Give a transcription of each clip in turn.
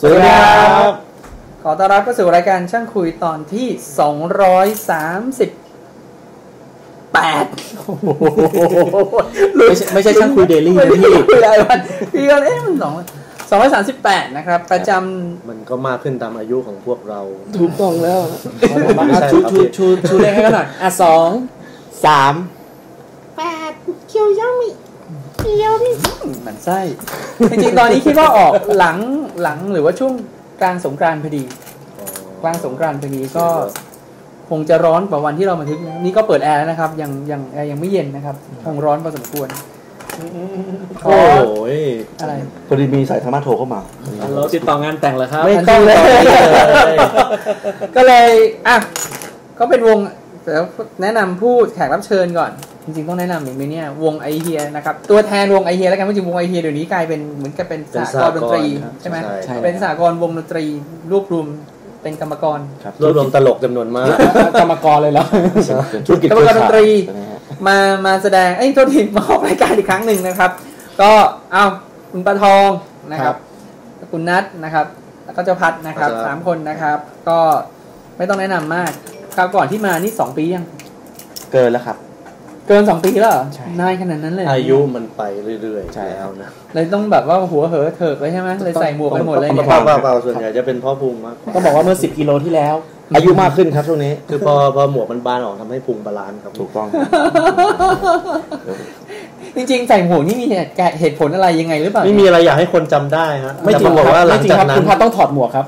สวัสดีครับขอต้อนรับเข้าสู่รายการช่างคุยตอนที่238 ไม่ใช่ช่างคุยเดลี่นะพี่คุยรายวันพี่ก็มัน238นะครับประจำมันก็มากขึ้นตามอายุของพวกเราถูกต้องแล้วชูเลขให้กันหน่อย2 3 8เคียวย่ามิเคียวมิมันไส้จริงๆตอนนี้คิดว่าออกหลังหรือว่าช่วงกลางสงกรานต์พอดีกลางสงกรานต์พอดีก็คงจะร้อนกว่าวันที่เราบันทึกนี่ก็เปิดแอร์แล้วนะครับยังไม่เย็นนะครับคงร้อนพอสมควรโอ้ยอะไรพอดีมีสายธรรมะโทรเข้ามาเราติดต่องานแต่งเหรอครับไม่ต้องเลยก็เลยอ่ะก็เป็นวงแล้วแนะนำผู้แขกรับเชิญก่อนจริงๆต้องแนะนำอย่างนี้เนี่ยวงไอเฮียนะครับตัวแทนวงไอเฮียแล้วกันว่าจริงวงไอเฮียเดี๋ยวนี้กลายเป็นเหมือนกับเป็นสากลดนตรีใช่ไหมเป็นสากลวงดนตรีรวบรวมเป็นกรรมกรรวบรวมตลกจำนวนมากกรรมกรเลยเหรอกรรมกรดนตรีมาแสดงโทษทีมาออกรายการอีกครั้งหนึ่งนะครับก็คุณปะทองนะครับคุณนัทนะครับแล้วก็เจ้าพัดนะครับ3คนนะครับก็ไม่ต้องแนะนำมากคราวก่อนที่มานี่2 ปียังเกินแล้วครับเกิน2 ปีแล้วนายขนาดนั้นเลยอายุมันไปเรื่อยๆใช่แล้วนะเลยต้องแบบว่าหัวเหอเถิกเลยใช่ไหมเลยใส่หมวกไปหมดเลยเนี่ยเปล่าส่วนใหญ่จะเป็นพ่อภูมิมากต้องบอกว่าเมื่อ10 กิโลที่แล้วอายุมากขึ้นครับช่วงนี้คือพอหมวกมันบานออกทำให้พุงบาลานซ์ครับถูกต้องจริงๆใส่หมวกนี่มีเหตุผลอะไรยังไงหรือเปล่าไม่มีอะไรอยากให้คนจำได้ฮะไม่จริงบอกว่าหลังจากนั้นคุณพัดต้องถอดหมวกครับ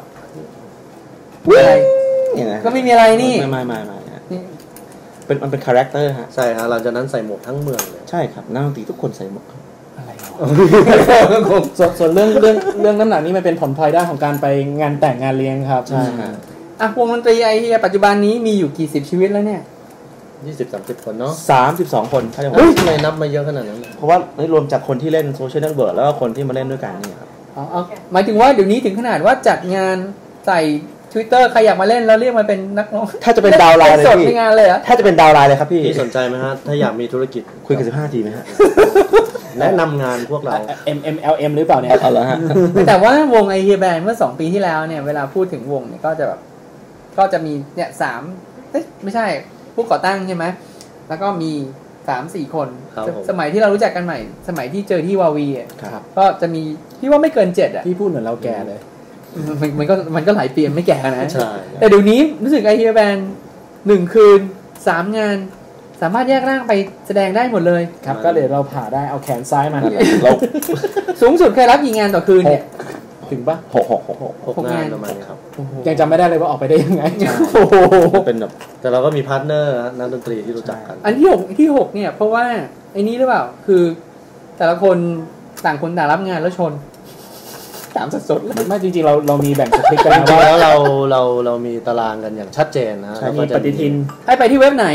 ก็ไม่มีอะไรนี่ไม่มันเป็นคาแรคเตอร์ฮะใช่ฮะหลังจากนั้นใส่หมวกทั้งเมืองเลยใช่ครับนักดนตรีทุกคนใส่หมวกอะไรส่วนเรื่องน้ำหนักนี่มันเป็นผลพลอยได้ของการไปงานแต่งงานเลี้ยงครับใช่ฮะวงดนตรีไอเฮียปัจจุบันนี้มีอยู่กี่10 ชีวิตแล้วเนี่ย 20-30 คนเนาะ 32 คนถ้าจะว่าทำไมนับมาเยอะขนาดนั้นเพราะว่านี่รวมจากคนที่เล่นโซเชียลเน็ตเวิร์กแล้วก็คนที่มาเล่นด้วยกันนี่ครับหมายถึงว่าเดี๋ยวนี้ถึงขนาดว่าจัดงานใส่ Twitter ใครอยากมาเล่นแล้วเรียกมาเป็นนักร้องถ้าจะเป็นดาวไลน์เลยพี่งานเลยถ้าจะเป็นดาวไลน์เลยครับพี่สนใจไหมฮะถ้าอยากมีธุรกิจคุยกัน15 นาทีไหมฮะแนะนำงานพวกเรา MLM หรือเปล่าเนี่ยเอาละฮะแต่ว่าวงไอเฮียแบนด์เมื่อ2 ปีที่แล้วเนี่ยเวลาพูดถึงวงเนี่ยก็จะมีเนี่ยไม่ใช่ผู้ก่อตั้งใช่ไหมแล้วก็มี 3-4 คนสมัยที่เรารู้จักกันใหม่สมัยที่เจอที่วาวีอ่ะก็จะมีพี่ว่าไม่เกิน7อ่ะพี่พูดเหมือนเราแก่เลยมันก็หลายปีไม่แก่นะแต่เดี๋ยวนี้รู้สึกไอเฮียแบนด์1 คืน 3 งานสามารถแยกร่างไปแสดงได้หมดเลยครับก็เดี๋ยวเราผ่าได้เอาแขนซ้ายมาเราสูงสุดเคยรับกี่งานต่อคืนเนี่ยถึงปะ 6 งานประมาณนี้ครับยังจำไม่ได้เลยว่าออกไปได้ยังไงเป็นแบบแต่เราก็มีพาร์ทเนอร์นักดนตรีที่รู้จักกันอันที่6เนี่ยเพราะว่าไอ้นี้หรือเปล่าคือแต่ละคนต่างคนต่างรับงานแล้วชนตามสดๆไม่จริงๆเรามีแบ่งสคริปต์กันนะว่าแล้วเรามีตารางกันอย่างชัดเจนนะแล้วก็ปฏิทินให้ไปที่เว็บไหน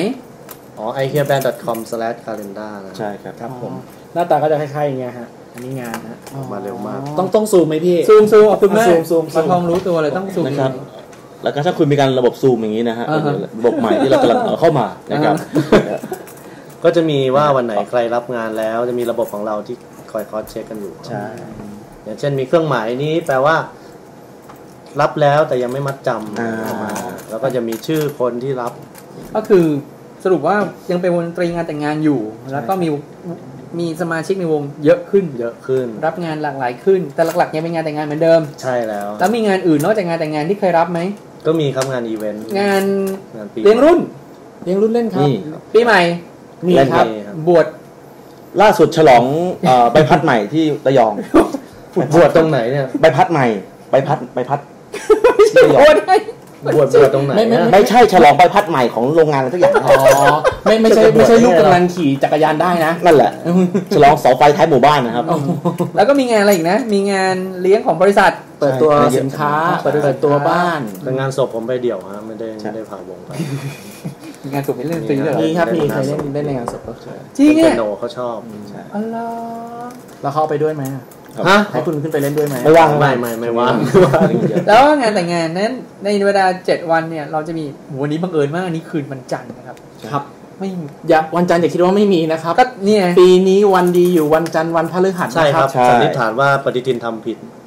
ihearband.com/calendar นะใช่ครับครับผมหน้าตาก็จะคล้ายๆอย่างเงี้ยฮะอันนี้งานฮะมาเร็วมากต้องซูมไหมพี่ซูมขอบคุณมากซูมทองรู้ตัวเลยต้องซูมนะครับแล้วก็ถ้าคุณมีการระบบซูมอย่างนี้นะฮะระบบใหม่ที่เรากำลังเอาเข้ามานะครับก็จะมีว่าวันไหนใครรับงานแล้วจะมีระบบของเราที่คอยเช็คกันอยู่ใช่อย่างเช่นมีเครื่องหมายนี้แปลว่ารับแล้วแต่ยังไม่มัดจำแล้วก็จะมีชื่อคนที่รับก็คือสรุปว่ายังเป็นวงดนตรีงานแต่งงานอยู่แล้วก็มีสมาชิกในวงเยอะขึ้นรับงานหลากหลายขึ้นแต่หลักๆยังเป็นงานแต่งงานเหมือนเดิมใช่แล้วมีงานอื่นนอกจากงานแต่งงานที่เคยรับไหมก็มีครับงานอีเวนต์งานเลี้ยงรุ่นเล่นครับปีใหม่มีครับบวชล่าสุดฉลองใบพัดใหม่ที่ระยองบวชตรงไหนเนี่ยใบพัดใหม่ใบพัดไม่ใช่บวชตรงไหนไม่ใช่ฉลองใบพัดใหม่ของโรงงานอะไรทุกอย่างไม่ใช่ลูกกำลังขี่จักรยานได้นะนั่นแหละฉลองเสาไฟท้ายหมู่บ้านนะครับแล้วก็มีงานอะไรอีกนะมีงานเลี้ยงของบริษัทเปิดตัวสินค้าเปิดตัวบ้านแต่งานศพผมไปเดี่ยวฮะไม่ได้พาวงไปงานศพไม่เล่นฟรีเลยมีครับมีใครเล่นในงานศพก็จริงเนี่ยเขาชอบอ๋อแล้วเขาไปด้วยไหมให้คุณขึ้นไปเล่นด้วยไหมไม่ว่างไม่ว่างแล้วงานแต่งงานนั้นในเวลา7 วันเนี่ยเราจะมีวันนี้บังเอิญมากอันนี้คืนวันจันทร์นะครับครับไม่อย่าวันจันทร์อย่าคิดว่าไม่มีนะครับก็เนี่ยปีนี้วันดีอยู่วันจันทร์วันพฤหัสใช่ครับสันนิษฐานว่าปฏิทินทำผิด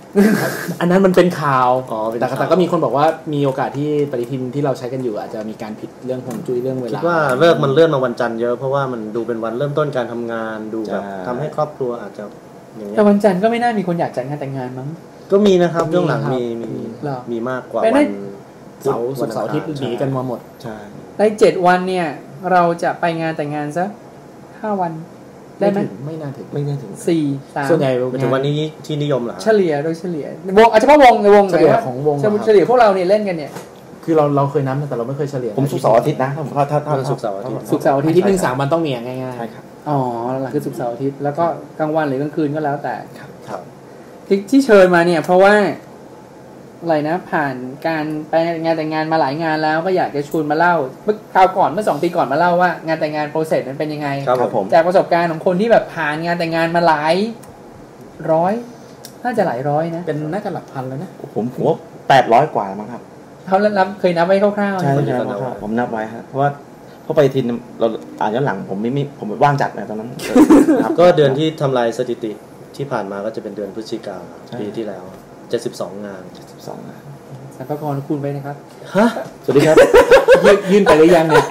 อันนั้นมันเป็นข่าวอ๋อเป็นแต่ข่าวก็มีคนบอกว่ามีโอกาสที่ปฏิทินที่เราใช้กันอยู่อาจจะมีการผิดเรื่องฮวงจุ้ยเรื่องเวคิลาดว่าเลิกมันเลื่อนมาวันจันทร์เยอะเพราะว่ามันดูเป็นวันเริ่มต้นการทำงานดูแบบทำให้ครอบครัวอาจจะอย่างเงี้แต่ยวันจันทร์ก็ไม่น่ามีคนอยากจัดงานแต่งงานมั้งก็มีนะครับเรื่องหลังครับหรอมีมากกว่าไม่วัได้นเสาร์ศุกร์เสาร์อาทิตย์หนีกันมาหมดใช่ใน7 วันเนี่ยเราจะไปงานแต่งงานสัก5 วันได้ไหมไม่น่าถึงไม่ได้ถึง 4 ส่วนใหญ่ไปถึงวันนี้ที่นิยมเหรอ 3เฉลี่ยโดยเฉลี่ยวงอาจจะเฉพาะวงในวงเฉลี่ยของวงเฉลี่ยพวกเราเนี่ยเล่นกันเนี่ยคือเราเคยนับแต่เราไม่เคยเฉลี่ยผมศุกร์เสาร์อาทิตย์นะถ้าศุกร์เสาร์อาทิตย์ศุกร์เสาร์อาทิตย์ที่หนึ่ง3 วันต้องมีง่ายใช่ครับอ๋อหลักๆคือศุกร์เสาร์อาทิตย์แล้วก็กลางวันหรือกลางคืนก็แล้วแต่ครับที่เชิญมาเนี่ยเพราะว่าอะไรนะผ่านการไปงานแต่งงานมาหลายงานแล้วก็อยากจะชวนมาเล่าเมื่อคราวก่อนเมื่อ2 ปีก่อนมาเล่าว่างานแต่งงานโปรเซสมันเป็นยังไงครับผมจากประสบการณ์ของคนที่แบบผ่านงานแต่งงานมาหลายร้อยน่าจะหลายร้อยนะๆเป็นน่าจะหลักพันแล้วนะผมว่า800 กว่ามั้งครับเขาเคยนับไว้คร่าวๆใช่นะใช่ครับผมนับไว้ครับเพราะว่าไปทีเราอ่านย้อนหลังผมว่างจัดนะตอนนั้นครับก็เดือนที่ทำลายสถิติที่ผ่านมาก็จะเป็นเดือนพฤศจิกาใช่ปีที่แล้ว72 งาน 12นะสัมภาระคูณไปนะครับฮะสวัสดีครับยื่นไปหรือยังเนี่ย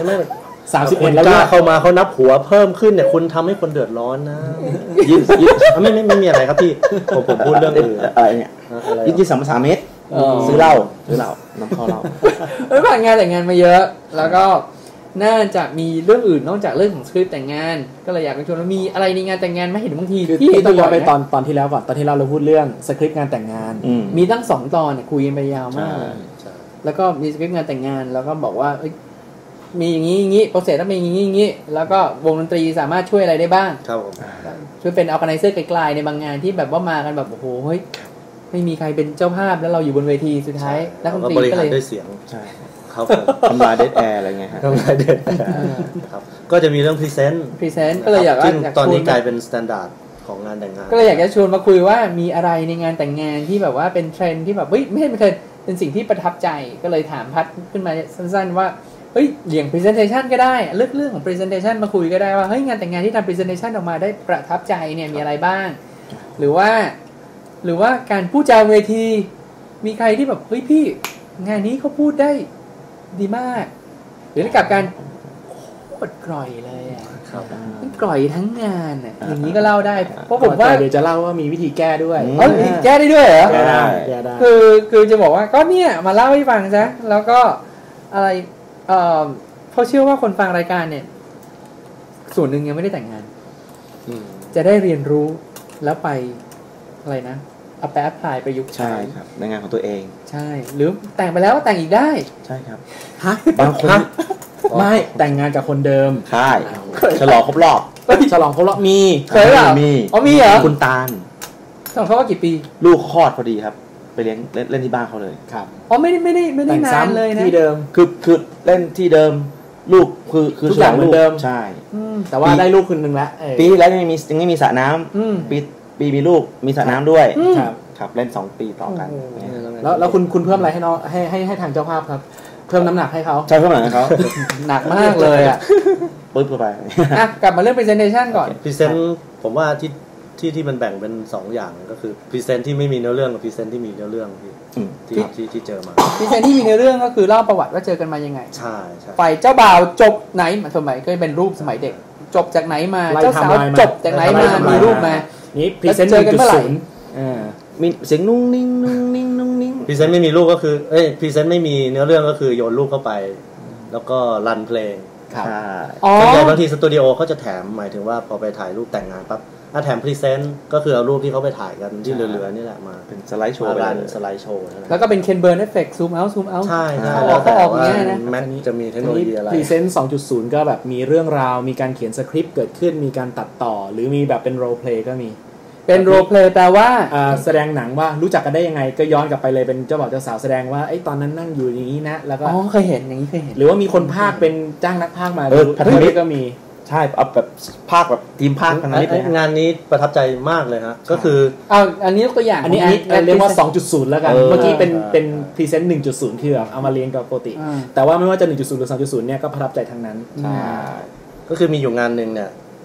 31แล้วกล้าว่าเข้ามาเขานับหัวเพิ่มขึ้นเนี่ยคุณทำให้คนเดือดร้อนนะยืดไม่มีอะไรครับพี่ผมพูดเรื่องอื่นอะไรเนี่ยอะไรยืด3 เมตรซื้อเหล้าน้ำเข้าเหล้าผ่านงานแต่งงานมาเยอะ แล้วก็น่าจะมีเรื่องอื่นนอกจากเรื่องของสคริปต์แต่งงาน ก็เลยอยากจะชวนว่ามีอะไรในงานแต่งงานไม่เห็นบางทีคือที่ที่ต้องย้อนไปบ่ๆะตอนที่แล้วก่อนตอนที่เราพูดเรื่องสคริปต์งานแต่งงานมีตั้ง2 ตอนเนี่ยคุยกันไปยาวมากเลยใช่แล้วก็มีสคริปต์งานแต่งงานแล้วก็บอกว่ามีอย่างนี้โปรเซสต้องมีอย่างนี้แล้วก็วงดนตรีสามารถช่วยอะไรได้บ้างครับผมช่วยเป็นออร์แกไนเซอร์ไกลๆในบางงานที่แบบว่ามากันแบบโอ้โหเฮ้ยไม่มีใครเป็นเจ้าภาพแล้วเราอยู่บนเวทีสุดท้ายนักดนตรีบริก็หาเลรยด้วยเสียงใช่ครับผมทำลายเดดแอร์อะไรเงี้ยฮะทำลายเดือนครับก็จะมีเรื่องพรีเซนต์พรีเซนต์ก็เลยอยากซึ่งอยากตอนนี้ชวกลายเป็นสแตนดาร์ดของงานแต่งงานก็เลยอยากจะชวนมาคุยว่ามีอะไรในงานแต่งงานที่แบบว่าเป็นเทรนด์ที่แบบเฮ้ยไม่ใช่เป็นเทรนด์เป็นสิ่งที่ประทับใจก็เลยถามพัดขึ้นมาสั้นๆว่าเฮ้ยอย่าง presentation ก็ได้เรื่องของ presentation มาคุยก็ได้ว่าเฮ้ยงานแต่งงานที่ทำ presentation ออกมาได้ประทับใจเนี่ยมีอะไรบ้าง หรือว่าการพูดจาเวทีมีใครที่แบบเฮ้ยพี่งานนี้เขาพูดได้ดีมาก หรือกับการโคตรกร่อยเลยอ่ะครับมันกร่อยทั้งงานอ่ะอย่างนี้ก็เล่าได้เพราะผมว่าเดี๋ยวจะเล่าว่ามีวิธีแก้ด้วยเอ้ยแก้ได้ด้วยเหรอแก้ได้แก้ได้คือจะบอกว่าก็เนี่ยมาเล่าให้ฟังซะแล้วก็อะไรเพราะเชื่อว่าคนฟังรายการเนี่ยส่วนหนึ่งยังไม่ได้แต่งงานอืมจะได้เรียนรู้แล้วไปอะไรนะเอาไปแอพพลายประยุกต์ใช่ครับในงานของตัวเองใช่หรือแต่งไปแล้วแต่งอีกได้ใช่ครับฮะบางคนไม่แต่งงานกับคนเดิมใช่ฉลองครบรอบฉลองครบรอบมีเคยเปล่ามีอ๋อมีเหรอคุณตาลสองเขาว่ากี่ปีลูกคลอดพอดีครับ ไปเลี้ยงเล่นที่บ้านเขาเลยครับอ๋อไม่ได้แต่งนานซ้ำเลยนะที่เดิมคือเล่นที่เดิมลูกคือทุกอย่างเหมือนเดิมใช่อืมแต่ว่าได้ลูกคนหนึ่งแล้วปีที่แล้วยังไม่มีสระน้ำอืมปีมีลูกมีสระน้ำด้วยอืมครับครับเล่น2 ปีต่อกันโอ้โหแล้วคุณเพิ่มอะไรให้น้องให้ทางเจ้าภาพครับ เพิ่มน้ำหนักให้เขาใช่เพื่อนหลังเขาหนักมากเลยอ่ะปึ๊บเข้าไปอ่ะกลับมาเรื่อง presentation ก่อนพรีเซนต์ผมว่าที่มันแบ่งเป็น2อย่างก็คือพรีเซนต์ที่ไม่มีเนื้อเรื่องกับพรีเซนต์ที่มีเนื้อเรื่องพี่อืมที่เจอมา presentation ที่มีในเรื่องก็คือเล่าประวัติว่าเจอกันมายังไงใช่ใช่ฝ่ายเจ้าบ่าวจบไหนมาสมัยก็เป็นรูปสมัยเด็ก จบจากไหนมาไล่เจ้าสาวไทม์ไลน์มาจบจากไหนมาไล่ไทม์ไลน์มีรูปมานี่พรีเซนต์แล้วเจอกันเมื่อไหร่มีเสียงนุ่งนิ่งนุ่งนิ่งนุ่งนิ่งพรีเซนต์ไม่มีรูปก็คือพรีเซนต์ไม่มีเนื้อเรื่องก็คือโยนรูปเข้าไป แล้วก็รันเพลงครับใช่อ๋อส่วนใหญ่บางทีสตูดิโอเขาจะแถมหมายถึงว่าพอไปถ่ายรูปแต่งงานปั๊บถ้าแถมพรีเซนต์ก็คือเอารูปที่เขาไปถ่ายกันที่เหลือๆนี่แหละมาเป็นสไลด์โชว์มาไปรันเลยสไลด์โชว์นั่นแหละแล้วก็เป็น Ken Burn Effect zoom out zoom out ใช่ใช่เขาแล้วแต่ออกอย่างว่าเงี้ยนะแม็กจะมีเทคโนโลยีอะไรพรีเซนต์ 2.0 ก็แบบมีเรื่องราว มีการเขียนสคริปต์เกิดขึ้น มีการตัดต่อ หรือมีแบบเป็นโรลเพลย์ก็มีเป็น role play แปลว่าแสดงหนังว่ารู้จักกันได้ยังไง ก็ย้อนกลับไปเลยเป็นเจ้าบ่าวเจ้าสาวแสดงว่าไอ้ตอนนั้นนั่งอยู่อย่างนี้นะ แล้วก็อ๋อเคยเห็นอย่างนี้เคยเห็นหรือว่ามีคนภาคเป็นจ้างนักภาคมาพันธมิตรก็มีใช่เอาแบบภาคแบบทีมภาคพันธมิตรเลยฮะงานนี้ประทับใจมากเลยฮะก็คือเอาอันนี้ยกตัวอย่างอันนี้ของเรียกว่า 2.0 แล้วกัน เมื่อกี้เป็นพรีเซนต์ 1.0 คือแบบเอามาเรียงกับปกติอ่าแต่ว่าไม่ว่าจะ 1.0 หรือ 2.0 เนี่ยก็ประทับใจทั้งนั้นใช่ก็คือมีอยู่งานหนึ่งเนี่ย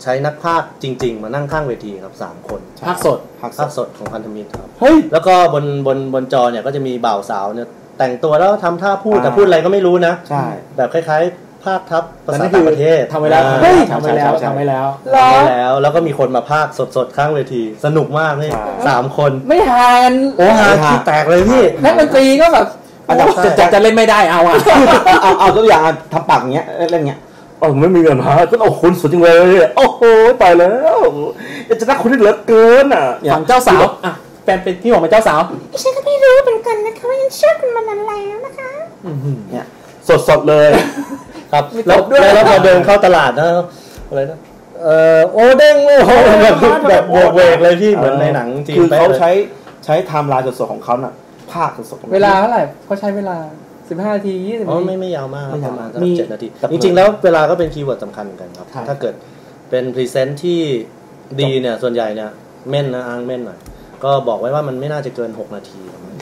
ใช้นักพากย์จริงๆมานั่งข้างเวทีครับ3คนภาคสดภาคสดของพันธมิตรครับเฮ้ยแล้วก็บนจอเนี่ยก็จะมีบ่าวสาวเนี่ยแต่งตัวแล้วทำท่าพูดแต่พูดอะไรก็ไม่รู้นะใช่แบบคล้ายๆภาคทับภาษาต่างประเทศทำไว้แล้วทำไว้แล้วแล้วก็มีคนมาพากย์สดๆข้างเวทีสนุกมากนี่3คนไม่หากันโอ้หาที่แตกเลยพี่นักดนตรีก็แบบจะเล่นไม่ได้เอาเอาตัวอย่างทำปากอย่างเงี้ยเล่นเงี้ยไม่มีเงินฮะก็เอาคุณสุดจริงเลยโอ้โหตายแล้วจะรักคุณได้เหลือเกินอ่ะฝั่งเจ้าสาวอ่ะแฟนเป็นพี่หวังเป็นเจ้าสาวฉันก็ไม่รู้เหมือนกันนะคะว่ายังเชื่อคุณมานานแล้วนะคะเนี่ยสดเลยครับแล้วพอเดินเข้าตลาดนะอะไรนะโอเด้งโอ้โหแบบโบกเวกเลยพี่เหมือนในหนังจีนคือเขาใช้ไทม์ไลน์สดๆของเขาน่ะภาคสดๆเวลาเท่าไหร่เขาใช้เวลา15 นาที20 นาทีไม่ยาวมากประมาณ7 นาทีจริงๆแล้วเวลาก็เป็นคีย์เวิร์ดสำคัญเหมือนกันครับถ้าเกิดเป็นพรีเซนต์ที่ดีเนี่ยส่วนใหญ่เนี่ยเม่นนะอ้างเม่นหน่อยก็บอกไว้ว่ามันไม่น่าจะเกิน6 นาที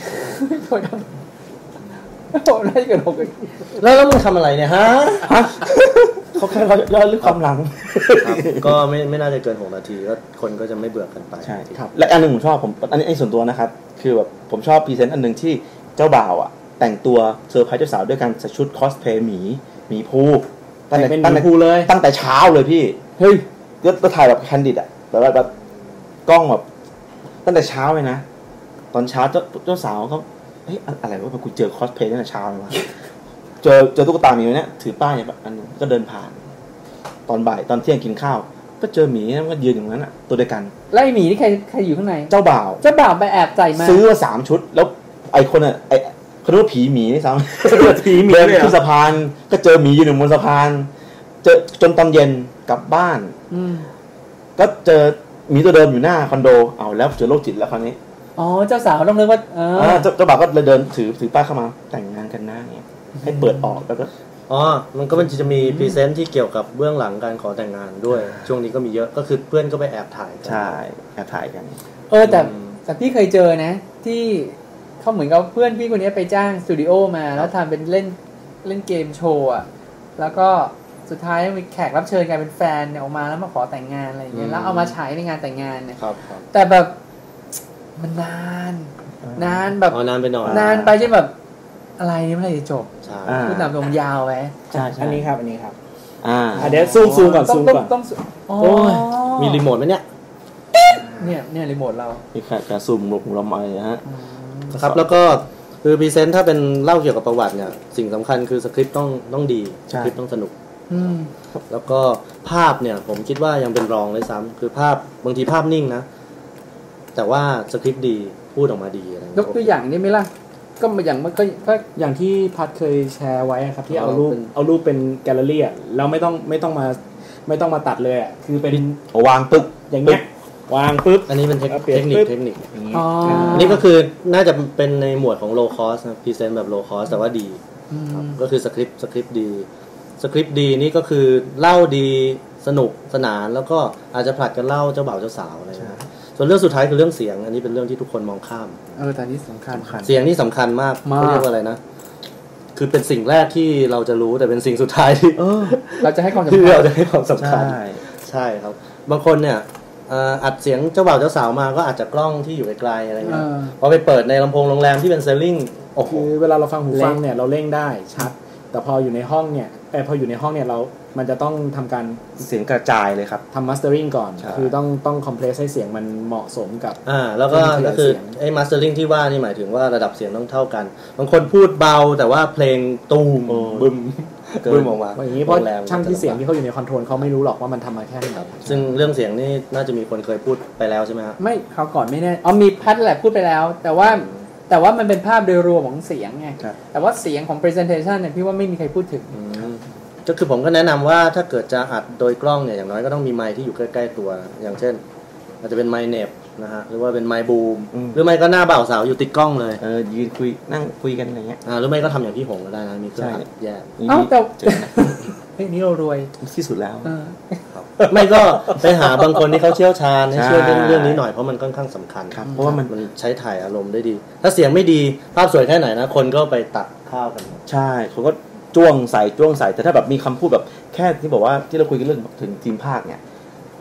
น่าจะเกิน6 นาทีแล้วมึงทำอะไรเนี่ยฮะเขาแค่ย่อลึกความหลังก็ไม่น่าจะเกิน6 นาทีก็คนก็จะไม่เบื่อกันไปใช่ครับและอันนึงผมชอบอันนี้ส่วนตัวนะครับคือแบบผมชอบพรีเซนต์อันนึงที่เจ้าบ่าวอ่ะแต่งตัวเซอร์ไพรส์เจ้าสาวด้วยการใส่ชุดคอสเพลย์หมีภูตั้งแต่ภูเลยตั้งแต่เช้าเลยพี่เฮ้ยก็ถ่ายแบบแคนดิดอ่ะแบบกล้องแบบตั้งแต่เช้าเลยนะตอนเช้าเจ้าสาวเขาเฮ้ยอะไรวะกูเจอคอสเพลย์ตั้งแต่เช้าเลยวะเจอตุ๊กตาหมีเนี่ยถือป้ายแบบอันนึงก็เดินผ่านตอนบ่ายตอนเที่ยงกินข้าวก็เจอหมีมันก็ยืนอยู่นั้นอ่ะตัวเดียวกันแล้วไอ้หมีนี่ใครอยู่ข้างในเจ้าบ่าวไปแอบใส่มาซื้อมา3 ชุดแล้วไอ้คนอ่ะเขาเรียกว่าผีหมีนี่ซ้ำผีหมีเลยที่สะพานก็เจอหมีอยู่บนสะพานเจอจนตอนเย็นกลับบ้านก็เจอหมีตัวเดิมอยู่หน้าคอนโดเอาแล้วเจอโรคจิตแล้วคราวนี้อ๋อเจ้าสาวต้องนึกว่าเจ้าบ่าวก็เลยเดินถือป้ายเข้ามาแต่งงานกันนะเนี่ยให้เปิดออกแล้วก็มันก็จะมีพรีเซนต์ที่เกี่ยวกับเบื้องหลังการขอแต่งงานด้วยช่วงนี้ก็มีเยอะก็คือเพื่อนก็ไปแอบถ่ายกันใช่แอบถ่ายกันแต่พี่เคยเจอนะที่เขาเหมือนกับเพื่อนพี่คนนี้ไปจ้างสตูดิโอมาแล้วทำเป็นเล่นเกมโชว์อ่ะแล้วก็สุดท้ายมีแขกรับเชิญกลายเป็นแฟนเนี่ยออกมาแล้วมาขอแต่งงานอะไรอย่างเงี้ยแล้วเอามาฉายในงานแต่งงานเนี่ยแต่แบบมันนานแบบนานไปหน่อยนานไปจนแบบอะไรนี่เมื่อไหร่จะจบพูดตามตรงยาวไว้ใช่อันนี้ครับเดี๋ยวซูมก่อนต้องโอ้ยมีรีโมทไหมเนี่ยรีโมทเรามีการซูมลงเราใหม่ฮะครับแล้วก็คือพรีเซนต์ถ้าเป็นเล่าเกี่ยวกับประวัติเนี่ยสิ่งสำคัญคือสคริปต์ต้องดีสคริปต์ต้องสนุกแล้วก็ภาพเนี่ยผมคิดว่ายังเป็นรองเลยซ้ำคือภาพบางทีภาพนิ่งนะแต่ว่าสคริปต์ดีพูดออกมาดีอะไรยกตัวอย่างนี้ไหมล่ะก็ก็อย่างที่พัดเคยแชร์ไว้ครับที่เอารูปเป็นแกลเลอรี่อ่ะแล้วไม่ต้องมาตัดเลยอ่ะคือเป็นวางปึ๊บอย่างเงี้ยวางปึ๊บอันนี้เป็นเทคนิคอันนี้ก็คือน่าจะเป็นในหมวดของ low cost นะพรีเซนต์แบบ low cost แต่ว่าดีก็คือสคริปต์ดีนี่ก็คือเล่าดีสนุกสนานแล้วก็อาจจะผลัดกันเล่าเจ้าบ่าวเจ้าสาวอะไรนะส่วนเรื่องสุดท้ายคือเรื่องเสียงอันนี้เป็นเรื่องที่ทุกคนมองข้ามแต่นี่สำคัญเสียงนี่สำคัญมากเขาเรียกว่าอะไรนะคือเป็นสิ่งแรกที่เราจะรู้แต่เป็นสิ่งสุดท้ายที่เราจะให้ความสำคัญใช่ครับบางคนเนี่ยอัดเสียงเจ้าบ่าวเจ้าสาวมาก็อาจจะกล้องที่อยู่ไกลๆอะไรเงี้ยพอไปเปิดในลำโพงโรงแรมที่เป็นเซลลิ่งคือเวลาเราฟังหูฟังเนี่ยเราเร่งได้ชัดแต่พออยู่ในห้องเนี่ยมันจะต้องทำการเสียงกระจายเลยครับทำมาสเตอริงก่อนคือต้องคอมเพรสให้เสียงมันเหมาะสมกับแล้วก็คือไอ้มาสเตอริงที่ว่านี่หมายถึงว่าระดับเสียงต้องเท่ากันบางคนพูดเบาแต่ว่าเพลงตูมบึ้มออกมาอย่างนี้เพราะช่างที่เสียงที่เขาอยู่ในคอนโทรลเขาไม่รู้หรอกว่ามันทำมาแค่ไหนซึ่งเรื่องเสียงนี่น่าจะมีคนเคยพูดไปแล้วใช่ไหมครับไม่คราวก่อนไม่แน่มีพัดแหละพูดไปแล้วแต่ว่ามันเป็นภาพโดยรวมของเสียงไงแต่ว่าเสียงของ presentation เนี่ยพี่ว่าไม่มีใครพูดถึงก็คือผมก็แนะนำว่าถ้าเกิดจะอัดโดยกล้องเนี่ยอย่างน้อยก็ต้องมีไมค์ที่อยู่ใกล้ๆตัวอย่างเช่นอาจจะเป็นไมค์เน็บนะฮะหรือว่าเป็นไมค์บูมหรือไม่ก็หน้าบ่าวสาวอยู่ติดกล้องเลยยืนนั่งคุยกันอะไรเงี้ยหรือไม่ก็ทำอย่างที่หงก็ได้นะมีเครื่องอัดแยกแต่เฮ้ยนี่เรารวยที่สุดแล้วไม่ก็ไปหาบางคนที่เขาเชี่ยวชาญให้ช่วยเรื่องนี้หน่อยเพราะมันค่อนข้างสำคัญเพราะว่ามันใช้ถ่ายอารมณ์ได้ดีถ้าเสียงไม่ดีภาพสวยแค่ไหนนะคนก็ไปตัดข้าวกันใช่เขาก็จ้วงใส่แต่ถ้าแบบมีคำพูดแบบแค่ที่บอกว่าที่เราคุยกันเรื่องถึงทีมภาคเนี่ย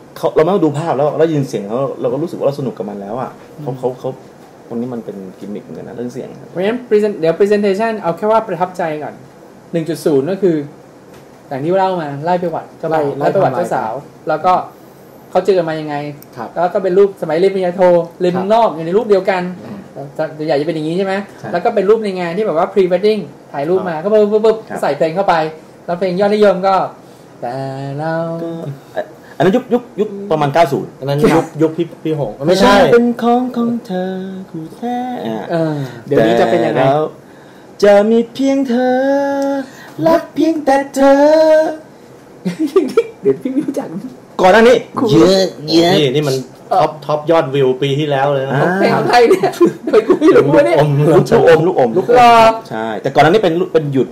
เราไม่ต้องดูภาพแล้วยินเสียงเราก็รู้สึกว่าเราสนุกกับมันแล้วอ่ะเขาตรงนี้มันเป็นกิมมิคเหมือนกันนะเรื่องเสียงเพราะฉะนั้นเดี๋ยว presentation เอาแค่ว่าประทับใจก่อน 1.0 ก็คืออย่างที่เล่ามาไล่ประวัติเจ้าบ่าวไล่ประวัติเจ้าสาวแล้วก็เขาเจอกันมายังไงแล้วก็เป็นรูปสมัยเรียนปริญญาโทเรียนเมืองนอกอยู่ในรูปเดียวกันตัวใหญ่จะเป็นอย่างนี้ใช่ไหมแล้วก็เป็นรูปในงานที่แบบว่า pre wedding ถ่ายรูปมาก็ปุ๊บใส่เพลงเข้าไปแล้วเพลงยอดนิยมก็แต่เราอันนั้นยุคประมาณ90 อันนั้นยุคพี่หงไม่ใช่เป็นของเธอคู่แท้เดี๋ยวนี้จะเป็นยังไงจะมีเพียงเธอรักเพียงแต่เธอเดี๋ยวพี่ไม่รู้จักก่อนหน้านี้เยอะนี่มันท็อปยอดวิวปีที่แล้วเลยนะเพลงไทยเนี่ยไปกูไม่รู้ว่าเนี่ยลูกอมใช่แต่ก่อนหน้านี้เป็นหยุด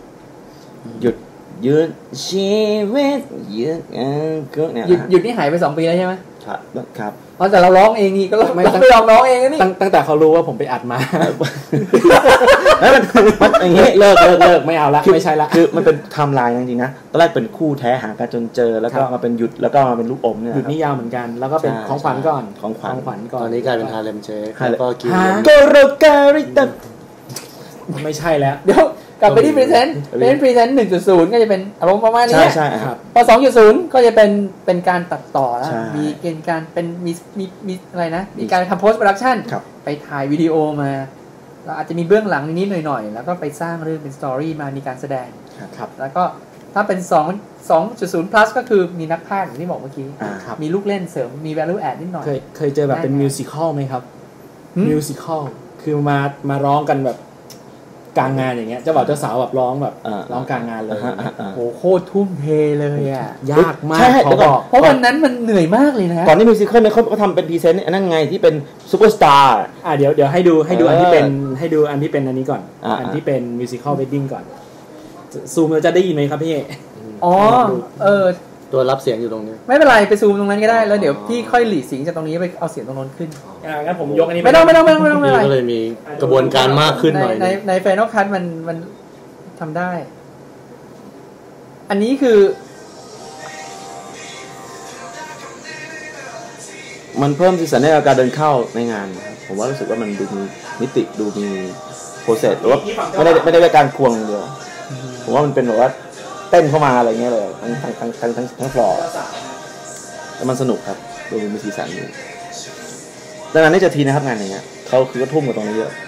ชีวิตหยุดนี่หายไป2 ปีแล้วใช่ไหมครับแต่เราร้องเองนี่ก็ไม่ยอมร้องเองนี่ตั้งแต่เขารู้ว่าผมไปอัดมาแล้วมันอย่างงี้เลิกไม่เอาละไม่ใช่ละคือมันเป็นไทม์ไลน์จริงๆนะตอนแรกเป็นคู่แท้หากันจนเจอแล้วก็มาเป็นหยุดแล้วก็มาเป็นลูกอมเนี่ยหยุดนี่ยาวเหมือนกันแล้วก็เป็นของขวัญก่อนของขวัญก่อนตอนนี้กลายเป็นฮาเลมเชคแล้วก็กินโกโรการิตันไม่ใช่แล้วเดี๋ยวกลับไปที่ present 1.0 ก็จะเป็นอารมณ์ประมาณนี้ใช่ครับพอ 2.0 ก็จะเป็นการตัดต่อแล้วมีเกณฑ์การเป็นมีอะไรนะมีการทำ post production ไปถ่ายวิดีโอมาแล้วอาจจะมีเบื้องหลังนิดๆหน่อยๆแล้วก็ไปสร้างเรื่องเป็นสตอรี่มามีการแสดงแล้วก็ถ้าเป็น 2.0 plus ก็คือมีนักพากย์อย่างที่บอกเมื่อกี้มีลูกเล่นเสริมมี value add นิดหน่อยเคยเจอแบบเป็น musical ไหมครับ musical คือมาร้องกันแบบกลางงานอย่างเงี้ยเจ้าบ่าวเจ้าสาวแบบร้องแบบร้องกลางงานเลยโอ้โคตรทุ่มเทเลยอ่ะยากมากเพราะวันนั้นมันเหนื่อยมากเลยนะก่อนนี้มิวสิคลเนี่ยเขาทำเป็นพรีเซนต์อันนั้นไงที่เป็นซูเปอร์สตาร์เดี๋ยวให้ดูอันที่เป็นอันนี้ก่อนอันที่เป็นมิวสิคอลเวดดิ้งก่อนซูมเราจะได้ยินไหมครับพี่ตัวรับเสียงอยู่ตรงนี้ไม่เป็นไรไปซูมตรงนั้นก็ได้แล้วเดี๋ยวพี่ค่อยหลีเสียงจากตรงนี้ไปเอาเสียงตรงนั้นขึ้นงั้นผมยกอันนี้ไม่ต้องก็เลยมีกระบวนการมากขึ้นหน่อยในไฟนอลคัทมันทำได้อันนี้คือมันเพิ่มสีสันในการเดินเข้าในงานผมว่ารู้สึกว่ามันดูมีมิติดูมีโปรเซสหรือว่าไม่ได้เป็นการควงเดียวผมว่ามันเป็นแบบว่าเต้นเข้ามาอะไรเงี้ยเลยทั้งฟลอร์แล้วมันสนุกครับดูมีสีสันอยู่ดังนั้นนี่จะทีนะครับงานอย่างเงี้ยเขาคือก็ทุ่มกับตรงนี้เยอะ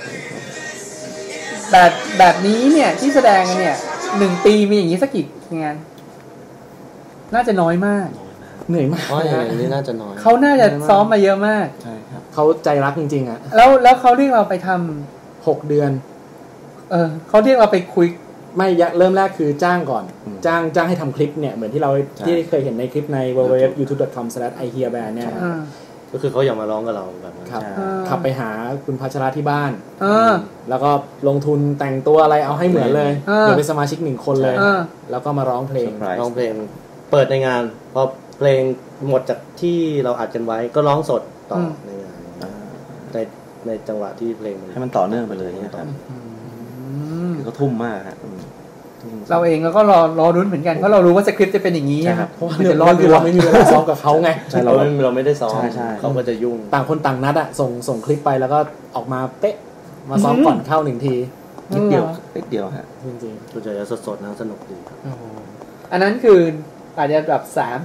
แบบนี้เนี่ยที่แสดงเนี่ย1 ปีมีอย่างนี้สักกี่งานน่าจะน้อยมากเหนื่อยมากอย่างนี้น่าจะน้อยเขาน่าจะซ้อมมาเยอะมากใช่ครับเขาใจรักจริงๆอ่ะแล้วเขาเรียกเราไปทำ6 เดือนเขาเรียกเราไปคุยไม่เริ่มแรกคือจ้างก่อนจ้างให้ทำคลิปเนี่ยเหมือนที่เราที่เคยเห็นในคลิปใน www.youtube.com/ihearband เนี่ยก็คือเขาอยากมาร้องกับเราแบบนั้นขับไปหาคุณพัชราที่บ้านแล้วก็ลงทุนแต่งตัวอะไรเอาให้เหมือนเลยเหมือนเป็นสมาชิก1 คนเลยแล้วก็มาร้องเพลงเปิดในงานพอเพลงหมดจากที่เราอัดกันไว้ก็ร้องสดต่อในงานในจังหวะที่เพลงให้มันต่อเนื่องไปเลยเนี่ยครับเขาทุ่มมากครับเราเองแล้วก็รอรุ้นเหมือนกันเพราะเรารู้ว่าสคริปต์จะเป็นอย่างนี้เพราะว่าเราไม่มีเวลาซ้อมกับเขาไงเราไม่ได้ซ้อมเขาก็จะยุ่งต่างคนต่างนัดอ่ะส่งคลิปไปแล้วก็ออกมาเป๊ะมาซ้อมก่อนเข้า1 ทีนิดเดียวฮะจริงๆตัวจะสดๆนะสนุกดีอันนั้นคืออาจจะแบบ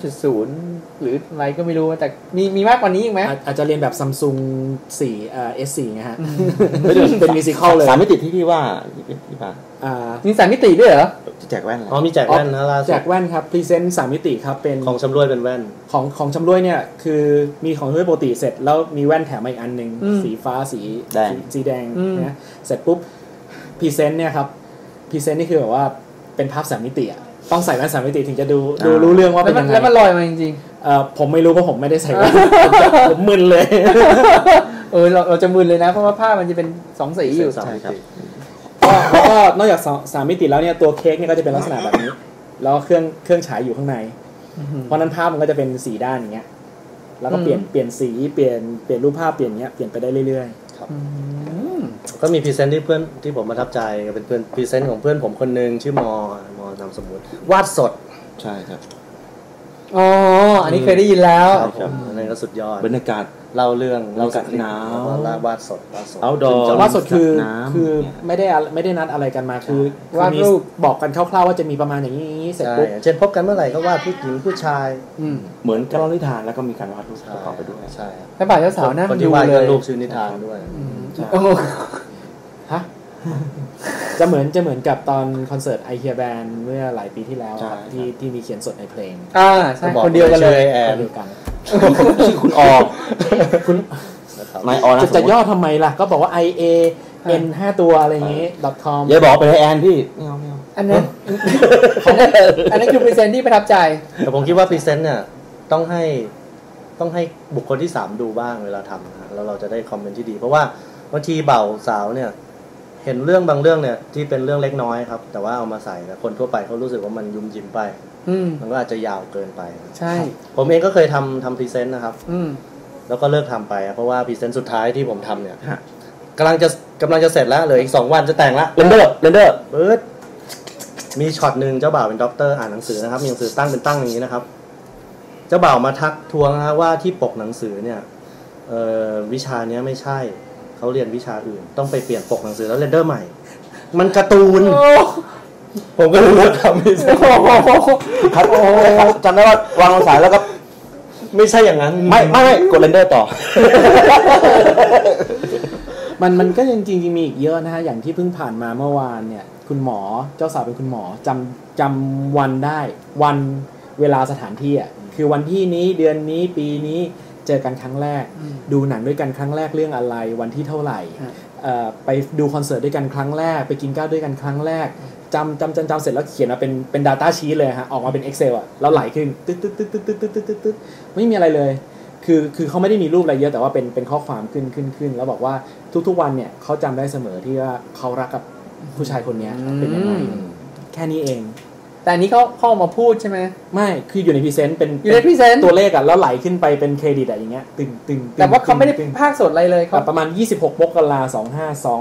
3.0 หรืออะไรก็ไม่รู้แต่มีมากกว่านี้อีกไหมอาจจะเรียนแบบ Samsung 4 S4 ไงฮะเป็นมิวสิคอลเลย 3 มิติที่ว่าที่ป่ะมี3 มิติด้วยเหรอแจกแว่นมีแจกแว่นนะล่ะแจกแว่นครับพรีเซนต์3 มิติครับเป็นของชำร่วยเป็นแว่นของชำร่วยเนี่ยคือมีของชำร่วยปกติเสร็จแล้วมีแว่นแถมมาอีกอันนึงสีฟ้าสีแดงนะเสร็จปุ๊บพรีเซนต์เนี่ยครับพรีเซนต์นี่คือแบบว่าเป็นภาพ3 มิติอ่ะต้องใส่แว่น3 มิติถึงจะดูรู้เรื่องว่าเป็นยังไงแล้วมันลอยมาจริงๆผมไม่รู้เพราะผมไม่ได้ใส่แว่นผมมึนเลยเราจะมึนเลยนะเพราะว่าภาพมันจะเป็น2 สีอยู่ใช่ครับก็นอกจาก3 มิติแล้วเนี่ยตัวเค้กเนี่ยก็จะเป็นลักษณะแบบนี้แล้วเครื่องฉายอยู่ข้างในเพราะนั้นภาพมันก็จะเป็น4 ด้านอย่างเงี้ยแล้วก็เปลี่ยนสีเปลี่ยนรูปภาพเปลี่ยนเงี้ยเปลี่ยนไปได้เรื่อยๆครับก็มีพรีเซนต์ที่ผมประทับใจเป็นเพื่อนพรีเซนต์ของเพื่อนผมคนนึงชื่อมอนามสมมุติวาดสดใช่ครับอ๋ออันนี้เคยได้ยินแล้วครับผมอันนั้นก็สุดยอดบรรยากาศเล่าเรื่องเรากัดหนาวแล้ววาดสด outdoor วาดสดคือน้ำคือไม่ได้นัดอะไรกันมาคือวาดรูปบอกกันคร่าวๆว่าจะมีประมาณอย่างนี้เสร็จใช่ปุ๊บเช่นพบกันเมื่อไหร่ก็วาดผู้หญิงผู้ชายเหมือนกับเล่านิทานแล้วก็มีการวาดรูปประกอบไปด้วยใช่แล้วบ่าวเจ้าสาวนั่งคนดูที่วาดเลก็ยรูปชื่อนิทานด้วยโอ้โหฮะ จะเหมือนกับตอนคอนเสิร์ตไอเฮียแบนเมื่อหลายปีที่แล้วครับที่มีเขียนสดในเพลงใช่คนเดียวกันเลยแอนเดียวกันชื่อคุณออกคุณนายออนะจะย่อทำไมล่ะ ก็บอกว่า IAN 5 ตัวอะไรอย่างงี้ .com อย่าบอกไปให้แอนพี่ไม่เอาไม่เอาอันนั้นอันนั้นคือพรีเซนต์ที่ประทับใจแต่ผมคิดว่าพรีเซนต์เนี่ยต้องให้บุคคลที่3ดูบ้างเวลาทำนะแล้วเราจะได้คอมเมนต์ที่ดี เพราะว่าบางทีเบ่าวสาวเนี่ยเห็นเรื่องบางเรื่องเนี่ยที่เป็นเรื่องเล็กน้อยครับแต่ว่าเอามาใส่แล้วคนทั่วไปเขารู้สึกว่ามันยุ่มยิ้มไปมันก็อาจจะยาวเกินไปใช่ผมเองก็เคยทำพรีเซนต์นะครับอืมแล้วก็เลิกทำไปเพราะว่าพรีเซนต์สุดท้ายที่ผมทำเนี่ยกำลังจะเสร็จแล้วเหลืออีก2 วันจะแต่งละเรนเดอร์ปึ๊ดมีช็อตหนึ่งเจ้าบ่าวเป็นด็อกเตอร์อ่านหนังสือนะครับมีหนังสือตั้งเป็นตั้งอย่างนี้นะครับเจ้าบ่าวมาทักทวงนะว่าที่ปกหนังสือเนี่ยวิชาเนี้ยไม่ใช่เขาเรียนวิชาอื่นต้องไปเปลี่ยนปกหนังสือแล้วเรนเดอร์ใหม่มันการ์ตูนผมก็เลยเลิกทำพรีเซนต์ครับจำได้ว่าวางสายแล้วก็ไม่ใช่อย่างนั้นไม่กดเรนเดอร์ต่อมันก็จริงๆมีอีกเยอะนะฮะอย่างที่เพิ่งผ่านมาเมื่อวานเนี่ยคุณหมอเจ้าสาวเป็นคุณหมอจำวันได้วันเวลาสถานที่อ่ะคือวันที่นี้เดือนนี้ปีนี้เจอกันครั้งแรกดูหนังด้วยกันครั้งแรกเรื่องอะไรวันที่เท่าไหร่ไปดูคอนเสิร์ตด้วยกันครั้งแรกไปกินข้าวด้วยกันครั้งแรกจำเสร็จแล้วเขียนมาเป็น data sheet เลยฮะออกมาเป็น Excel อ่ะแล้วไหลขึ้นตึ๊ดไม่มีอะไรเลยคือเขาไม่ได้มีรูปอะไรเยอะแต่ว่าเป็นข้อความขึ้นแล้วบอกว่าทุกๆวันเนี่ยเขาจำได้เสมอที่ว่าเขารักกับผู้ชายคนนี้เป็นยังไงแค่นี้เองแต่อันนี้เขาออกมาพูดใช่ไหมไม่คืออยู่ในพรีเซนต์เป็นอยู่ในพรีเซนต์ตัวเลขอ่ะแล้วไหลขึ้นไปเป็นเครดิตอ่ะอย่างเงี้ยตึงแต่ว่าเขาไม่ได้ภาคสดอะไรเลยเขาประมาณ26 มกราคม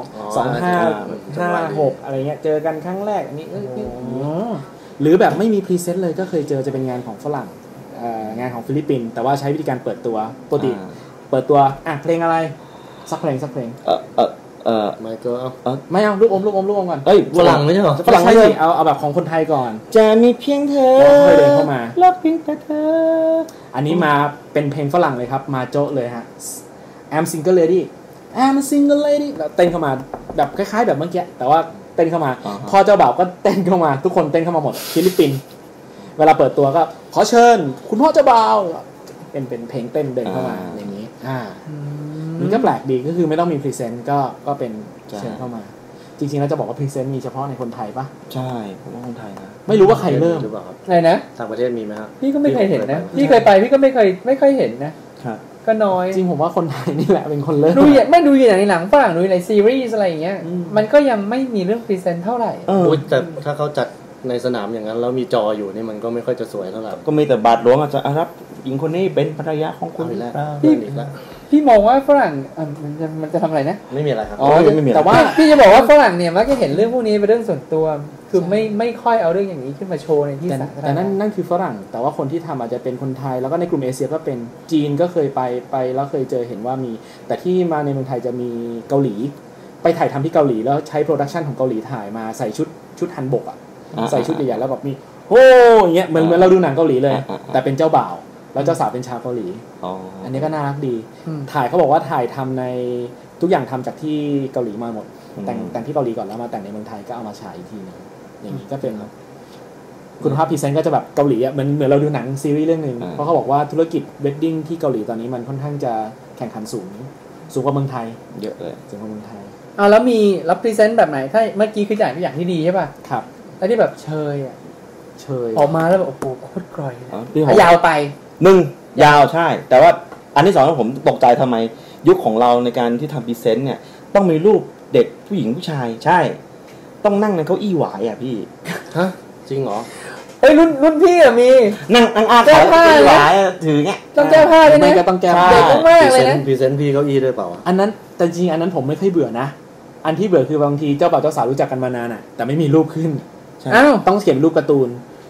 2556อะไรเงี้ยเจอกันครั้งแรกอันนี้หรือแบบไม่มีพรีเซนต์เลยก็เคยเจอจะเป็นงานของฝรั่งงานของฟิลิปปินส์แต่ว่าใช้วิธีการเปิดตัวปกติเปิดตัวเพลงอะไรสักเพลงไม่ก็ไม่เอาลูกอมก่อนฝรั่งไม่ใช่หรอฝรั่งไม่ใช่เอาแบบของคนไทยก่อนจะมีเพียงเธอเดินเข้ามารักเพียงแต่เธออันนี้มาเป็นเพลงฝรั่งเลยครับมาโจ๊ะเลยฮะ I'm single lady I'm a single lady แล้วเต้นเข้ามาแบบคล้ายๆแบบเมื่อกี้แต่ว่าเต้นเข้ามาพอเจ้าบ่าวก็เต้นเข้ามาทุกคนเต้นเข้ามาหมดฟิลิปปินส์เวลาเปิดตัวก็ขอเชิญคุณพ่อเจ้าบ่าวเป็นเพลงเต้นเดินเข้ามาอย่างนี้มันก็แปลกดีก็คือไม่ต้องมีพรีเซนต์ก็เป็นเชิญเข้ามาจริงๆแล้วจะบอกว่าพรีเซนต์มีเฉพาะในคนไทยปะใช่ผมว่าคนไทยนะไม่รู้ว่าใครเริ่มหรือเปล่าครับอะไรนะต่างประเทศมีไหมครับพี่ก็ไม่เคยเห็นนะพี่เคยไปพี่ก็ไม่ค่อยเห็นนะครับก็น้อยจริงผมว่าคนไทยนี่แหละเป็นคนเริ่มไม่ดูอย่างในหนังฝรั่งดูในซีรีส์อะไรอย่างเงี้ยมันก็ยังไม่มีเรื่องพรีเซนต์เท่าไหร่แต่ถ้าเขาจัดในสนามอย่างนั้นแล้วมีจออยู่นี่มันก็ไม่ค่อยจะสวยเท่าไหร่ก็มีแต่บาทหลวงอาจจะรับหญิงคนนี้เป็นภรรยาของคุณแล้วพี่มองว่าฝรั่งมันจะทำอะไรนะไม่มีอะไรครับแต่ว่าพี่จะบอกว่าฝรั่งเนี่ยมักจะเห็นเรื่องพวกนี้เป็นเรื่องส่วนตัวคือไม่ค่อยเอาเรื่องอย่างนี้ขึ้นมาโชว์ในที่สาธารณะแต่นั่นคือฝรั่งแต่ว่าคนที่ทำอาจจะเป็นคนไทยแล้วก็ในกลุ่มเอเชียก็เป็นจีนก็เคยไปแล้วเคยเจอเห็นว่ามีแต่ที่มาในเมืองไทยจะมีเกาหลีไปถ่ายทำที่เกาหลีแล้วใช้โปรดักชันของเกาหลีถ่ายมาใส่ชุดฮันบกอ่ะใส่ชุดใหญ่ๆแล้วแบบมีโอ้อย่างเงี้ยเหมือนเราดูหนังเกาหลีเลยแต่เป็นเจ้าบ่าวแล้วเจ้าสาวเป็นชาวเกาหลีอันนี้ก็น่ารักดีถ่ายเขาบอกว่าถ่ายทำในทุกอย่างทำจากที่เกาหลีมาหมดแต่งที่เกาหลีก่อนแล้วมาแต่งในเมืองไทยก็เอามาฉายอีกทีนึงอย่างนี้ก็เป็นคุณภาพพรีเซนต์ก็จะแบบเกาหลีอ่ะเหมือนเราดูหนังซีรีส์เรื่องนึงเพราะเขาบอกว่าธุรกิจเวดดิ้งที่เกาหลีตอนนี้มันค่อนข้างจะแข่งขันสูงกว่าเมืองไทยเยอะเลยสูงกว่าเมืองไทยแล้วมีรับพรีเซนต์แบบไหนถ้าเมื่อกี้คืออย่างที่ดีใช่ป่ะครับแล้วที่แบบเชยออกมาแล้วแบบโอ้โหโคตรกร่อยยาวไปยาวใช่แต่ว่าอันที่2ผมตกใจทำไมยุคของเราในการที่ทำพรีเซนต์เนี่ยต้องมีรูปเด็กผู้หญิงผู้ชายใช่ต้องนั่งในเก้าอี้หวายอ่ะพี่ฮะจริงเหรอรุ่นพี่อะมีนั่งอาแก้ผ้าหวายถือเงี้ยต้องแก้ผ้าเลยนะก็ต้องแก้ผ้าเด็กมากเลยนะพรีเซนต์พี่เก้าอี้ด้วยเปล่าอันนั้นแต่จริงอันนั้นผมไม่ค่อยเบื่อนะอันที่เบื่อคือบางทีเจ้าบ่าวเจ้าสาวรู้จักกันมานานอ่ะแต่ไม่มีรูปขึ้นต้องเขียนรูปการ์ตูน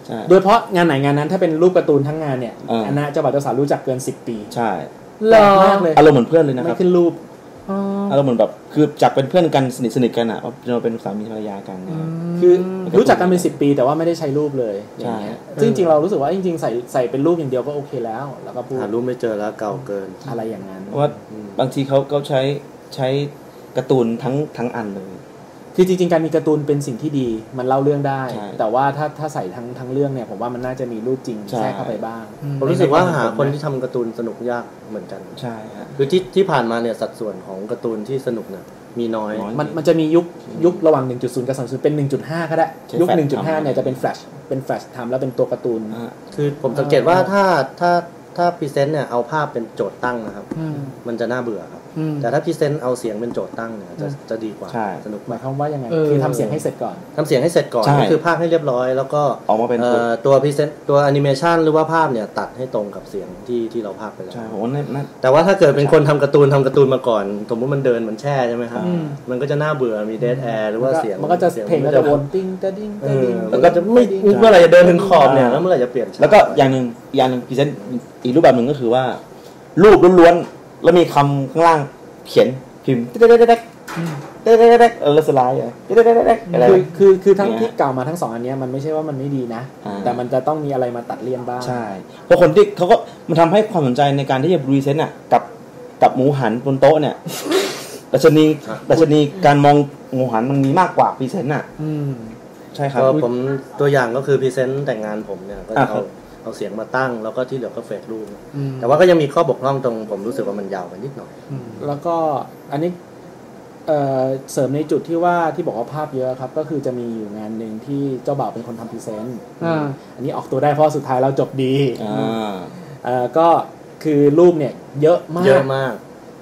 โดยเฉพาะงานไหนงานนั้นถ้าเป็นรูปการ์ตูนทั้งงานเนี่ยอันนั้นเจ้าบ่าวเจ้าสาวรู้จักเกิน10 ปีใช่หล่อมากเลยอารมณ์เหมือนเพื่อนเลยนะครับไม่ขึ้นรูปอารมณ์เหมือนแบบคือจากเป็นเพื่อนกันสนิทกันอ่ะเราเป็นสามีภรรยากันคือรู้จักกันเป็น10 ปีแต่ว่าไม่ได้ใช้รูปเลยอย่างเงี้ยจริงๆเรารู้สึกว่าจริงๆใส่เป็นรูปอย่างเดียวก็โอเคแล้วก็พูดหารูปไม่เจอแล้วเก่าเกินอะไรอย่างนั้นว่าบางทีเขาใช้การ์ตูนทั้งอันเลยคือจริงๆการมีการ์ตูนเป็นสิ่งที่ดีมันเล่าเรื่องได้แต่ว่าถ้าใส่ทั้งเรื่องเนี่ยผมว่ามันน่าจะมีรูปจริงแทรกเข้าไปบ้างผมรู้สึกว่าหาคนที่ทำการ์ตูนสนุกยากเหมือนกันใช่ครับคือที่ผ่านมาเนี่ยสัดส่วนของการ์ตูนที่สนุกเนี่ยมีน้อยมันจะมียุคระหว่าง 1.0 กับ 3.0 เป็น 1.5 ก็ได้ยุค 1.5 เนี่ยจะเป็นแฟลชทำแล้วเป็นตัวการ์ตูนคือผมสังเกตว่าถ้าพรีเซนต์เนี่ยเอาภาพเป็นโจทย์ตั้งนะครับมันจะน่าเบื่อครับแต่ถ้าพรีเซนต์เอาเสียงเป็นโจทย์ตั้งเนี่ยจะดีกว่าสนุกหมายความว่ายังไงคือทำเสียงให้เสร็จก่อนก็คือภาพให้เรียบร้อยแล้วก็ออกมาเป็นตัวพรีเซนต์ตัวแอนิเมชันหรือว่าภาพเนี่ยตัดให้ตรงกับเสียงที่เราภาพไปแล้วใช่ผมว่านั่นแต่ว่าถ้าเกิดเป็นคนทำการ์ตูนมาก่อนสมมติมันเดินมันแช่ใช่ไหมครับมันก็จะน่าเบื่อมีเดดแอร์หรือว่าเสียงมันก็จะเพลงก็จะวนติ้งตะดิ้งตะดิ้งแล้วก็จะไม่เมื่อไหร่จะเดินถึงขอบเนี่ยแล้วเมื่อไหร่จะเปลี่ยนแล้วก็อย่างนึงพรีเซนต์อีกรูปแบบนึงก็คือว่ารูปล้วนๆแล้วมีคำข้างล่างเขียนพิมพ์เด็กสไลด์คือทั้งที่กล่าวมาทั้ง2อันนี้มันไม่ใช่ว่ามันไม่ดีนะแต่มันจะต้องมีอะไรมาตัดเลี่ยนบ้างใช่เพราะคนที่เขาก็มันทำให้ความสนใจในการที่จะพรีเซนต์อ่ะกับหมูหันบนโต๊ะเนี่ยดัชนีการมองหมูหันมันมีมากกว่าพรีเซนต์อ่ะใช่ครับผมตัวอย่างก็คือพรีเซนต์แต่งงานผมเนี่ยก็จะเอาเสียงมาตั้งแล้วก็ที่เหลือก็เฟซรูปแต่ว่าก็ยังมีข้อบกพร่องตรงผมรู้สึกว่ามันยาวไปนิดหน่อยแล้วก็อันนี้เสริมในจุดที่บอกว่าภาพเยอะครับก็คือจะมีอยู่งานหนึ่งที่เจ้าบ่าวเป็นคนทำพรีเซนต์อันนี้ออกตัวได้เพราะสุดท้ายเราจบดีก็คือรูปเนี่ยเยอะมาก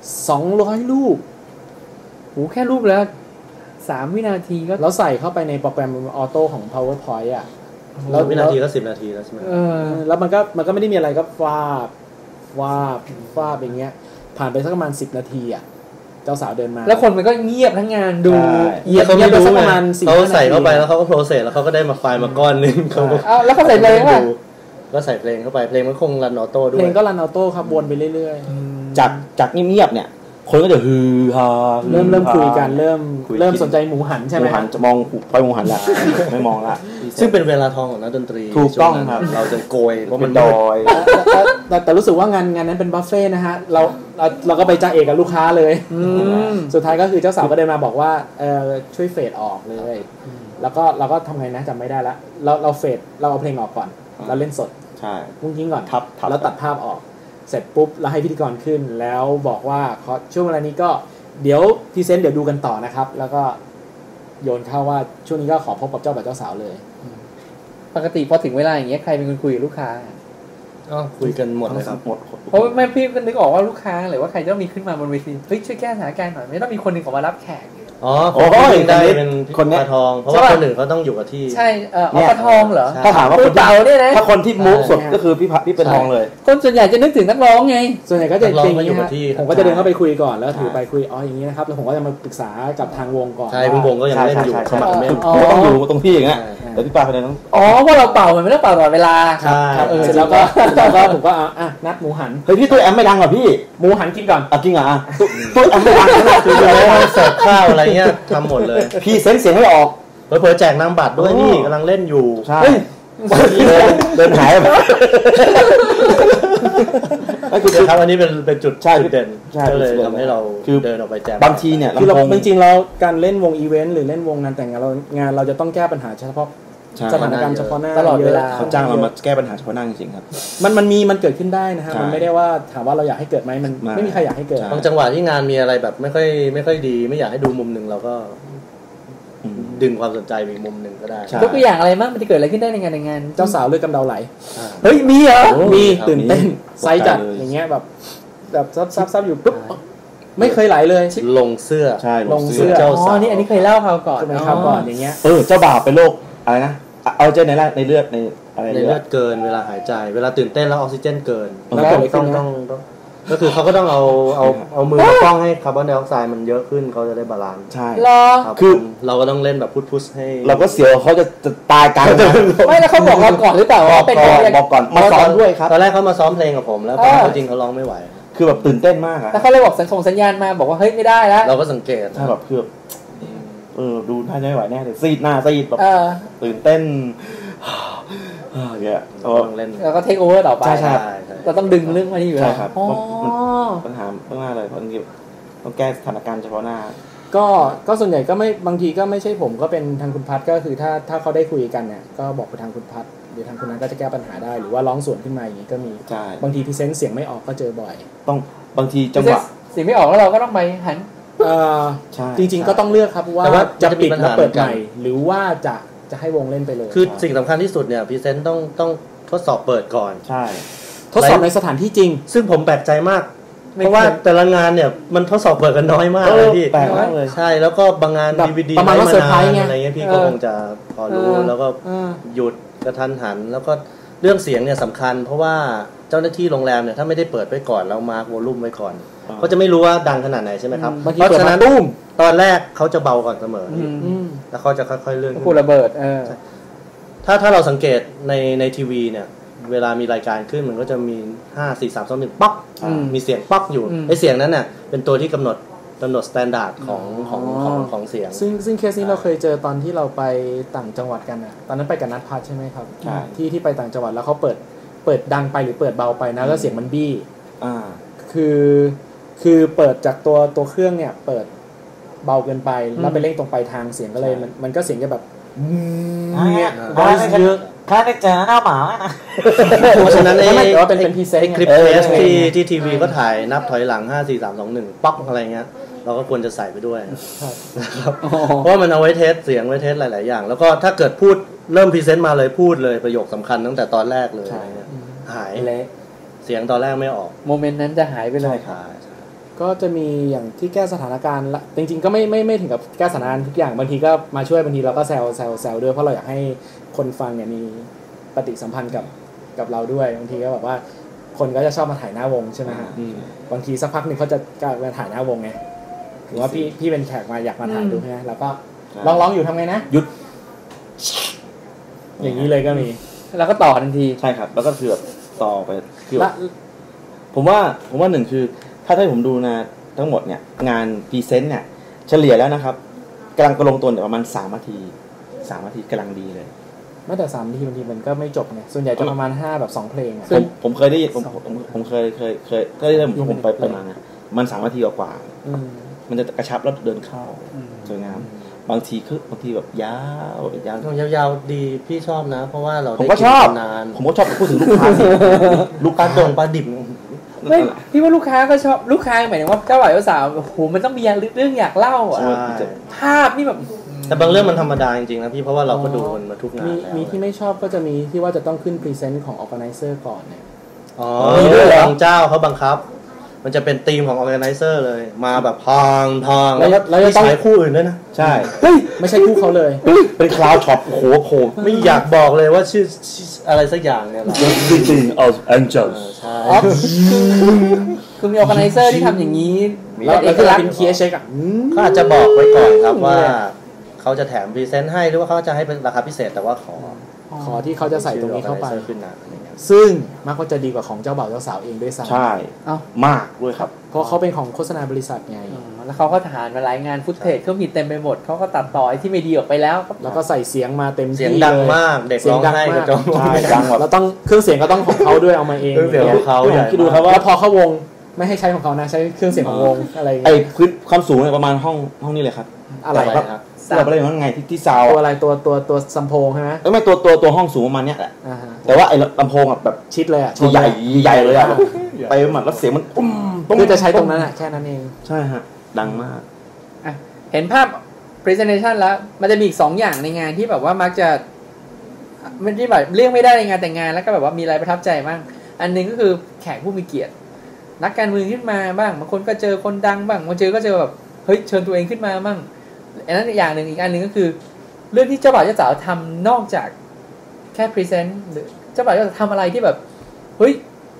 200 รูปโหแค่รูปแล้ว3 วินาทีก็เราใส่เข้าไปในโปรแกรมออโต้ของ PowerPoint อ่ะแล้ววินาทีก็10 นาทีแล้วใช่ไหมแล้วมันก็ไม่ได้มีอะไรก็ฟาบอย่างเงี้ยผ่านไปสักประมาณ10 นาทีอ่ะเจ้าสาวเดินมาแล้วคนมันก็เงียบทั้งงานดูเงียบเขาไม่รู้ประมาณเขาใส่เข้าไปแล้วเขาก็โปรเซสแล้วเขาก็ได้มาไฟล์มาก้อนนึงเขาแล้วเขาใส่เพลงป่ะก็ใส่เพลงเข้าไปเพลงมันคงรันออโต้ด้วยเพลงก็รันออโต้ครับวนไปเรื่อยๆจากเงียบๆเนี่ยคนก็จะฮือฮาเริ่มคุยกันเริ่มสนใจหมูหันใช่ไหมหมูหันจะมองพอยหมูหันละไม่มองละซึ่งเป็นเวลาทองของนักดนตรีถูกต้องครับเราจะโกยเพราะมันดอยแต่รู้สึกว่างานนั้นเป็นบัฟเฟ่นะฮะเราก็ไปจ้าเอกกับลูกค้าเลยสุดท้ายก็คือเจ้าสาวก็เดินมาบอกว่าช่วยเฟดออกเลยแล้วก็เราก็ทำไงนะจำไม่ได้ละเราเฟดเราเอาเพลงออกก่อนเราเล่นสดใช่พุ่งทิ้งก่อนแล้วตัดภาพออกเสร็จปุ๊บแล้วให้พิธีกรขึ้นแล้วบอกว่าช่วงเวลานี้ก็เดี๋ยวพรีเซนต์เดี๋ยวดูกันต่อนะครับแล้วก็โยนเข้าว่าช่วงนี้ก็ขอพบกับเจ้าบ่าวเจ้าสาวเลยปกติพอถึงเวลาอย่างเงี้ยใครเป็นคนคุยกับลูกค้าก็คุยกันหมดเลยครับหมดเพราะแม่พี่ก็นึกออกว่าลูกค้าหรือว่าใครต้องมีขึ้นมาบนเวทีเฮ้ยช่วยแก้สถานการณ์หน่อยไม่ต้องมีคนหนึ่งออกมารับแขกคนได้เป็นคนปลาทองเพราะว่าคนหนึ่งเขาต้องอยู่กับที่ใช่ปลาทองเหรอถ้าถามว่าเต่าเนี่ยนะถ้าคนที่มูฟสดก็คือพี่เป็นทองเลยคนส่วนใหญ่จะนึกถึงนักร้องไงส่วนใหญ่ก็จะเป็นอย่างนี้ผมก็จะเดินเข้าไปคุยก่อนแล้วถือไปคุยอย่างนี้นะครับแล้วผมก็จะมาปรึกษากับทางวงก่อนใช่วงก็ยังเล่นอยู่สมัครเล่นต้องอยู่ตรงที่อย่างเงี้ยเดี๋ยวพี่ปาคนนั้นเพราะเราเป่ามันไม่ต้องเป่าตลอดเวลาเสร็จแล้วก็ผมก็นัดหมูหันเฮ้ยพี่ตัวแอมไม่ดังหรอพี่หมูหันกินก่อนจริงเหรอตัวแอมไม่ดังนะคือเสิร์ฟข้าวอะไรเงี้ยทำหมดเลยพี่เสียงไม่ออกเผลอแจกนามบัตรด้วยนี่กำลังเล่นอยู่ใช่เดินหายไปคือครับอันนี้เป็นจุดเด่นก็เลยทำให้เราเดินออกไปแจกบางทีเนี่ยคือเราจริงๆแล้วการเล่นวงอีเวนต์หรือเล่นวงงานแต่งงานเราจะต้องแก้ปัญหาเฉพาะสถานการณ์เฉพาะหน้าตลอดเวลาเขาจ้างเรามาแก้ปัญหาเฉพาะหน้าจริงๆครับมันเกิดขึ้นได้นะฮะมันไม่ได้ว่าถามว่าเราอยากให้เกิดไหมมันไม่มีใครอยากให้เกิดบางจังหวะที่งานมีอะไรแบบไม่ค่อยดีไม่อยากให้ดูมุมนึงเราก็ดึงความสนใจไปอีกมุมนึงก็ได้ยกตัวอย่างอะไรบ้างมันจะเกิดอะไรขึ้นได้ในงานเจ้าสาวเลือดกำเดาไหลเฮ้ยมีเหรอมีตื่นเต้นไซส์จัดอย่างเงี้ยแบบซับอยู่ปุ๊บไม่เคยไหลเลยลงเสื้อใช่ลงเสื้อเจ้าสาวนี่อันนี้เคยเล่าคราวก่อนอย่างเงี้ยเจ้าบ่าวเป็นโรคอะไรนะเอาใจในเลือดในอะไรในเลือดเกินเวลาหายใจเวลาตื่นเต้นแล้วออกซิเจนเกินแล้วต้องก็คือเขาก็ต้องเอามือมาป้องให้คาร์บอนไดออกไซด์มันเยอะขึ้นเขาจะได้บาลานซ์ใช่คือเราก็ต้องเล่นแบบพุชให้เราก็เสียวเขาจะตายกันไม่แล้วเขาบอกเราก่อนหรือเปล่าว่าเป็นบอกก่อนมาซ้อมด้วยครับตอนแรกเขามาซ้อมเพลงกับผมแล้วพอจริงเขาร้องไม่ไหวคือแบบตื่นเต้นมากอะแล้วเขาเลยบอกสัญญาณมาบอกว่าเฮ้ยไม่ได้แล้วเราก็สังเกตใช่แบบคือดูน่าจะไม่ไหวแน่เลยซีดหน้าซีดแบบตื่นเต้นเนี่ยเล่นแล้วก็เทคโอเวอร์ต่อไปใช่เราต้องดึงเรื่องมาที่อยู่แล้วใช่ครับปัญหาเลยเพราะนี่ต้องแก้สถานการณ์เฉพาะหน้าก็ส่วนใหญ่ก็ไม่บางทีก็ไม่ใช่ผมก็เป็นทางคุณพัฒก็คือถ้าเขาได้คุยกันเนี่ยก็บอกไปทางคุณพัฒเดี๋ยวทางคุณนั้นก็จะแก้ปัญหาได้หรือว่าร้องสวนขึ้นมาอย่างนี้ก็มีบางทีพรีเซนต์เสียงไม่ออกก็เจอบ่อยต้องบางทีจังหวะเสียงไม่ออกแล้วเราก็ต้องไปหันจริงๆก็ต้องเลือกครับว่าจะปิดแล้วเปิดใหม่หรือว่าจะให้วงเล่นไปเลยคือสิ่งสำคัญที่สุดเนี่ยพรีเซนต์ต้องทดสอบเปิดก่อนใช่ทดสอบในสถานที่จริงซึ่งผมแปลกใจมากเพราะว่าแต่ละงานเนี่ยมันทดสอบเปิดกันน้อยมากเลยพี่แปลกมากเลยใช่แล้วก็บางงาน DVD ประมาณว่าเซอร์ไพรส์ไงอะไรเงี้ยพี่ก็คงจะพอรู้แล้วก็หยุดกระทันหันแล้วก็เรื่องเสียงเนี่ยสำคัญเพราะว่าเจ้าหน้าที่โรงแรมเนี่ยถ้าไม่ได้เปิดไว้ก่อนแล้วมาร์ควอลลุ่มไว้ก่อนเขาจะไม่รู้ว่าดังขนาดไหนใช่ไหมครับเพราะฉะนั้นตอนแรกเขาจะเบาก่อนเสมอแล้วเขาจะค่อยๆเลื่อนพูดระเบิดถ้าเราสังเกตในทีวีเนี่ยเวลามีรายการขึ้นมันก็จะมี5 4 3 2 1ป๊อกมีเสียงป๊อกอยู่ไอเสียงนั้นน่ะเป็นตัวที่กำหนดสแตนดาร์ดของเสียงซึ่งเคสนี้เราเคยเจอตอนที่เราไปต่างจังหวัดกันอ่ะตอนนั้นไปกับนัทพัฒน์ใช่ไหมครับที่ไปต่างจังหวัดแล้วเขาเปิดดังไปหรือเปิดเบาไปนะแล้วเสียงมันบี้คือเปิดจากตัวเครื่องเนี่ยเปิดเบาเกินไปแล้วไปเร่งตรงปลายทางเสียงก็เลยมันก็เสียงจะแบบเนี่ยเยอะค่าได้เจอหน้าหมาเพราะฉะนั้นไม่ว่าเป็นพรีเซนต์คลิปเทสที่ทีวีก็ถ่ายนับถอยหลัง5 4 3 2 1ป๊อกอะไรเงี้ยเราก็ควรจะใส่ไปด้วยนะครับเพราะมันเอาไว้เทสเสียงไว้เทสหลายๆอย่างแล้วก็ถ้าเกิดพูดเริ่มพรีเซนต์มาเลยพูดเลยประโยคสำคัญตั้งแต่ตอนแรกเลยหายเลยเสียงตอนแรกไม่ออกโมเมนต์นั้นจะหายไปเลยก็จะมีอย่างที่แก้สถานการณ์ละจริงๆก็ไม่ถึงกับแก้สถานการณ์ทุกอย่างบางทีก็มาช่วยบางทีเราก็แซวด้วยเพราะเราอยากให้คนฟังเนี่ยมีปฏิสัมพันธ์กับเราด้วยบางทีก็แบบว่าคนก็จะชอบมาถ่ายหน้าวงใช่ไหมฮะบางทีสักพักหนึ่งเขาจะมาถ่ายหน้าวงไงถือว่าพี่เป็นแขกมาอยากมาถ่ายดูใช่ไหมแล้วก็ร้องอยู่ทำไงนะหยุดอย่างนี้เลยก็มีแล้วก็ต่อทันทีใช่ครับแล้วก็คือแบบต่อไปคือผมว่าหนึ่งคือถ้าให้ผมดูนะทั้งหมดเนี่ยงานพรีเซนต์เนี่ยเฉลี่ยแล้วนะครับกำลังลงตัวประมาณ3 นาทีกำลังดีเลยไม่แต่3 นาทีบางทีมันก็ไม่จบไงส่วนใหญ่จะประมาณ5แบบ2เพลงอ่ะผมเคยได้ผมเคยได้ผมไปมาเนี่ยมัน3 นาทีกว่ามันจะกระชับแล้วเดินเข้าสวยงามบางทีแบบยาวดีพี่ชอบนะเพราะว่าเราผมก็ชอบผมก็ชอบพูดถึงลูกค้าลูกค้าดงปลาดิบไม่พี่ว่าลูกค้าก็ชอบลูกค้าหมายถึงว่าเจ้าบ่าวเจ้าสาวโอ้โหมันต้องมีเรื่องอยากเล่าอ่ะภาพนี่แบบแต่บางเรื่องมันธรรมดาจริงๆนะพี่เพราะว่าเราก็ดูมันมาทุกงานแล้วมีที่ไม่ชอบก็จะมีที่ว่าจะต้องขึ้นพรีเซนต์ของ organizer ก่อนเนี่ยมีด้วยบางเจ้าเขาบังคับมันจะเป็นธีมของ organizer เลยมาแบบทองแล้วจะต้องใช้คู่อื่นด้วยนะใช่ไม่ใช่คู่เขาเลยเป็นคลาวด์ช็อปโอ้โหไม่อยากบอกเลยว่าชื่ออะไรสักอย่างเนี่ย Everything of Angels ใช่คือมี organizer ที่ทำอย่างนี้แล้วคือเป็นเคสเช็คอ่ะเขาอาจจะบอกไว้ก่อนครับว่าเขาจะแถมพรีเซนต์ให้หรือว่าเขาจะให้เป็นราคาพิเศษแต่ว่าขอที่เขาจะใส่ตรงนี้เข้าไปซึ่งมากก็จะดีกว่าของเจ้าบ่าวเจ้าสาวเองด้วยซ้ำใช่มากด้วยครับเพราะเขาเป็นของโฆษณาบริษัทไงแล้วเขาก็ถ่ายมาหลายงานฟุตเทจเขามีเต็มไปหมดเขาก็ตัดต่อที่ไม่ดีออกไปแล้วก็ใส่เสียงมาเต็มที่เสียงดังมากเด็กร้องไห้กับจอใช่ดังหมดแล้วต้องเครื่องเสียงก็ต้องของเขาด้วยเอามาเองเครื่องเสียงของเขาคิดดูครับว่าพอเข้าวงไม่ให้ใช้ของเขานะใช้เครื่องเสียงของวงอะไรไอ้พื้นความสูงเนี่ยประมาณห้องนี้เลยครับอะไรครับเราไปเล่นว่าไงที่ซาวตัวอะไรตัวซัมโพงใช่ไหมไม่ตัวห้องสูงประมาณเนี้ยแหละแต่ว่าไอ้ลำโพงแบบชิดเลยอ่ะใหญ่เลยอ่ะไปหมดแล้วเสียงมันคือจะใช้ตรงนั้นอ่ะแค่นั้นเองใช่ฮะดังมากเห็นภาพ presentation แล้วมันจะมีอีก2 อย่างในงานที่แบบว่ามักจะมันที่แบบเลี่ยงไม่ได้ในงานแต่งงานแล้วก็แบบว่ามีอะไรประทับใจบ้างอันนึงก็คือแขกผู้มีเกียรตินักการเมืองขึ้นมาบ้างบางคนก็เจอคนดังบ้างบางก็เจอแบบเฮ้ยเชิญตัวเองขึ้นมาบ้างอันนั้นอย่างหนึ่งอีกอันหนึ่งก็คือเรื่องที่เจ้าบ่าวเจ้าสาวทำนอกจากแค่พรีเซนต์หรือเจ้าบ่าวเจ้าสาวทำอะไรที่แบบเฮ้ย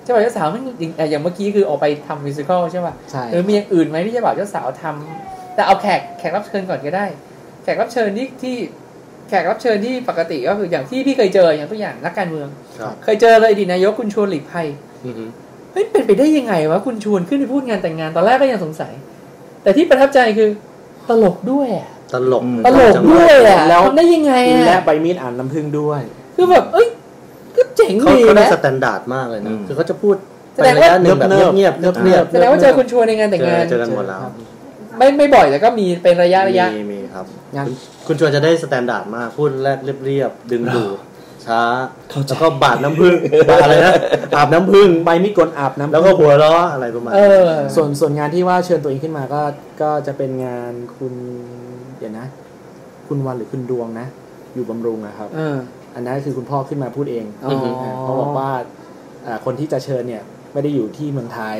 เจ้าบ่าวเจ้าสาวมันอย่างเมื่อกี้คือออกไปทำมิวสิควลใช่ป่ะใช่มีอย่างอื่นไหมที่เจ้าบ่าวเจ้าสาวทำแต่เอาแขกรับเชิญก่อนก็ได้แขกรับเชิญที่แขกรับเชิญที่ปกติก็คืออย่างที่พี่เคยเจออย่างตัวอย่างนักการเมืองเคยเจอเลยอดีตนายกคุณชวนหลีกภัยเฮ้ยเป็นไปได้ยังไงวะคุณชวนขึ้นไปพูดงานแต่งงานตอนแรกก็ยังสงสัยแต่ที่ประทับใจคือตลกด้วยตลกด้วยแล้วทำได้ยังไงและใบมีดอ่านน้ำผึ้งด้วยคือแบบเอ้ยก็เจ๋งดีนะเขาได้สแตนดาร์ดมากเลยนะคือเขาจะพูดแสดงว่าเงียบแสดงว่าเจอคุณชวนในงานแต่งงานเจอกันหมดแล้วไม่บ่อยแต่ก็มีเป็นระยะมีครับคุณชวนจะได้สแตนดาร์ดมากพูดแรกเรียบดึงดูดช้าแล้วก็บาดน้ำผึ้งอะไรนะอาบน้ำผึ้งใบมีดกลอาบน้ำแล้วก็หัวเราะอะไรประมาณส่วนงานที่ว่าเชิญตัวเองขึ้นมาก็จะเป็นงานคุณเดี๋ยวนะคุณวันหรือคุณดวงนะอยู่บำรุงนะครับอันนั้นคือคุณพ่อขึ้นมาพูดเองเขาบอกว่าคนที่จะเชิญเนี่ยไม่ได้อยู่ที่เมืองไทย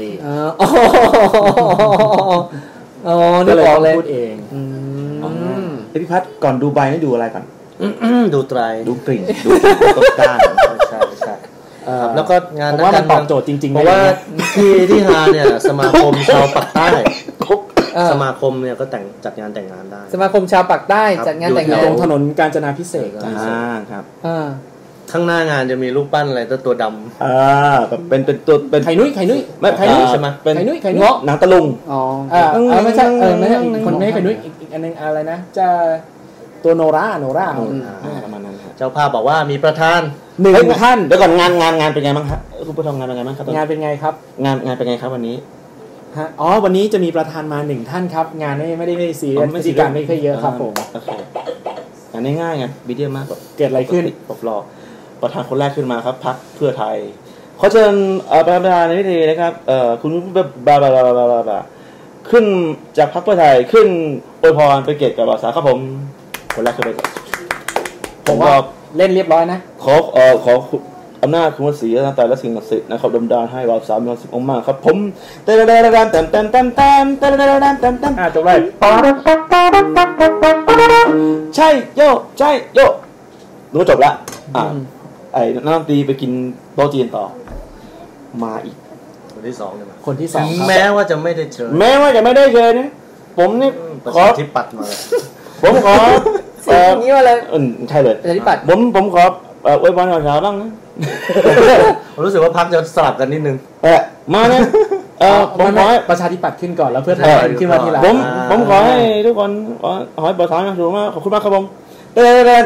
นี่บอกเลยพูดเองพี่พัฒน์ก่อนดูใบนี่ดูอะไรก่อนดูไตรดูกลิ่นดูต้นก้านใช่แล้วก็งานนั้นการตอบโจทย์จริงๆเพราะว่าที่ฮาเนี่ยสมาคมชาวปากใต้สมาคมเนี่ยก็จัดงานแต่งงานได้สมาคมชาวปากใต้จัดงานแต่งงานตรงถนนกาญจนาภิเษกครับข้างหน้างานจะมีรูปปั้นอะไรตัวดำแบบเป็นตัวเป็นไข่นุ้ยไม่ไข่นุ้ยใช่ไหมเป็นไข่นุ้ยเงาะหนังตะลุงไม่ใช่ไม่ใช่คนนี้ไข่นุ้ยอีกอันนึงอะไรนะจะตัวโนราประมาณนั้นเจ้าภาพบอกว่ามีประธาน 1 ท่านเดี๋ยวก่อนงานเป็นไงบ้างครับคุณผู้ชมงานเป็นไงบ้างครับงานเป็นไงครับงานเป็นไงครับวันนี้วันนี้จะมีประธานมา1 ท่านครับงานไม่ได้ซีเรียสพิธีการไม่ค่อยเยอะครับผมงานง่ายๆไงวิดีโอมากเกิดอะไรขึ้นผมรอประธานคนแรกขึ้นมาครับพรรคเพื่อไทยขอเชิญประธานในพิธีนะครับคุณบาขึ้นจากพรรคเพื่อไทยขึ้นอวยพรไปเกียรติกับบ่าวสาวครับผมคนแรกขึ้นไปผมว่าเล่นเรียบร้อยนะขออำนาจคุณวสีนะแต่ละสิ่งศักดิ์สิทธิ์นะครับดลดาให้บ่าวสาวมีความสุขมากครับผมจบเลยใช่โยรู้จบละไอ้น้ำตีไปกินโต๊ะจีนต่อมาอีกคนที่2เลยคนที่2 แม้ว่าจะไม่ได้เชิญนะผมนี่ขอที่ปัดมาผมขอนี้ว่าอะไรใช่เลยผมขออวยพรชาวบ้างนะผมรู้สึกว่าพรรคจะสลับกันนิดนึงมาเนี่ยผมขอประชาธิปัตย์ขึ้นก่อนแล้วเพื่อไทยขึ้นมาทีหลังผมขอให้ทุกคนขอให้ประธานมาถูกมากขอบคุณมากครับผมแต่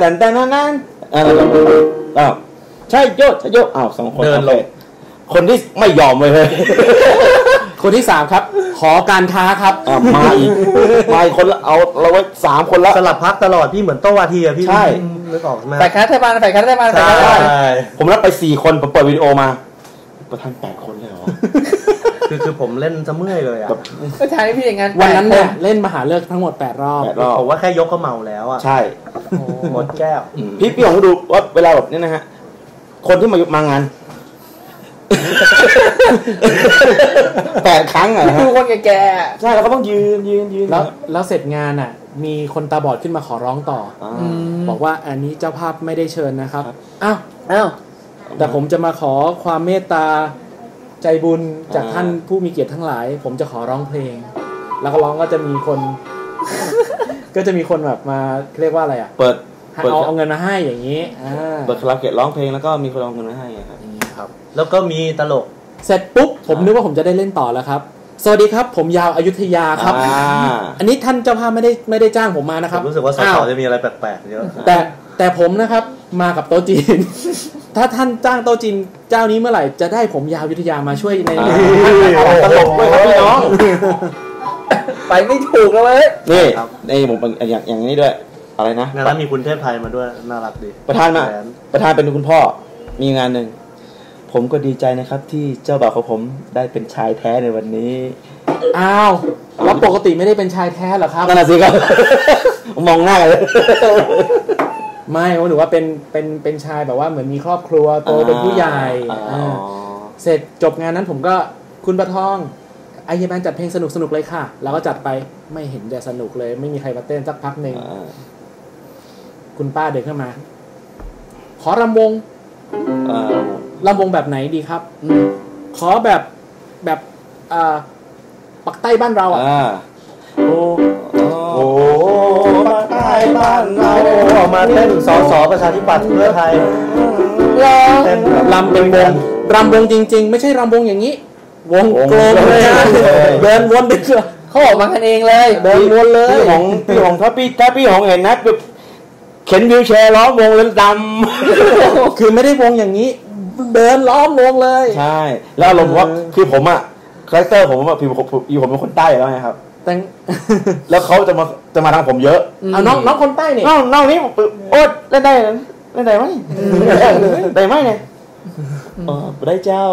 ใช่โย2 คนเดินลงคนที่ไม่ยอมเลยคนที่3ครับขอการค้าครับมาอีกคนละเอาเราไว้3 คนละสลับพรรคตลอดพี่เหมือนโต้วาทีอะพี่ใช่นึกออกไหมฝ่ายค้านรัฐบาลผมรับไป4 คนผมเปิดวิดีโอมาประธาน8 คนเลยเหรอคือผมเล่นซะเมื่อยเลยอะประธานพี่อย่างงั้นวันนั้นเนี่ยเล่นมหาฤกษ์ทั้งหมด8 รอบผมว่าแค่ยกก็เมาแล้วอะใช่หมดแก้วพี่ลองดูว่าเวลาแบบนี้นะฮะคนที่มางาน8 ครั้งอ่ะดูคนแก่ใช่เราก็ต้องยืนแล้วเสร็จงานอ่ะมีคนตาบอดขึ้นมาขอร้องต่อบอกว่าอันนี้เจ้าภาพไม่ได้เชิญนะครับอ้าวแต่ผมจะมาขอความเมตตาใจบุญจากท่านผู้มีเกียรติทั้งหลายผมจะขอร้องเพลงแล้วก็ร้องก็จะมีคนแบบมาเรียกว่าอะไรอ่ะเอาเงินมาให้อย่างนี้เปิดคาราโอเกะร้องเพลงแล้วก็มีคนเอาเงินมาให้ครับแล้วก็มีตลกเสร็จปุ๊บผมนึกว่าผมจะได้เล่นต่อแล้วครับสวัสดีครับผมยาวอยุธยาครับอันนี้ท่านเจ้าภาพไม่ได้จ้างผมมานะครับรู้สึกว่าสาวจะมีอะไรแปลกๆเยอะแต่ผมนะครับมากับโต๊ะจีนถ้าท่านจ้างโต๊ะจีนเจ้านี้เมื่อไหร่จะได้ผมยาวอยุธยามาช่วยในตลกด้วยครับพี่น้องไปไม่ถูกเลยนี่ผมอย่างนี้ด้วยอะไรนะแล้วมีคุณเทพไทยมาด้วยน่ารักดีประธานเป็นคุณพ่อมีงานหนึ่งผมก็ดีใจนะครับที่เจ้าบ่าวของผมได้เป็นชายแท้ในวันนี้อ้าวแล้วปกติไม่ได้เป็นชายแท้เหรอครับนั่นน่ะสิครับมองหน้าเลยไม่หนูว่าเป็นชายแบบว่าเหมือนมีครอบครัวโตเป็นผู้ใหญ่เสร็จจบงานนั้นผมก็คุณประทองไอเฮียแบนจัดเพลงสนุกเลยค่ะแล้วก็จัดไปไม่เห็นจะสนุกเลยไม่มีใครมาเต้นสักพักนึงคุณป้าเดินเข้ามาขอรำวงแบบไหนดีครับขอแบบปักใต้บ้านเราอ่ะโอ้ปักใต้บ้านเรามาเต้นสสประชาธิปัตย์เพื่อไทยรำเป็นวงรำวงจริงๆไม่ใช่รำวงอย่างนี้วงกลมเลยเดินวนไปเถอะเขาออกมากันเองเลยเดินวนเลยพี่ของถ้าพี่ของเห็นนะเข็นวิวแชร์ล้อมวงแล้วดำคือไม่ได้วงอย่างนี้เดินล้อมวงเลยใช่แล้วลงว่าคือผมอะคาแรคเตอร์ผมอะผมเป็นคนใต้แล้วไงครับแล้วเขาจะมาทางผมเยอะเอาน้องคนใต้เนี่ยน้องนี้โอ๊ตเล่นได้ไหมได้ไหมเนี่ยได้เจ้า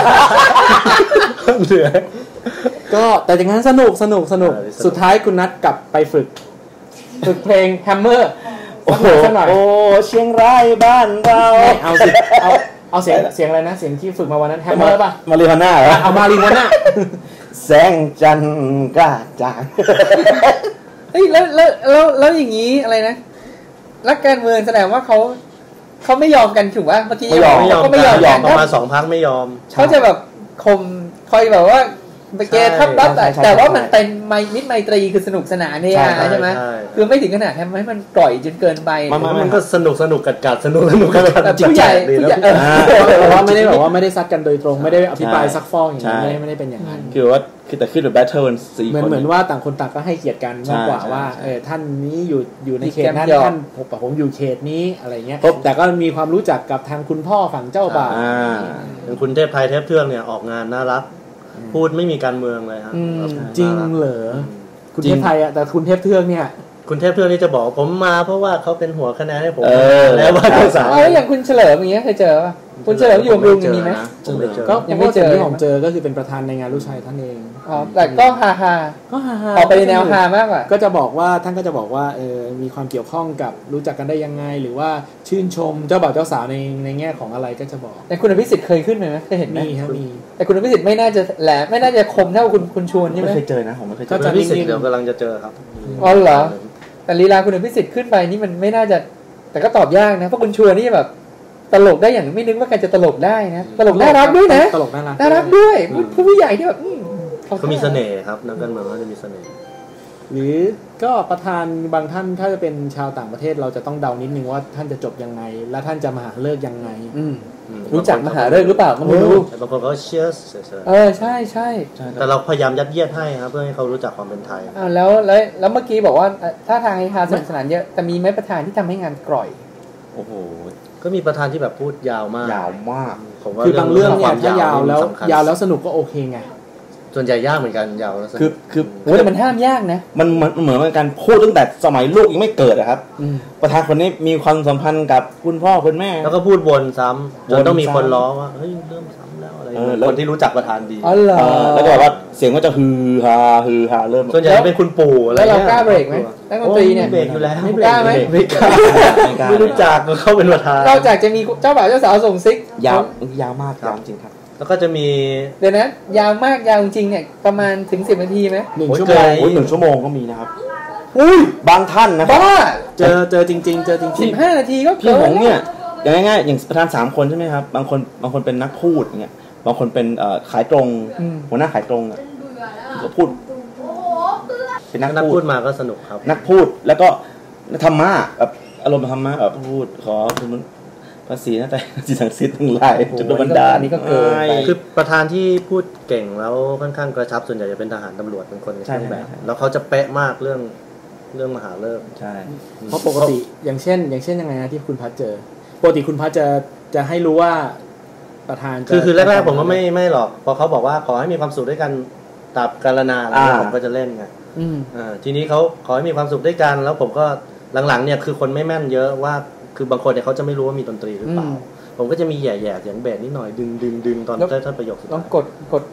เหลือก็แต่อย่างนั้นสนุกสุดท้ายคุณนัทกลับไปฝึกเพลงแฮมเมอร์โอ้เชียงรายบ้านเราเอาสิเอาเสียงอะไรนะเสียงที่ฝึกมาวันนั้นแฮมเมอร์ป่ะมาริฮาน่าเอามาริฮาน่าแสงจันทร์กล้าจางเฮ้ยแล้วอย่างนี้อะไรนะรักการเมืองแสดงว่าเขาไม่ยอมกันถูกป่ะเมื่อกี้ก็ไม่ยอมประมาณ2 พักไม่ยอมเขาจะแบบคอยแบบว่าไปเกทับรับแต่ว่ามันเป็นมิตรไมตรีคือสนุกสนานเนี่ยใช่ไหมคือไม่ถึงขนาดทำให้มันปล่อยจนเกินไปมันก็สนุกกัดสนุกกัดผู้ใหญ่แต่ว่าไม่ได้แบบว่าไม่ได้ซัดกันโดยตรงไม่ได้อภิปรายซักฟอกอย่างนี้ไม่ได้เป็นอย่างนั้นคือว่าคือแต่ขึ้นแบบแบทเทิลเหมือนว่าต่างคนต่างก็ให้เกียรติกันมากกว่าว่าท่านนี้อยู่ในเขตนั้นท่านผมอยู่เขตนี้อะไรเงี้ยแต่ก็มีความรู้จักกับทางคุณพ่อฝั่งเจ้าบ่าวคุณเทพไทยเทพเทืองเนี่ยออกงานน่ารักพูดไม่มีการเมืองเลยครับจริงเหรอคุณเทพไทยอ่ะแต่คุณเทพเทืองเนี่ยคุณเทพเทืองนี่จะบอกผมมาเพราะว่าเขาเป็นหัวคะแนนให้ผมแล้วว่าภาษาอย่างคุณเฉลิมอย่างเงี้ยเคยเจอป่ะคุณเฉลิมอยู่บำรุงมีไหมก็ยังไม่เจอที่ผมเจอก็คือเป็นประธานในงานลูกชายท่านเองแต่ก็ฮาออกไปในแนวฮามากกว่าก็จะบอกว่าท่านก็จะบอกว่ามีความเกี่ยวข้องกับรู้จักกันได้ยังไงหรือว่าชื่นชมเจ้าบ่าวเจ้าสาวในแง่ของอะไรก็จะบอกแต่คุณอภิสิทธิ์เคยขึ้นไหมเคยเห็นไหมมีแต่คุณอภิสิทธิ์ไม่น่าจะไม่น่าจะคมเท่าคุณชวนใช่ไหมไม่เคยเจอนะผมไม่เคยเจอคุณอภิสิทธิ์เดี๋ยวกำลังจะเจอครับอ๋อเหรอแต่ลีลาคุณอภิสิทธิ์ขึ้นไปนี่มันไม่น่าจะแต่ก็ตอบยากนะเพราะคุณชวนนี่แบบตลกได้อย่างไม่นึกว่าใครจะตลกได้นะตลกน่ารักด้วยนะตลกน่ารักด้วยผู้ใหญ่ที่แบบเขามีเสน่ห์ครับนักการเมืองเขาจะมีเสน่ห์หรือก็ประธานบางท่านถ้าจะเป็นชาวต่างประเทศเราจะต้องเดานิดนึงว่าท่านจะจบยังไงและท่านจะมหาฤกษ์ยังไงรู้จักมหาฤกษ์หรือเปล่าไม่รู้บางคนเขาเชื่อใช่แต่เราพยายามยัดเยียดให้ครับเพื่อให้เขารู้จักความเป็นไทยแล้วเมื่อกี้บอกว่าถ้าทางไฮฮาสนุกสนานเยอะแต่มีไหมประธานที่ทำให้งานกร่อยโอ้โหก็มีประธานที่แบบพูดยาวมากคือบางเรื่องเนี่ยถ้ายาวแล้วสนุกก็โอเคไงส่วนใหญ่ยากเหมือนกันยาวแล้วคือแต่มันห้ามยากนะมันเหมือนการพูดตั้งแต่สมัยลูกยังไม่เกิดอะครับประธานคนนี้มีความสัมพันธ์กับคุณพ่อคุณแม่แล้วก็พูดวนซ้ำจนต้องมีคนล้อว่าเฮ้ยเริ่มซ้ำแล้วอะไรคนที่รู้จักประธานดีแล้วก็ว่าเสียงก็จะฮือฮาเริ่มส่วนใหญ่เป็นคุณปู่อะไรแล้วเรากล้าเบรกไหมนักดนตรีเนี่ยเบรกอยู่แล้วไม่กล้าไหมไม่รู้จักเขาเป็นประธานนอกจากจะมีเจ้าบ่าวเจ้าสาวส่งซิกยาวมากยาวจริงครับแล้วก็จะมีเดี๋ยวนะยาวมากยาวจริงเนี่ยประมาณถึง10 นาทีไหม 1 ชั่วโมง1 ชั่วโมงก็มีนะครับบางท่านนะบ้าเจอจริง 15 นาทีก็พี่หงเนี่ยอย่างง่ายๆอย่างประธาน3 คนใช่ไหมครับบางคนเป็นนักพูดอย่างเงี้ยบางคนเป็นขายตรงหัวหน้าขายตรงก็พูดเป็นนักพูดมาก็สนุกครับนักพูดแล้วก็ธรรมะแบบอารมณ์ธรรมะแบบพูดขอภาษีนะแต่จิตสังสิทธิ์ทั้งหลายจุดบันดาลนี่ก็เกินไปคือประธานที่พูดเก่งแล้วค่อนข้างกระชับส่วนใหญ่จะเป็นทหารตำรวจเป็นคนในเครื่องแบบแล้วเขาจะเป๊ะมากเรื่องมหาฤกษ์ใช่เพราะปกติอย่างเช่นยังไงนะที่คุณพัชเจอปกติคุณพัชจะให้รู้ว่าประธานคือแรกๆผมก็ไม่หรอกพอเขาบอกว่าขอให้มีความสุขด้วยกันตราบกาลนานผมก็จะเล่นไงทีนี้เขาขอให้มีความสุขด้วยกันแล้วผมก็หลังๆเนี่ยคือคนไม่แม่นเยอะว่าคือบางคนเนี่ยเขาจะไม่รู้ว่ามีดนตรีหรือเปล่าผมก็จะมีแย่ๆเสียงเบสนิดหน่อยดึงตอนท่านประโยคต้องกด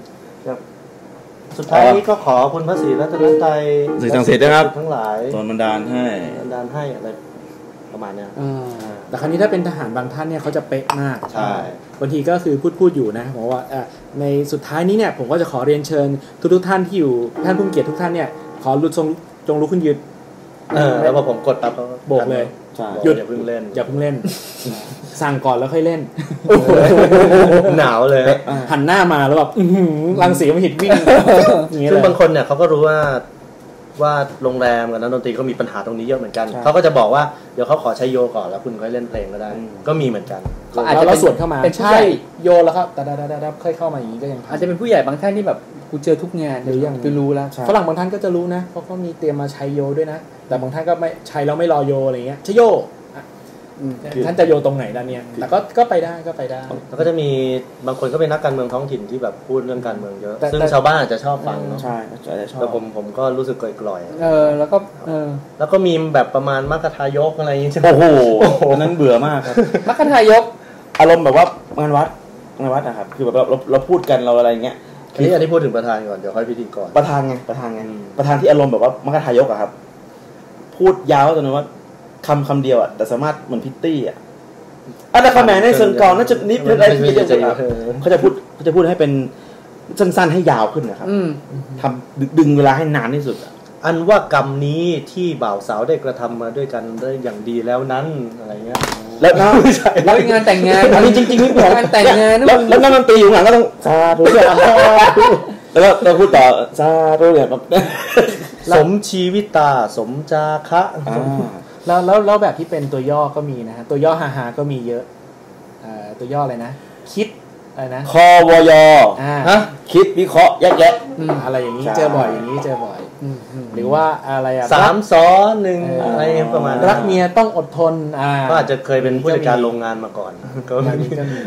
สุดท้ายนี้ก็ขอคุณพระศรีรัตนตรัยสิ่งศักดิ์สิทธิ์นะครับทั้งหลายตอนบันดาลให้อะไรประมาณนี้แต่ครั้นี้ถ้าเป็นทหารบางท่านเนี่ยเขาจะเป๊ะมากใช่บางทีก็คือพูดอยู่นะบอกว่าในสุดท้ายนี้เนี่ยผมก็จะขอเรียนเชิญทุกท่านที่อยู่ท่านผู้เกียรติทุกท่านเนี่ยขอจงลุกขึ้นยืนแล้วพอผมกดปั๊บเขาโบกเลยหยุดอย่าเพิ่งเล่นอย่าเพิ่งเล่น สั่งก่อนแล้วค่อยเล่นหนาวเลยหันหน้ามาแล้วแบบรังสีมันหิดวิ่งอย่างเงี้ยซึ่งบางคนเนี่ยเขาก็รู้ว่าโรงแรมกับนักดนตรีเขามีปัญหาตรงนี้เยอะเหมือนกันเขาก็จะบอกว่าเดี๋ยวเขาขอใช้โยก่อนแล้วคุณค่อยเล่นเพลงก็ได้ก็มีเหมือนกันแล้วสวนเข้ามาเป็นผู้ใช่ใหญ่โยแล้วครับแต่ค่อยเข้ามาอย่างนี้ก็ยังอาจจะเป็นผู้ใหญ่บางท่านที่แบบกูเจอทุกงานหรือยังคือรู้แล้วฝรั่งบางท่านก็จะรู้นะเพราะเขามีเตรียมมาใช้โยด้วยนะแต่บางท่านก็ไม่ใช้แล้วไม่รอโยอะไรเงี้ยใช้โยท่านจะโยตรงไหนด้านเนี้ยแต่ก็ไปได้แล้วก็จะมีบางคนก็เป็นนักการเมืองท้องถิ่นที่แบบพูดเรื่องการเมืองเยอะซึ่งชาวบ้านอาจจะชอบฟังเนาะใช่จะชอบแต่ผมก็รู้สึกกล่อยๆแล้วก็แล้วก็มีแบบประมาณมัคคทายกอะไรอย่างงี้ใช่ไหมโอ้โหนั้นเบื่อมากครับมัคคทายกอารมณ์แบบว่างานวัดนะครับคือแบบเราพูดกันเราอะไรเงี้ยอันนี้พูดถึงประธานก่อนเดี๋ยวค่อยพิธีกรประธานไงประธานที่อารมณ์แบบว่ามัคคทายกอะครับพูดยาวจนว่าคำเดียวอะแต่สามารถเหมือนพิตตี้อะอันนั้นคำแหมในส่วนกลางน่าจะนี่เป็นอะไรที่เขาจะพูดให้เป็นสั้นๆให้ยาวขึ้นนะครับทำดึงเวลาให้นานที่สุดอันว่ากรรมนี้ที่บ่าวสาวได้กระทำมาด้วยกันได้อย่างดีแล้วนั้นอะไรเงี้ยแล้วแล้วงานแต่งงานอันนี้จริงๆไม่บอกงานแต่งงานแล้วนักดนตรีอยู่หลังก็ต้องสาธุแล้วก็เราพูดต่อสาธุเนี่ยแบบสมชีวิตาสมจาคะแล้วแบบที่เป็นตัวย่อก็มีนะฮะตัวย่อฮาก็มีเยอะตัวย่ออะไรนะคิดอะไรนะควยฮะคิดวิเคราะห์แยกแยะอะไรอย่างนี้เจอบ่อยหรือว่าอะไร 3 2 1อะไรประมาณรักเมียต้องอดทนก็อาจจะเคยเป็นผู้จัดการโรงงานมาก่อนก็มี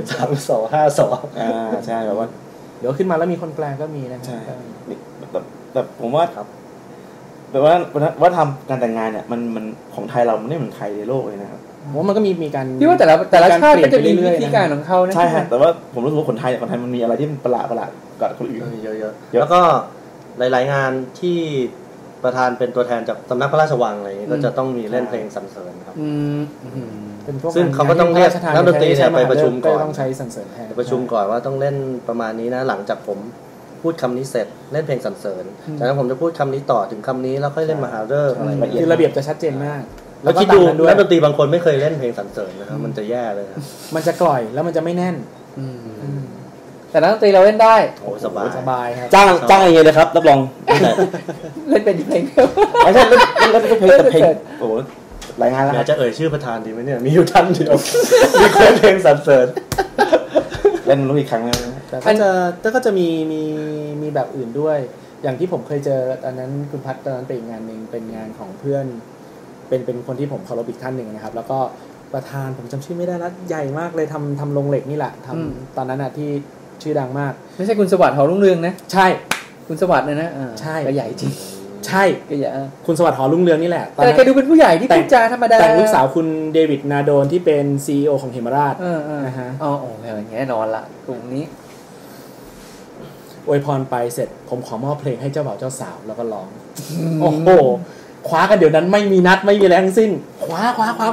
3 2 5 2 ใช่แบบว่าเดี๋ยวขึ้นมาแล้วมีคนแปลก็มีนะแต่ผมว่าแต่ว่าทำการแต่งงานเนี่ยมันของไทยเรามันไม่เหมือนใครในโลกเลยนะครับว่ามันก็มีการที่ว่าแต่ละชาติก็จะมีวิธีการของเขานะใช่ฮะแต่ว่าผมรู้สึกว่าคนไทยมันมีอะไรที่มันประหลาดกับคนอื่นเยอะๆแล้วก็หลายๆงานที่ประธานเป็นตัวแทนจากสำนักพระราชวังอะไรอย่างนี้ก็จะต้องมีเล่นเพลงสรรเสริญครับซึ่งเขาก็ต้องเรียกนักดนตรีไปประชุมก่อนต้องใช้สรรเสริญแทนประชุมก่อนว่าต้องเล่นประมาณนี้นะหลังจากผมพูดคำนี้เสร็จเล่นเพลงสรรเสริญจากนั้นผมจะพูดคำนี้ต่อถึงคำนี้แล้วค่อยเล่นมหาฤกษ์อะไรคือระเบียบจะชัดเจนมากแล้วคิดดูนักดนตรีบางคนไม่เคยเล่นเพลงสรรเสริญนะครับมันจะแย่เลยมันจะกล่อยแล้วมันจะไม่แน่นแต่นักดนตรีเราเล่นได้โอ้สบายครับจ้างอย่างเงี้ยเลยครับรับรองเล่นเป็นเพลงไม่ใช่เล่นเพลงโอ้หลายงานแล้วอยากจะเอ่ยชื่อประธานดีไหมเนี่ยมีอยู่ท่านเดียวมีเพลงสรรเสริญเล่นรู้อีกครั้งนึงแต่ก็จะมีแบบอื่นด้วยอย่างที่ผมเคยเจอตอนนั้นคุณพัฒน์ตอนนั้นไปอีกงานนึงเป็นงานของเพื่อนเป็นคนที่ผมเคารพอีกท่านหนึ่งนะครับแล้วก็ประธานผมจำชื่อไม่ได้แล้วใหญ่มากเลยทำโรงเหล็กนี่แหละทำตอนนั้นอ่ะที่ชื่อดังมากไม่ใช่คุณสวัสดิ์หอรุ่งเรืองนะใช่คุณสวัสดิ์นะใช่ก็ใหญ่จริงใช่ก็ใหญ่คุณสวัสดิ์หอรุ่งเรืองนี่แหละแต่แกดูเป็นผู้ใหญ่ที่พูดจาธรรมดาแต่งลูกสาวคุณเดวิดนาโดนที่เป็น CEO ของเหมราชนะฮะอ๋อแน่นอนละตรงนี้อวยพรไปเสร็จผมขอมอบเพลงให้เจ้าบ่าวเจ้าสาวแล้วก็ร้องโอ้โหคว้ากันเดี๋ยวนั้นไม่มีนัดไม่มีแรงสิ้นคว้า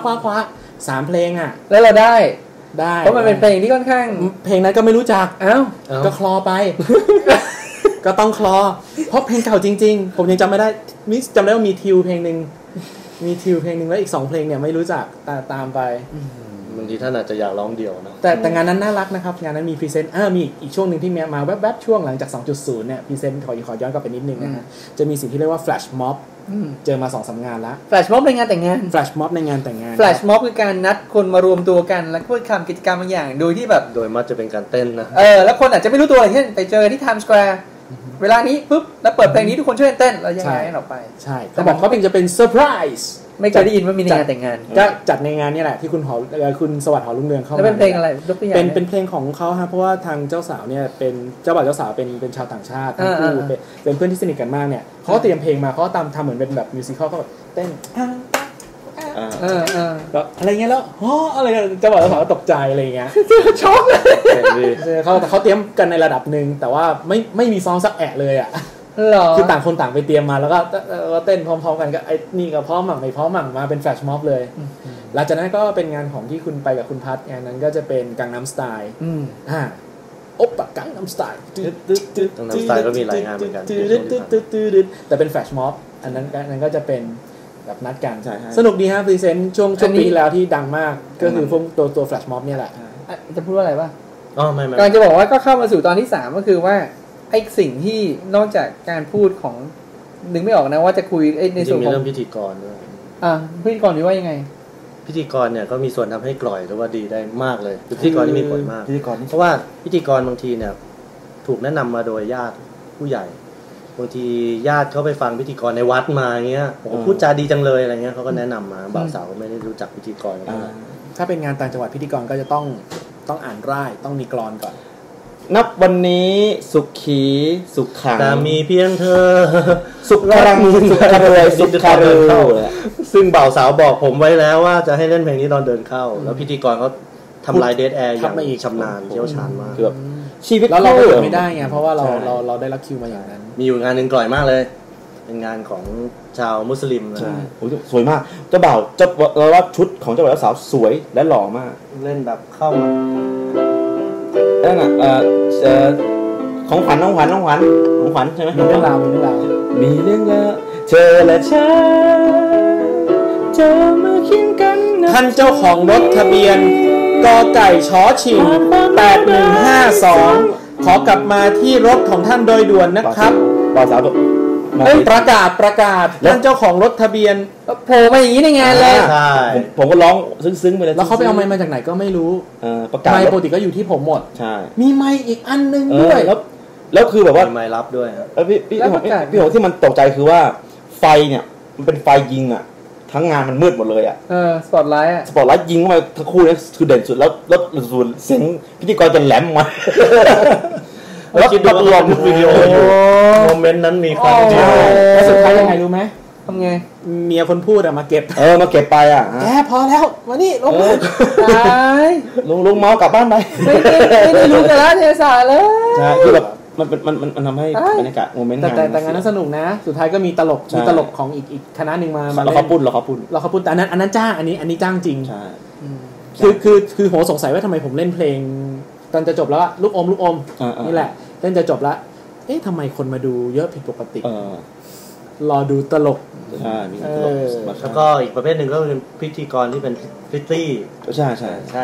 3เพลงอ่ะแล้วเราได้เพราะมันเป็นเพลงที่ค่อนข้างเพลงนั้นก็ไม่รู้จักก็คลอไปก็ต้องคลอเพราะเพลงเก่าจริงๆผมยังจำไม่ได้จำได้ว่ามีทิวเพลงนึงแล้วอีก2เพลงเนี่ยไม่รู้จักตามไปบางทีท่านอาจจะอยากร้องเดี่ยวนะแต่งานนั้นน่ารักนะครับงานนั้นมีพรีเซนต์มีอีกช่วงนึงที่มาแวบๆช่วงหลังจาก 2.0 เนี่ยพรีเซนต์ขอย้อนกลับไปนิดนึงนะฮะจะมีสิ่งที่เรียกว่าแฟลชม็อบเจอมา 2-3 งานแล้วแฟลชม็อบในงานแต่งงานแฟลชม็อบในงานแต่งงานแฟลชม็อบคือการนัดคนมารวมตัวกันแล้วพูดคำกิจกรรมบางอย่างโดยที่แบบโดยมักจะเป็นการเต้นนะแล้วคนอาจจะไม่รู้ตัวเช่นไปเจอที่ไทม์สแควร์เวลานี้ปุ๊บแล้วเปิดเพลงนี้ทุกคนช่วยเต้นแล้วยังไงให้เราไปใช่เขาบอกเขาเป็นจะเป็นเซอร์ไพรส์ไม่เคยได้ยินว่ามีในงานแต่งงานก็จัดในงานนี่แหละที่คุณสวัสดิ์หอรุ่งเรืองเข้ามาแล้วเป็นเพลงอะไรเป็นเพลงของเขาฮะเพราะว่าทางเจ้าสาวเนี่ยเป็นเจ้าบ่าวเจ้าสาวเป็นชาวต่างชาติทั้งคู่เป็นเพื่อนที่สนิทกันมากเนี่ยเขาเตรียมเพลงมาเขาทำเหมือนเป็นแบบมิวสิคอลก็แบบเต้นแบบอะไรเงี้ยแล้วอะไรเจ้าบ่าวเจ้าสาวตกใจอะไรเงี้ยช็อกเลยเขาเตรียมกันในระดับนึงแต่ว่าไม่มีซ้อมสักแอะเลยอ่ะคือต่างคนต่างไปเตรียมมาแล้วก็เต้นพร้อมๆกันก็ไอ้นี่ก็พร้อมหมั่งไม่พร้อมหมั่งมาเป็นแฟลชม็อบเลยหลังจากนั้นก็เป็นงานของที่คุณไปกับคุณพัฒน์งานนั้นก็จะเป็นกังนัมสไตล์โอปะกังนัมสไตล์กังนัมสไตล์ก็มีหลายงานเหมือนกันแต่เป็นแฟลชม็อบอันนั้นก็จะเป็นแบบนัดกันใช่สนุกดีฮะพรีเซนต์ช่วงปีที่แล้วที่ดังมากก็คือพวกตัวแฟลชม็อบเนี่ยแหละจะพูดว่าอะไรป่ะอ๋อไม่กำลังจะบอกว่าก็เข้ามาสู่ตอนที่3ก็คือว่าไอ้สิ่งที่นอกจากการพูดของนึกไม่ออกนะว่าจะคุยในส่วนของเรื่องพิธีกรด้วยพิธีกรหรือว่ายังไงพิธีกรเนี่ยก็มีส่วนทำให้กล่อยหรือว่าดีได้มากเลยพิธีกรนี่มีผลมากเพราะว่าพิธีกรบางทีเนี่ยถูกแนะนำมาโดยญาติผู้ใหญ่บางทีญาติเขาไปฟังพิธีกรในวัดมาเงี้ยโอ้พูดจาดีจังเลยอะไรเงี้ยเขาก็แนะนำมาบ่าวสาวก็ไม่ได้รู้จักพิธีกรถ้าเป็นงานต่างจังหวัดพิธีกรก็จะต้องอ่านร่ายต้องมีกลอนก่อนนับวันนี้สุขีสุขขังแต่มีเพียงเธอสุขรังสุขรวยสุขคาเรือซึ่งบ่าวสาวบอกผมไว้แล้วว่าจะให้เล่นเพลงนี้ตอนเดินเข้าแล้วพิธีกรเขาทำลายเดทแอร์อย่างชำนาญเชี่ยวชาญมากชีวิตแล้วเราไม่ได้ไงเพราะว่าเราได้รับคิวมาอย่างนั้นมีอยู่งานหนึ่งกล่อยมากเลยเป็นงานของชาวมุสลิมใช่สวยมากเจ้าบ่าวเราว่าชุดของเจ้าบ่าวสาวสวยและหล่อมากเล่นแบบเข้ามานั่นน่ะของขวัญใช่ไหมมีเรื่องราวมีเรื่องราวเธอและฉันจะมาเคียงกันท่านเจ้าของรถทะเบียนกไก่ชชิง8152ขอกลับมาที่รถของท่านโดยด่วนนะครับบ่าวสาวประกาศท่านเจ้าของรถทะเบียนโผล่มาอย่างนี้ในงานเลยใช่ผมก็ร้องซึ้งๆไปเลยแล้วเขาไปเอาไมค์มาจากไหนก็ไม่รู้ประกาศไมค์ปกติก็อยู่ที่ผมหมดใช่มีไมค์อีกอันนึงด้วยแล้วคือแบบว่าไมค์รับด้วยพี่ผมที่มันตกใจคือว่าไฟเนี่ยมันเป็นไฟยิงอ่ะทั้งงานมันมืดหมดเลยอ่ะสปอตไลท์ยิงเข้ามาทั้งคู่นี่คือเด่นสุดแล้วส่วนเสียงพิธีกรจะแหลมมาแล้วคิดดูลองวิดีโอโมเมนต์นั้นมีความจริงแล้วสุดท้ายยังไงรู้ไหมทำไงเมียคนพูดมาเก็บมาเก็บไปแกพอแล้วมานี่ลงตายลุงเมากลับบ้านไปไม่ได้รู้กันแล้วเทศะเลยใช่คือแบบมันทำให้บรรยากาศโมเมนต์งานแต่งานนั้นสนุกนะสุดท้ายก็มีตลกของอีกคณะหนึ่งมาเราเขาพูดแต่อันนั้นจ้างอันนี้จ้างจริงใช่คือโหสงสัยว่าทำไมผมเล่นเพลงตอนจะจบแล้วลูกอมนี่แหละเล่นจะจบแล้วทำไมคนมาดูเยอะผิดปกติรอดูตลกใช่มีตลกแล้วก็อีกประเภทหนึ่งก็เป็นพิธีกรที่เป็นพริตตี้ใช่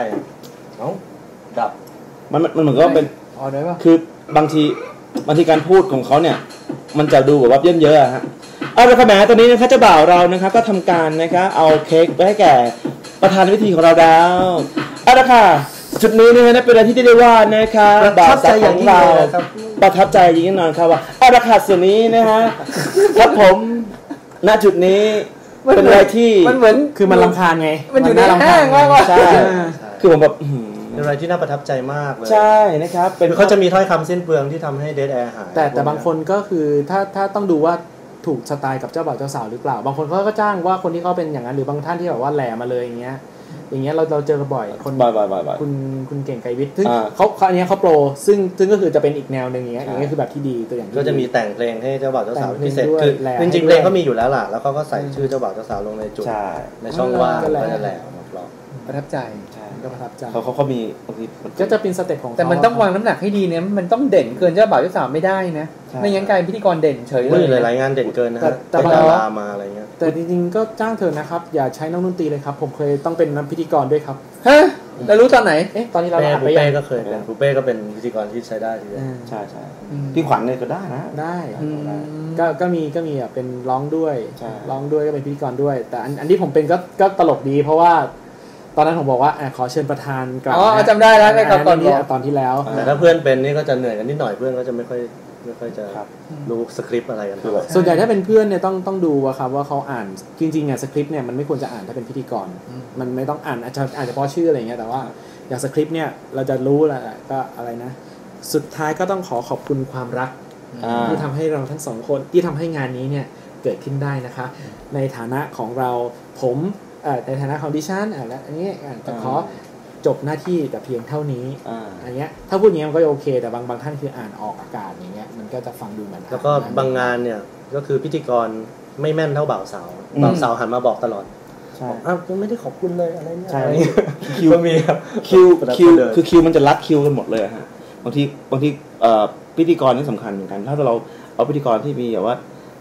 ดับมันเหมือนก็เป็นคือบางทีการพูดของเขาเนี่ยมันจะดูแบบว่าเยอะๆฮะเอาละครับแหมตอนนี้นะครับเจ้าบ่าวเรานะครับก็ทำการนะครับเอาเค้กไปให้แก่ประธานพิธีของเราแล้วเอาละค่ะจุดนี้นะฮะเป็นอะไรที่ได้ว่านะครับบ่าวสาวของเราประทับใจยิ่งแน่นอนครับว่าเอาละค่ะส่วนนี้นะฮะครับผมณจุดนี้เป็นอะไรที่มันเหมือนคือมันรำคาญไงมันอยู่ในห้างมากใช่คือผมแบบเป็นอะไรที่น่าประทับใจมากเลยใช่นะครับเป็นเขาจะมีถ้อยคำสิ้นเปลืองที่ทำให้เดทแอร์หายแต่บางคนก็คือถ้าต้องดูว่าถูกสไตล์กับเจ้าบ่าวเจ้าสาวหรือเปล่าบางคนเขาก็จ้างว่าคนที่เขาเป็นอย่างนั้นหรือบางท่านที่แบบว่าแหลมาเลยอย่างเงี้ยเราเจอบ่อยคนคุณเก่งไกรวิทย์ซึ่งเขาอันนี้เขาโปรซึ่งก็คือจะเป็นอีกแนวนึงอย่างเงี้ยคือแบบที่ดีตัวอย่างก็จะมีแต่งเพลงให้เจ้าบ่าวเจ้าสาวพิเศษคือจริงๆเพลงก็มีอยู่แล้วล่ะแล้วเขาก็ใส่ชื่อเจ้าบ่าวเจ้าสาวลงในจุดในช่องว่างนั่นแหละประทับใจก็ประทับใจเขามีบางทีก็จะเป็นสเต็ปของแต่มันต้องวางน้ำหนักให้ดีเนี่ยมันต้องเด่นเกินเจ้าบ่าวเจ้าสาวไม่ได้นะไม่งั้นกลายพิธีกรเด่นเฉยเลยหลายงานเด่นเกินนะแต่ดารามาอะไรเงี้ยแต่จริงๆก็จ้างเธอนะครับอย่าใช้นักดนตรีเลยครับผมเคยต้องเป็นนักพิธีกรด้วยครับฮะแล้วรู้ตอนไหนตอนนี้เราปูเป้ก็เคยเป็นปูเป้ก็เป็นพิธีกรที่ใช้ได้ทีเดียวใช่พี่ขวัญเนี่ยก็ได้นะได้ก็มีเป็นร้องด้วยก็เป็นพิธีกรด้วยแต่อันที่ผมเป็นก็ตลกดีเพราะว่าตอนนั้นผมบอกว่าขอเชิญประธานกลับจำได้แล้วในตอนที่แล้วแต่ถ้าเพื่อนเป็นนี่ก็จะเหนื่อยกันนิดหน่อยเพื่อนก็จะไม่ค่อยจะรู้สคริปต์อะไรกันส่วนใหญ่ถ้าเป็นเพื่อนเนี่ยต้องดูครับว่าเขาอ่านจริงๆสคริปต์เนี่ยมันไม่ควรจะอ่านถ้าเป็นพิธีกรมันไม่ต้องอ่านอาจจะเฉพาะชื่ออะไรเงี้ยแต่ว่าอย่างสคริปต์เนี่ยเราจะรู้แหละก็อะไรนะสุดท้ายก็ต้องขอบคุณความรักที่ทำให้เราทั้งสองคนที่ทำให้งานนี้เนี่ยเกิดขึ้นได้นะคะในฐานะของเราผมในฐานะของดิฉันและอันนี้จะขอจบหน้าที่แต่เพียงเท่านี้อันเงี้ยถ้าพูดอย่างนี้มันก็โอเคแต่บางท่านคืออ่านออกอากาศอย่างเงี้ยมันก็จะฟังดูเหมือนแล้วก็บางงานเนี่ยก็คือพิธีกรไม่แม่นเท่าบ่าวสาวหันมาบอกตลอดใช่ยังไม่ได้ขอบคุณเลยอะไรเนี่ยใช่คิวมีครับคิวคือคิวมันจะรัดคิวกันหมดเลยฮะบางทีพิธีกรนี่สำคัญเหมือนกันถ้าเราเอาพิธีกรที่มีแบบว่า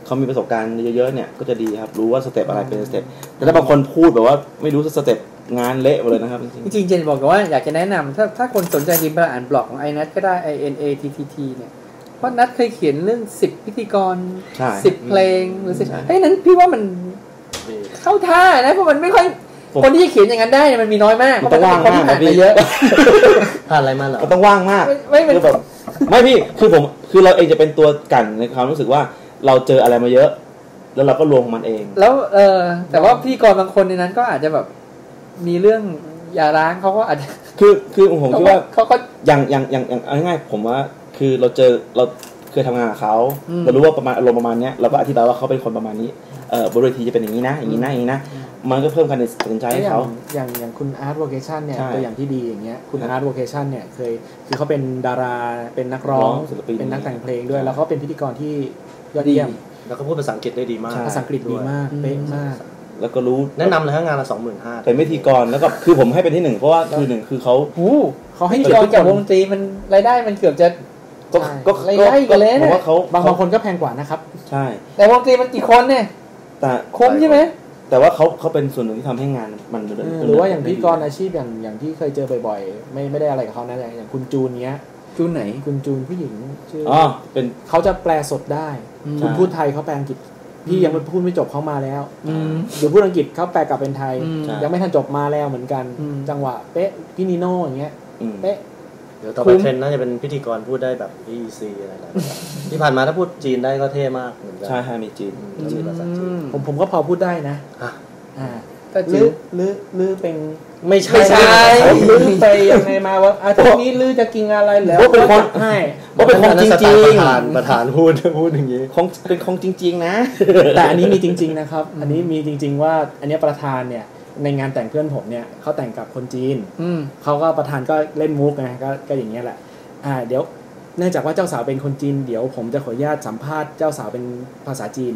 เขามีประสบการณ์เยอะๆเนี่ยก็จะดีครับรู้ว่าสเต็ปอะไรเป็นสเต็ปแต่ถ้าบางคนพูดแบบว่าไม่รู้สเต็ปงานเละหมดเลยนะครับจริงๆเจนบอกว่าอยากจะแนะนำถ้าคนสนใจจริงไปอ่านบล็อกของ iNat ก็ได้ INATTT เนี่ยเพราะนัทเคยเขียนเรื่อง10พิธีกร10เพลงหรือ10นั้นพี่ว่ามันเข้าท่านะเพราะมันไม่ค่อยคนที่จะเขียนอย่างนั้นได้มันมีน้อยมากเพราะมันเป็นคนที่ผ่านมาเยอะผ่านอะไรมาเหรอก็ต้องว่างมากคือแบบไม่พี่คือเราเองจะเป็นตัวกันในความรู้สึกว่าเราเจออะไรมาเยอะแล้วเราก็ลงมันเองแล้วแต่ว่าพิธีกรบางคนในนั้นก็อาจจะแบบมีเรื่องอย่าร้างเขาก็อาจจะคือผมคิดว่าเขาก็อย่างง่ายๆผมว่าคือเราเคยทำงานกับเขาเรารู้ว่าประมาณอารมณ์ประมาณนี้เราก็อธิบายว่าเขาเป็นคนประมาณนี้บนเวทีจะเป็นอย่างนี้นะอย่างนี้นะอย่างนี้นะมันก็เพิ่มการตัดสินใจให้เขาอย่างคุณอาร์ตโวเคชั่นเนี่ยตัวอย่างที่ดีอย่างเงี้ยคุณอาร์ตโวเคชั่นเนี่ยคือเขาเป็นดาราเป็นนักร้องเป็นนักแต่งเพลงด้วยแล้วเขาเป็นพิธีกรที่ยอดเยี่ยมแล้วก็พูดภาษาอังกฤษได้ดีมากภาษาอังกฤษดีมากเป๊ะมากแล้วก็รู้แนะนำเลยฮะงานละ 25,000 เป็นพิธีกรแล้วก็คือผมให้เป็นที่1เพราะว่าคือ1คือเขาให้พิธีกรจากวงดนตรีมันรายได้มันเกือบจะก็รายได้กันเลยนะว่าเขาบางคนก็แพงกว่านะครับใช่แต่วงดนตรีมันกี่คนเนี่ยแต่คุ้มใช่ไหมแต่ว่าเขาเป็นส่วนหนึ่งที่ทำให้งานมันหรือว่าอย่างพิธีกรอาชีพอย่างที่เคยเจอบ่อยๆไม่ได้อะไรกับเขานะอย่างคุณจูนเนี้ยจูนไหนคุณจูนผู้หญิงชื่อเป็นเขาจะแปลสดได้คุณพูดไทยเขาแปลอังกฤษพี่ยังพูดไม่จบเขามาแล้วเดี๋ยวพูดอังกฤษเขาแปลกลับเป็นไทยยังไม่ทันจบมาแล้วเหมือนกันจังหวะเป๊ะพี่นิโน่อย่างเงี้ยเป๊ะเดี๋ยวต่อไปเทรนด์น่าจะเป็นพิธีกรพูดได้แบบ EC อะไรที่ผ่านมาถ้าพูดจีนได้ก็เท่มากเหมือนกันใช่ฮะมีจีนภาษาจีนผมก็พอพูดได้นะก็ลื้อเป็นไม่ใช่ลื้อไปยังไงมาว่าอาทิตย์นี้ลื้อจะกินอะไรแล้วเป็นคนให้ว่าเป็นของจริงประธานพูดอย่างนี้เป็นของจริงๆนะแต่อันนี้มีจริงๆนะครับอันนี้มีจริงๆว่าอันนี้ประธานเนี่ยในงานแต่งเพื่อนผมเนี่ยเขาแต่งกับคนจีนเขาก็ประธานก็เล่นมุกไงก็อย่างเงี้ยแหละเดี๋ยวเนื่องจากว่าเจ้าสาวเป็นคนจีนเดี๋ยวผมจะขออนุญาตสัมภาษณ์เจ้าสาวเป็นภาษาจีน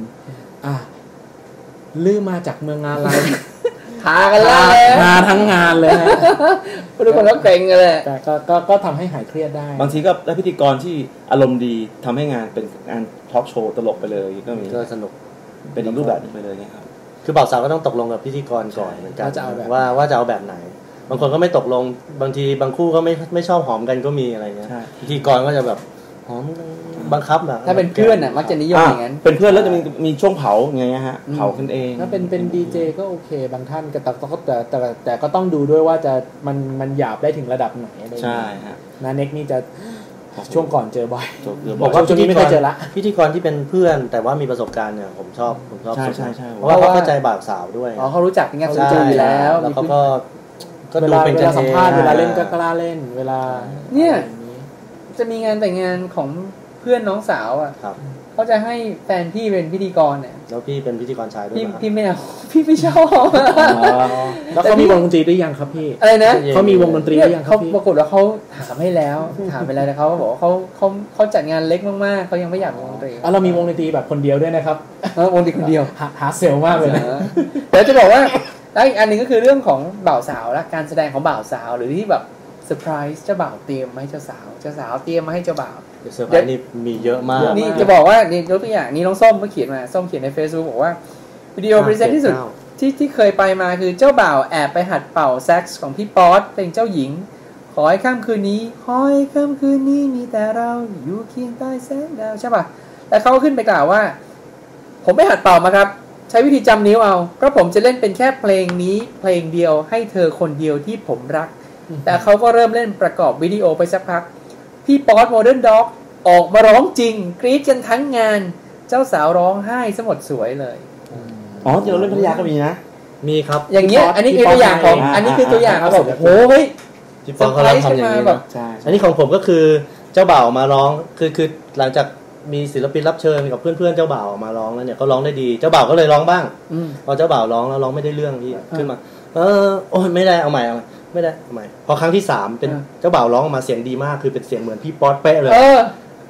ลื้อมาจากเมืองอะไรหากันแล้วมาทั้งงานเลยทุกคนก็เกรงเลยแต่ก็ทำให้หายเครียดได้บางทีก็ได้พิธีกรที่อารมณ์ดีทำให้งานเป็นงานทอล์กโชว์ตลกไปเลยก็มีก็สนุกเป็นรูปแบบนึงไปเลยนะครับคือบ่าวสาวก็ต้องตกลงกับพิธีกรก่อนเหมือนกันว่าจะเอาแบบไหนบางคนก็ไม่ตกลงบางทีบางคู่ก็ไม่ชอบหอมกันก็มีอะไรเงี้ยพิธีกรก็จะแบบหอมบังคับแบบถ้าเป็นเพื่อนอ่ะมักจะนิยมอย่างนั้นเป็นเพื่อนแล้วจะมีช่วงเผาไงฮะเผากันเองถ้าเป็นดีเจก็โอเคบางท่านแต่ก็ต้องดูด้วยว่าจะมันหยาบได้ถึงระดับไหนอะไรใช่ฮะนาเน็กนี่จะช่วงก่อนเจอบ่อยบอกว่าช่วงนี้ไม่ได้เจอละพิธีกรที่เป็นเพื่อนแต่ว่ามีประสบการณ์เนี่ยผมชอบใช่เพราะว่าเขาเข้าใจบ่าวสาวด้วยเขารู้จักงานส่วนตัวอยู่แล้วแล้วเขาก็ดูเป็นการสัมภาษณ์เวลาเล่นก็กล้าเล่นเวลาเนี่ยจะมีงานแต่งงานของเพื่อนน้องสาวอ่ะเขาจะให้แฟนพี่เป็นพิธีกรเนี่ยแล้วพี่เป็นพิธีกรชายด้วยพี่ไม่เอาพี่ไม่ชอบแล้วเขามีวงดนตรีหรือยังครับพี่อะไรนะเขามีวงดนตรีหรือยังเขาปรากฏว่าเขาถามให้แล้วถามไปแล้วแต่เขาบอกว่าเขาจัดงานเล็กมากๆเขายังไม่อยากวงดนตรีเรามีวงดนตรีแบบคนเดียวด้วยนะครับวงดนตรีคนเดียวหาเซลมากเลยนะแต่จะบอกว่าแล้วอีกอันนึงก็คือเรื่องของบ่าวสาวและการแสดงของบ่าวสาวหรือที่แบบเซอร์ไพรส์เจ้าบ่าวเตรียมมาให้เจ้าสาวเตรียมมาให้เจ้าบ่าวเซอร์ไพรส์นี่มีเยอะมากนี่จะบอกว่านี่ยกตัวอย่างนี้น้องส้มเมื่อเขียนมาส้มเขียนใน Facebook บอกว่าวิดีโอพรีเซนต์ที่สุดที่เคยไปมาคือเจ้าบ่าวแอบไปหัดเป่าแซ็กซ์ของพี่ป๊อตเป็นเจ้าหญิงขอให้ค่ำคืนนี้มีแต่เราอยู่เคียงใต้แสงดาวใช่ป่ะแต่เขาขึ้นไปกล่าวว่าผมไปหัดเป่ามาครับใช้วิธีจำนิ้วเอาเพราะผมจะเล่นเป็นแค่เพลงนี้เพลงเดียวให้เธอคนเดียวที่ผมรักแต่เขาก็เริ่มเล่นประกอบวิดีโอไปสักพักพี่ป๊อตโมเดิร์นด็อกออกมาร้องจริงกรี๊ดกันทั้งงานเจ้าสาวร้องไห้ซะหมดสวยเลยที่เราเล่นภรรยาก็มีนะมีครับอย่างเงี้ยอันนี้คือตัวอย่างของอันนี้คือตัวอย่างครับผมโอ้เฮ้ยที่ป๊อตเขาทำอย่างนี้แบบอันนี้ของผมก็คือเจ้าบ่าวมาร้องคือหลังจากมีศิลปินรับเชิญกับเพื่อนๆเจ้าบ่าวมาร้องแล้วเนี่ยเขาร้องได้ดีเจ้าบ่าวก็เลยร้องบ้างพอเจ้าบ่าวร้องแล้วร้องไม่ได้เรื่องพี่ขึ้นมาโอ้ยไม่ได้เอาใหม่ไม่ได้เอาใหม่พอครั้งที่3เป็นเจ้าบ่าวร้องออกมาเสียงดีมากคือเป็นเสียงเหมือนพี่ป๊อตเป๊ะเลย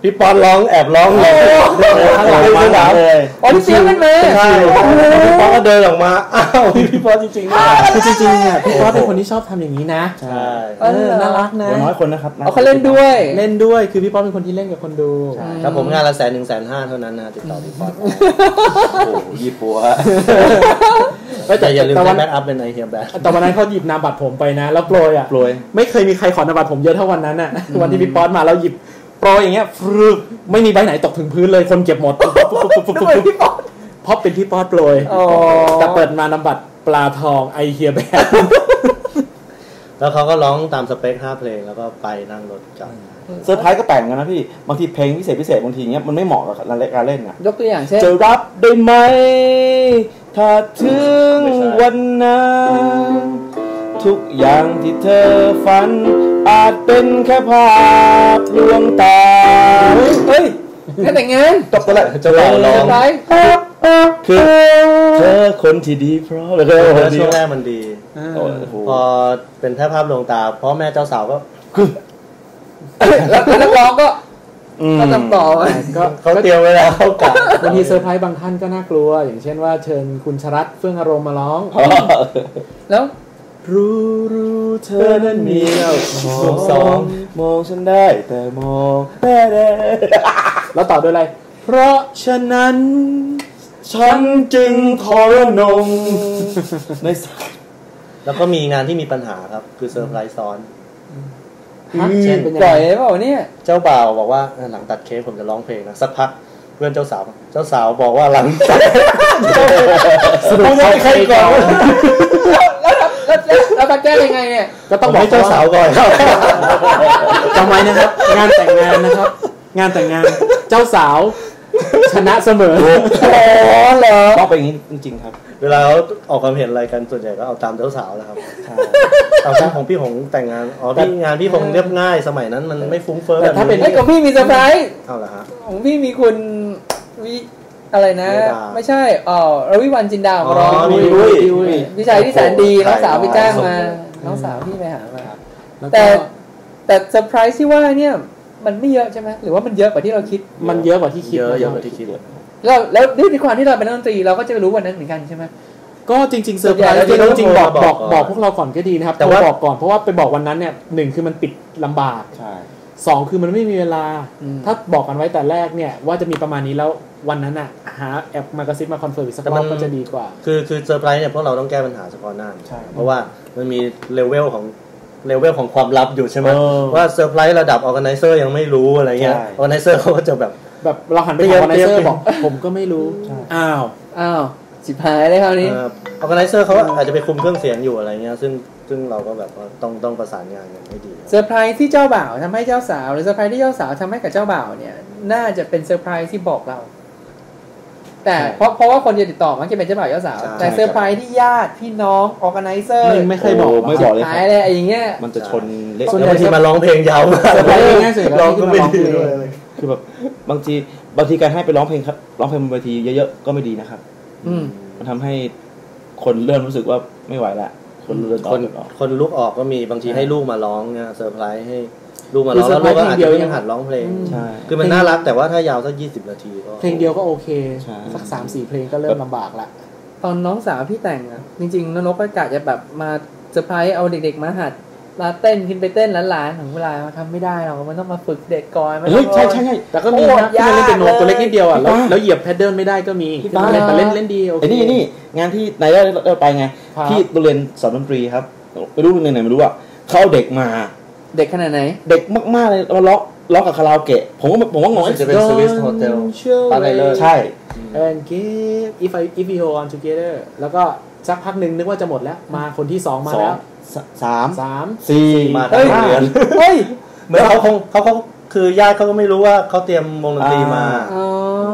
พี่ป๊อตร้องแอบร้องเลยข้างหลังมาหลังเลยอ๋อที่เสียงกันมาใช่พี่ป๊อตก็เดินออกมาอ้าวพี่ป๊อตจริงๆนะคือจริงๆเนี่ยพี่ป๊อตเป็นคนที่ชอบทำอย่างนี้นะใช่น่ารักนะน้อยคนนะครับเขาเล่นด้วยเล่นด้วยคือพี่ป๊อตเป็นคนที่เล่นกับคนดูถ้าผมงานละ100,000 150,000เท่านั้นนะติดต่อพี่ป๊อตโอ้โหยี่ปัวแต่อย่าลืมใช้แบ็คอัพเป็นไอเฮียแบ็คแต่วันนั้นเขาหยิบนามบัตรผมไปนะแล้วโปรยอ่ะโปรยไม่เคยมีใครขอนามบัตรผมเยอะเท่าวันนั้นอ่ะวันที่พี่ป๊อตมาแล้วหยิบโปรยอย่างเงี้ยฟรึบไม่มีใบไหนตกถึงพื้นเลยคนเก็บหมดด้วยพี่ป๊อตเพราะเป็นพี่ป๊อตโปรยอ๋อแต่เปิดมานามบัตรปลาทองไอเฮียแบนแล้วเขาก็ร้องตามสเปค5เพลงแล้วก็ไปนั่งรถกลับเซอร์ไพรส์ก็แปลกกันนะพี่บางทีเพลงพิเศษบางทีเงี้ยมันไม่เหมาะกับการเล่นอ่ะยกตัวอย่างเช่นจะรับได้ไหมถ้าถึงวันนั้นทุกอย่างที่เธอฝันอาจเป็นแค่ภาพลวงตาเฮ้ยแค่แต่งงานจบตัวละเจ้าบ่าวร้องไปคือเธอคนที่ดีเพราะเลยช่วงแรกมันดีโอ้โหพอเป็นแค่ภาพลวงตาพ่อแม่เจ้าสาวก็แล้วนักร้องก็ทำต่อก็เขาเตรียมไว้แล้วเขากะบางทีเซอร์ไพรส์บางท่านก็น่ากลัว อย่างเช่นว่าเชิญคุณชรัตน์เฟื่องอารมณ์มาร้องแล้วรู้เธอนั้นมีเอาของสองมองฉันได้แต่มองแม่ได้แล้วต่อด้วยอะไร เพราะฉะนั้นฉันจึงทรนงในสักแล้วก็มีงานที่มีปัญหาครับคือเซอร์ไพรส์ซ้อนเช่นเป็นยังปไงล่อยเปล่าเนี่ยเจ้าบ่าวบอกว่าหลังตัดเค้กผมจะร้องเพลงนะสักพักเพื่อนเจ้าสาวบอกว่าหลังตัดสรุปเขาใครก่อนแล้วมาแก้ยังไงเนี่ยก็ต้องบอกให้เจ้าสาวก่อนจำไว้นะครับ งานแต่งงานนะครับ งานแต่งงานเจ้าสาว ชนะเสมออ๋อเหรอต้องเป็นอย่างนี้จริงๆครับเวลาเขาออกความเห็นอะไรกันส่วนใหญ่ก็เอาตามเจ้าสาวนะครับเอาของพี่หงแต่งงานงานพี่หงเรียบง่ายสมัยนั้นมันไม่ฟุ้งเฟ้อแต่แบบถ้าเป็นไอ้ยของพี่มีเซอร์ไพรส์เอาละฮะของพี่มีคุณวิอะไรนะวิดาไม่ใช่รวิวรรณจินดามาร้องอ๋อพี่ชายที่แสนดีน้องสาวไปจ้างมา น้องสาวพี่ไปหามาแต่เซอร์ไพรส์ที่ว่าเนี่ยมันไม่เยอะใช่ไหมหรือว่ามันเยอะกว่าที่เราคิดมันเยอะกว่าที่คิดเยอะกว่าที่คิดแล้วด้วยความที่เราเป็นนักดนตรีเราก็จะรู้วันนั้นเหมือนกันใช่ไหมก็จริงๆเซอร์ไพรส์ส่วนใหญ่เราจะจริงๆบอกบอกพวกเราก่อนก็ดีนะครับแต่ว่าบอกก่อนเพราะว่าไปบอกวันนั้นเนี่ย1คือมันปิดลำบากใช่ 2คือมันไม่มีเวลา ถ้าบอกกันไว้แต่แรกเนี่ยว่าจะมีประมาณนี้แล้ววันนั้นอ่ะหาแอปมากระซิบมาคอนเฟิร์มอีกสักรอบก็จะดีกว่าคือเซอร์ไพรส์เนี่ยพวกเราต้องแก้ปัญหาเฉพาะหน้าใช่เพราะว่ามันมีเลเวลของความลับอยู่ใช่ไหมเออว่าเซอร์ไพรส์ระดับออร์แกไนเซอร์ยังไม่รู้อะไรเงี้ยใช่ออร์แกไนเซอร์เขาก็จะแบบแบบเราหันไปถามวันไนเซอร์บอกผมก็ไม่รู้อ้าวสิบหายเลยคราวนี้ออร์แกไนเซอร์เขาอาจจะไปคุมเครื่องเสียงอยู่อะไรเงี้ยซึ่งเราก็แบบว่าต้องประสานงานกันให้ดีเซอร์ไพรส์ที่เจ้าบ่าวทำให้เจ้าสาวหรือเซอร์ไพรส์ที่เจ้าสาวทำให้กับเจ้าบ่าวเนี่ยน่าจะเป็นเซอร์ไพรส์ที่บอกเรา แต่เพราะว่าคนจะติดต่อมันจะเป็นเจ้าบ่าวเจ้าสาวแต่เซอร์ไพรส์ที่ญาติพี่น้องออร์แกไนเซอร์ไม่เคยบอกไม่บอกเลยหายเลยไอ้อย่างเงี้ยมันจะชนเละแล้วบางทีมาร้องเพลงยาวมากเซอร์ไพรส์ง่ายสุดร้องก็ไม่ดีเลด้วยยคือแบบบางทีการให้ไปร้องเพลงครับร้องเพลงบนเวทีเยอะๆก็ไม่ดีนะครับ มันทำให้คนเริ่มรู้สึกว่าไม่ไหวละคนเริ่มออกคนลูกออกก็มีบางทีให้ลูกมาร้องเนี่ยเซอร์ไพรส์ให้ลูกมาร้องแล้วลูกก็อาจจะยังหัดร้องเพลงใช่คือมันน่ารักแต่ว่าถ้ายาวสัก20 นาทีก็เพลงเดียวก็โอเคใช่สัก 3-4 เพลงก็เริ่มลำบากละตอนน้องสาวพี่แต่งอ่ะจริงๆนกก็กะจะแบบมาเซอร์ไพรส์เอาเด็กๆมาหัดมาเต้นขึ้นไปเต้นหลานๆของเวลาทำไม่ได้หรอกมันต้องมาฝึกเด็กก่อนมันเฮ้ยต้องใช่แต่ก็มีนะที่มันเล่นเป็นโนตัวเล็กนิดเดียวอ่ะแล้วเหยียบแพดเดิลไม่ได้ก็มีพี่ป้าแต่เล่นดีโอเคไอ้นี่งานที่นายได้ไปไงครับที่โรงเรียนสอนดนตรีครับไม่รู้โรงเรียนไหนไม่รู้อ่ะเขาเอาเด็กมาเด็กขนาดไหนเด็กมากๆเลยมาร้องกับคาราโอเกะผมว่างงจะเป็นสวิสโฮเทลปาร์ตี้เลยใช่ and give if we hold on together แล้วก็สักพักหนึ่งนึกว่าจะหมดแล้วมาคนที่2มาแล้ว 3 3 4 มาทั้งโรงเรียนเฮ้ยเหมือนเขาคือญาติเขาก็ไม่รู้ว่าเขาเตรียมวงดนตรีมาอ๋อ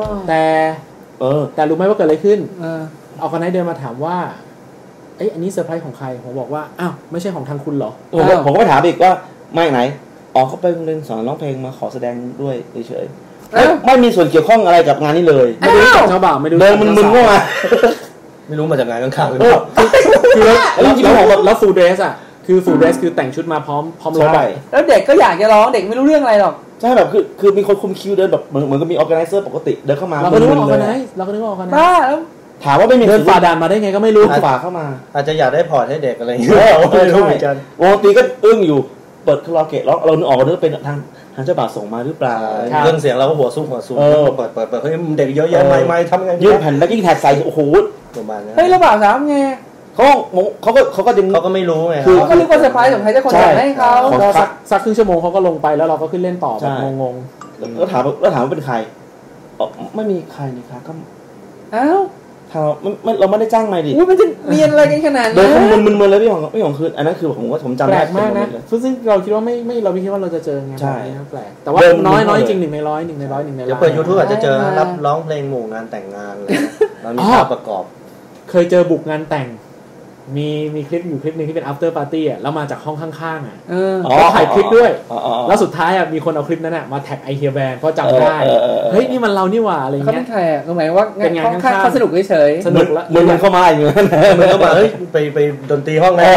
แต่รู้ไหมว่าเกิดอะไรขึ้นเออเอาคนนั้นเดินมาถามว่าเอ้ยอันนี้เซอร์ไพรส์ของใครผมบอกว่าอ้าวไม่ใช่ของทางคุณเหรอผมก็ไปถามอีกว่ามาจากไหนอ๋อเขาไปโรงเรียนสอนร้องเพลงมาขอแสดงด้วยเฉยๆไม่มีส่วนเกี่ยวข้องอะไรกับงานนี้เลยไม่รู้จักเจ้าบ่าวไม่รู้เดินมึนๆเข้ามาไม่รู้มาจากงานข้างๆหรือเปล่าคือแล้วฟูลเดรสอ่ะคือฟูลเดรสคือแต่งชุดมาพร้อมรถใช่แล้วเด็กก็อยากจะร้องเด็กไม่รู้เรื่องอะไรหรอกใช่แบบคือมีคนคุมคิวเดินแบบเหมือนกับมีออร์แกไนเซอร์ปกติเดินเข้ามาเราก็นึกว่าออกกันไหนเราก็นึกว่าออกกันไหนบ้าแล้วถามว่าไม่มีเดินฝ่าด่านมาได้ไงก็ไม่รู้ฝ่าเข้ามาอาจจะอยากได้พอร์ตให้เด็กอะไรอย่างเงี้ยไม่รู้เหมือนกันวงดนตรีก็อึ้งอยู่เปิดคาราโอเกะแล้วเรานึกออกว่าเป็นทางเจ้าบ่าวส่งมาหรือเปล่าเรื่องเสียงเราก็หัวซุ่มเปิดเฮ้ยเด็กเยอะแยะไม่ทำไงยื่นแผ่นแบ็คกิ้งแท็กใส่โอ้โหประมาณนี้เฮ้ยแล้วบ่าวสาวไงเขาก็ยังเขาก็ไม่รู้ไงเขาก็นึกว่าเซอร์ไพรส์ของใครจะคนอยากให้เขาก็สักครึ่งชั่วโมงเขาก็ลงไปแล้วเราก็ขึ้นเล่นต่อแบบงงแล้วถามว่าเป็นใครไม่มีใครนี่ครับก็อ้าวเราไม่ได้จ้างไม่ดิมันจะเรียนอะไรกันขนาดเดินั้น นมึนๆเลยพี่ของคืออันนั้นคือผมจำแปลได้กมากนะซึ่งเราคิดว่าไม่เราไม่คิดว่าเราจะเจอไงใช่แปลกแต่ว่าน้อยจริง1 ใน 100 1 ใน 100 1 ในเดี๋ยวเปิด YouTube อาจจะเจอรับร้องเพลงหมู่งานแต่งงานเลยแล้วมีภาพประกอบเคยเจอบุกงานแต่งมีคลิปอยู่คลิปนึงที่เป็น after party อ่ะแล้วมาจากห้องข้างๆอ่ะแล้วถ่ายคลิปด้วยแล้วสุดท้ายอ่ะมีคนเอาคลิปนั้นอ่ะมาแท็กไอเฮียแบนเพราะจำได้เฮ้ยนี่มันเรานี่หว่าอะไรเงี้ยเขาเป็นใครอ่ะหมายว่างานข้างๆเขาสนุกเฉยสนุกละมันเข้ามาอย่างเงี้ยมันก็มาเฮ้ยไปดนตรีห้องไหน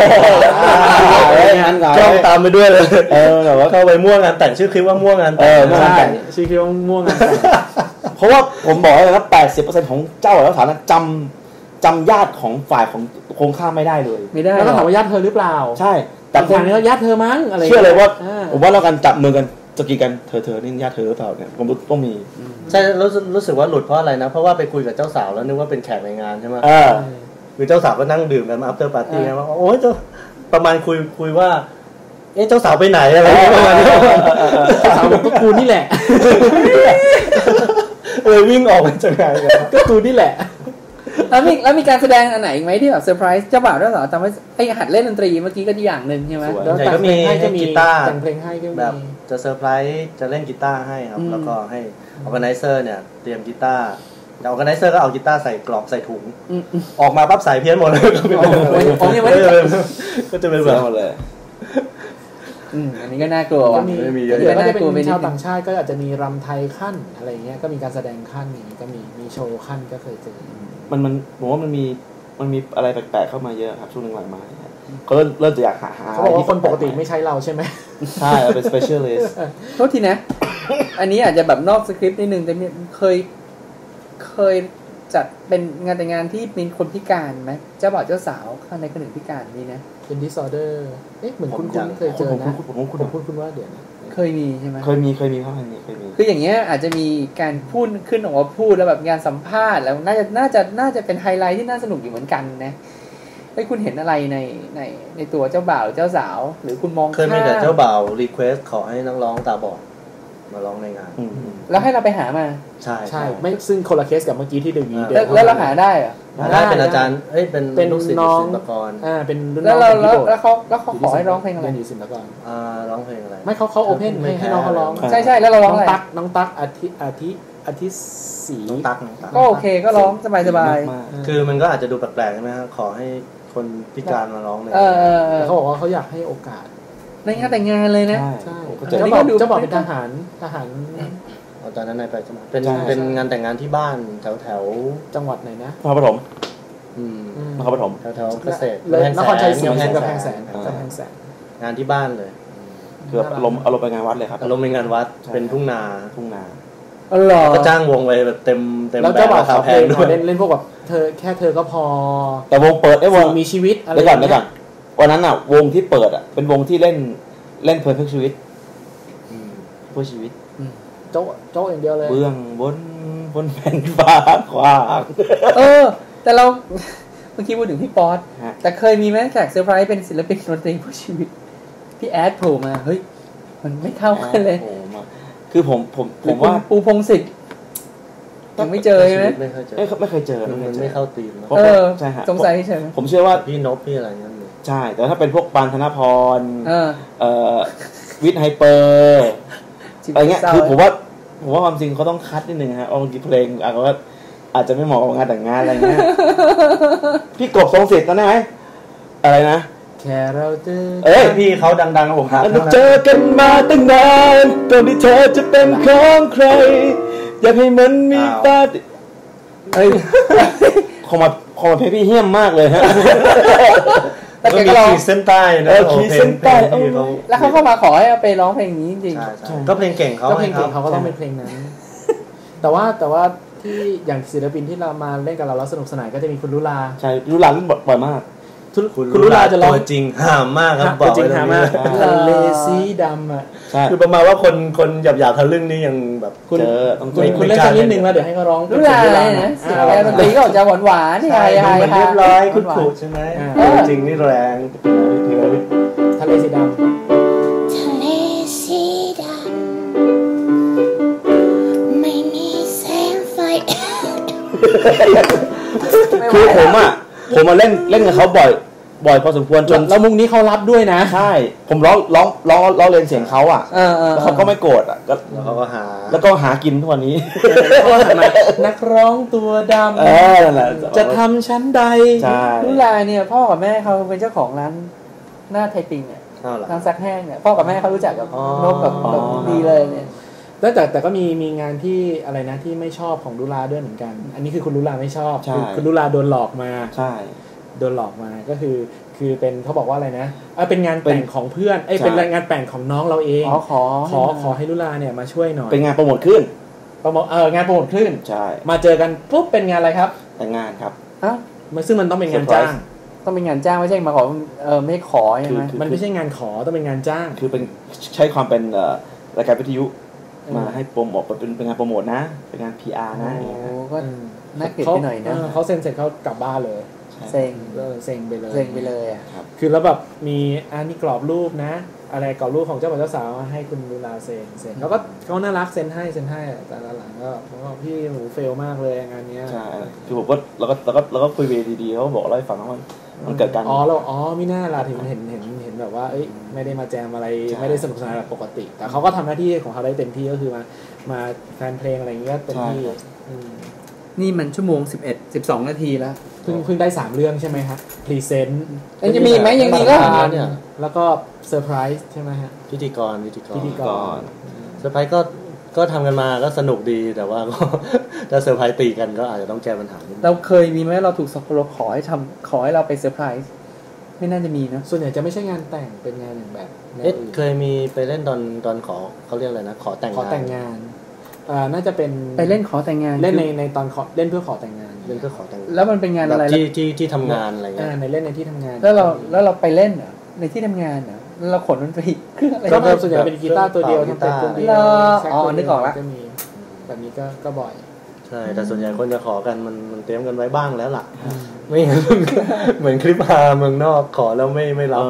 จ้องตามไปด้วยเลยแบบว่าเข้าไปม่วงงานแต่งชื่อคลิปว่าม่วงงานแต่งใช่ชื่อคลิปว่าม่วงงานแต่งเพราะว่าผมบอกเลยนะ 80% ของเจ้าแล้วฐานะจำญาติของฝ่ายของโครงข้ามไม่ได้เลยไม่ได้แล้วก็ถามว่าญาติเธอหรือเปล่าใช่แต่แต่ฝั่งนี้ก็ญาติเธอมั้งอะไรเชื่อเลยว่าผมว่าเรากันจับมือกันสกีกันเธอนี่ญาติเธอหรือเปล่าเนี่ยผมต้องมีใช่รู้สึกว่าหลุดเพราะอะไรนะเพราะว่าไปคุยกับเจ้าสาวแล้วนึกว่าเป็นแขกในงานใช่ไหม คือเจ้าสาวก็นั่งดื่มกันมา after party ไงว่าโอ้ยเจ้าประมาณคุยว่าเอ๊ะเจ้าสาวไปไหนอะไรประมาณนี้เจ้าสาวบอกก็กูนี่แหละวิ่งออกมาจากไหนก็กูนี่แหละแล้วมีการแสดงอันไหนอีกไหมที่แบบเซอร์ไพรส์เจ้าบ่าวเจ้าสาวจำไว้ไอ้หัดเล่นดนตรีเมื่อกี้ก็อย่างหนึ่งใช่ไหมแล้วก็มีกีตาร์แต่งเพลงให้ก็มีแบบจะเซอร์ไพรส์จะเล่นกีตาร์ให้ครับแล้วก็ให้ organizer เนี่ยเตรียมกีตาร์แต่ organizer ก็เอากีตาร์ใส่กรอบใส่ถุงออกมาปั๊บใส่เพี้ยนหมดเลยก็จะเป็นแบบหมดเลยอันนี้ก็น่ากลัวว่ะเดี๋ยวก็จะเป็นชาวต่างชาติก็อาจจะมีรำไทยขั้นอะไรเงี้ยก็มีการแสดงขั้นอย่างนี้ก็มีโชว์ขั้นก็เคยเจอมันผมว่ามันมีอะไรแปลกๆเข้ามาเยอะครับช่วงหลังๆมาเขาเริ่มจะอยากหาเขาบอกว่าคนปกติไม่ใช่เราใช่ไหมใช่เป็น specialist โทษทีนะอันนี้อาจจะแบบนอกสคริปต์นิดนึงแต่เคยจัดเป็นงานแต่งงานที่มีคนพิการไหมเจ้าบ่าวเจ้าสาวข้างในคนหนึ่งพิการมีนะเป็น disorder เหมือนคุณเคยเจอนะคุณว่าเดี๋ยวนะเคยมีใช่ไหมเคยมีครับอันนี้เคยมีคืออย่างเงี้ยอาจจะมีการพูดขึ้นออกมาพูดแล้วแบบงานสัมภาษณ์แล้วน่าจะเป็นไฮไลท์ที่น่าสนุกอยู่เหมือนกันนะให้คุณเห็นอะไรในตัวเจ้าบ่าวเจ้าสาวหรือคุณมองเคยมีแต่เจ้าบ่าวรีเควสขอให้นักร้องตาบอดมาร้องในงานแล้วให้เราไปหามาใช่ไม่ซึ่งคนละเคสกับเมื่อกี้ที่เดวีแล้วเราหาได้อะได้เป็นอาจารย์เป็นลูกศิษย์ศิลปากรเป็นรุ่นน้องแล้วเขาขอให้ร้องเพลงอะไรศิลปากรร้องเพลงอะไรไม่เขาโอเพ่นให้น้องเขาร้องใช่แล้วเราร้องอะไรน้องตั๊กอาทิสีน้องตั๊กก็โอเคก็ร้องสบายคือมันก็อาจจะดูแปลกๆใช่ไหมครับขอให้คนพิการมาร้องเลยเขาบอกว่าเขาอยากให้โอกาสในงานแต่งงานเลยนะใช่เจ้าบอกเป็นทหารตอนนั้นนายไปใช่ไหมเป็นงานแต่งงานที่บ้านแถวจังหวัดไหนนะนครปฐมนครปฐมแถวเกษตรนครชัยศรีกำแพงแสนงานที่บ้านเลยคืออารมณ์ไปงานวัดเลยครับอารมณ์เป็นงานวัดเป็นทุ่งนาก็จ้างวงไปแบบเต็มแล้วเจ้าบ่าวขาวแพงด้วยเล่นพวกแบบเธอก็พอแต่วงเปิดวงมีชีวิตอะไรก่อนวันนั้นอ่ะวงที่เปิดอ่ะเป็นวงที่เล่นเพลงเพื่อชีวิตเพื่อชีวิตโจ๊กอย่างเดียวเลยเบื้องบนแผ่นฟ้าขวางแต่เราเมื่อกี้พูดถึงพี่ป๊อตแต่เคยมีไหมแขกเซอร์ไพรส์เป็นศิลปินดนตรีเพื่อชีวิตพี่แอดโผล่มาเฮ้ยมันไม่เข้ากันเลยคือผมว่าปูพงศิษฐ์ยังไม่เจอใช่ไหมไม่เคยเจอมันไม่เข้าตีมใช่ฮะสงสัยเฉยผมเชื่อว่าพี่นพพี่อะไรนั่นใช่แต่ถ้าเป็นพวกปานธนพรวิทย์ไฮเปอร์อะไรเงี้ยคือผมว่าความจริงเขาต้องคัดนิดนึงฮะบางทีเพลงอาจจะไม่เหมาะกับงานแต่งงานอะไรเงี้ยพี่กบทรงศิษย์นั่นไหมอะไรนะแค่เราเจอพี่เขาดังๆผมครับเจอกันมาตั้งนานก่อนที่เธอจะเป็นของใครอยากให้มันมีตาคอมาเพลงพี่เหี้ยมมากเลยฮะแล้วแกก็ร้องขีดเส้นใต้นะขีดเส้นใต้แล้วเขาก็มาขอให้ไปร้องเพลงนี้จริงๆก็เพลงเก่งเขาก็เพลงเก่งเขาก็ต้องเป็นเพลงนั้นแต่ว่าที่อย่างศิลปินที่เรามาเล่นกับเราแล้วสนุกสนานก็จะมีคุณลุลาใช่ลุลาเล่นบ่อยมากคุณลุลาจะร้องจริงห่ามมากครับบอกจริงห่ามมากเลสีดำอ่ะคือประมาณว่าคนหยาบๆทะลึ่งนี่ยังแบบเจอคุณเล่นสักนิดนึงแล้วเดี๋ยวให้เขาร้องลุลาเนี่ยเสียงดนตรีก็ออกจะหวานๆนี่ไงมันเรียบร้อยคุณขู่ใช่ไหมจริงนี่แรงทะเลสีดำทะเลสีดำไม่มีแสงไฟคือผมมาเล่นกับเขาบ่อยพอสมควรจนแล้วมุกนี้เขารับด้วยนะใช่ผมร้องเรียนเสียงเขาอ่ะแล้วเขาก็ไม่โกรธอ่ะแล้วเขาก็หากินทุกวันนี้นักร้องตัวดำจะทำชั้นใดลุลาเนี่ยพ่อกับแม่เขาเป็นเจ้าของร้านหน้าไทปิงเนี่ยร้านซักแห้งเนี่ยพ่อกับแม่เขารู้จักกับนกกับดีเลยเนี่ยแต่ก็มีงานที่อะไรนะที่ไม่ชอบของลุลาด้วยเหมือนกันอันนี้คือคุณลุลาไม่ชอบคุณลุลาโดนหลอกมาใช่โดนหลอกมาก็คือเป็นเขาบอกว่าอะไรนะเป็นงานแต่งของเพื่อนเป็นงานแต่งของน้องเราเองขอให้ลุลาเนี่ยมาช่วยหน่อยเป็นงานโปรโมทขึ้นงานโปรโมทขึ้นใช่มาเจอกันปุ๊บเป็นงานอะไรครับแต่งงานครับซึ่งมันต้องเป็นงานจ้างต้องเป็นงานจ้างไม่ใช่มาขอไม่ขอใช่ไหมมันไม่ใช่งานขอต้องเป็นงานจ้างคือเป็นใช้ความเป็นรายการวิทยุมาให้โปรโมทเป็นงานโปรโมทนะเป็นงาน PR นะก็น่าเกลียดไปหน่อยนะเขาเซ็นเสร็จเขากลับบ้านเลยเซ็งไปเลยอ่ะคือแล้วแบบมีนี่กรอบรูปนะอะไรกรอบรูปของเจ้าบ่าวเจ้าสาวให้คุณลุลาเซ็นแล้วก็เขาน่ารักเซ็นให้แต่หลังก็พี่หนูเฟลมากเลยงานนี้ใช่คือผมก็เราก็คุยเวดีๆเขาบอกเล่าให้ฟังว่ามันเกิดการไม่น่าล่ะถึงเห็นแบบว่าไม่ได้มาแจมอะไรไม่ได้สนุกสนานแบบปกติแต่เขาก็ทำหน้าที่ของเขาได้เต็มที่ก็คือมาแฟนเพลงอะไรอย่างเงี้ยเต็มที่นี่มันชั่วโมง12 นาทีแล้วเพิ่งได้3เรื่องใช่ไหมครับพรีเซนต์จะมีไหมยังมีก็แล้วก็เซอร์ไพรส์ใช่ไหมฮะพิธีกรเซอร์ไพรส์ก็ทำกันมาก็สนุกดีแต่ว่าก็ถ้าเซอร์ไพรส์ตีกันก็อาจจะต้องแก้ปัญหาเราเคยมีไหมเราถูกเราขอให้เราไปเซอร์ไพรส์ไม่น่าจะมีนะส่วนใหญ่จะไม่ใช่งานแต่งเป็นงานอย่างแบบเคยมีไปเล่นตอนขอเขาเรียกอะไรนะขอแต่งงานน่าจะเป็นไปเล่นขอแต่งงานเล่นในตอนเล่นเพื่อขอแต่งงานแล้วมันเป็นงานอะไรที่ทำงานอะไรเงี้ยในเล่นในที่ทำงานแล้วเราไปเล่นในที่ทำงานเหรอเราขนดนตรีเครื่องอะไรก็ส่วนใหญ่เป็นกีตาร์ตัวเดียวทำเป็นคนเดียวนึกออกแล้วก็มีแบบนี้ก็บ่อยใช่แต่ส่วนใหญ่คนจะขอกันมันเตรียมกันไว้บ้างแล้วล่ะไม่เหมือนคลิปฮาเมืองนอกขอแล้วไม่รับ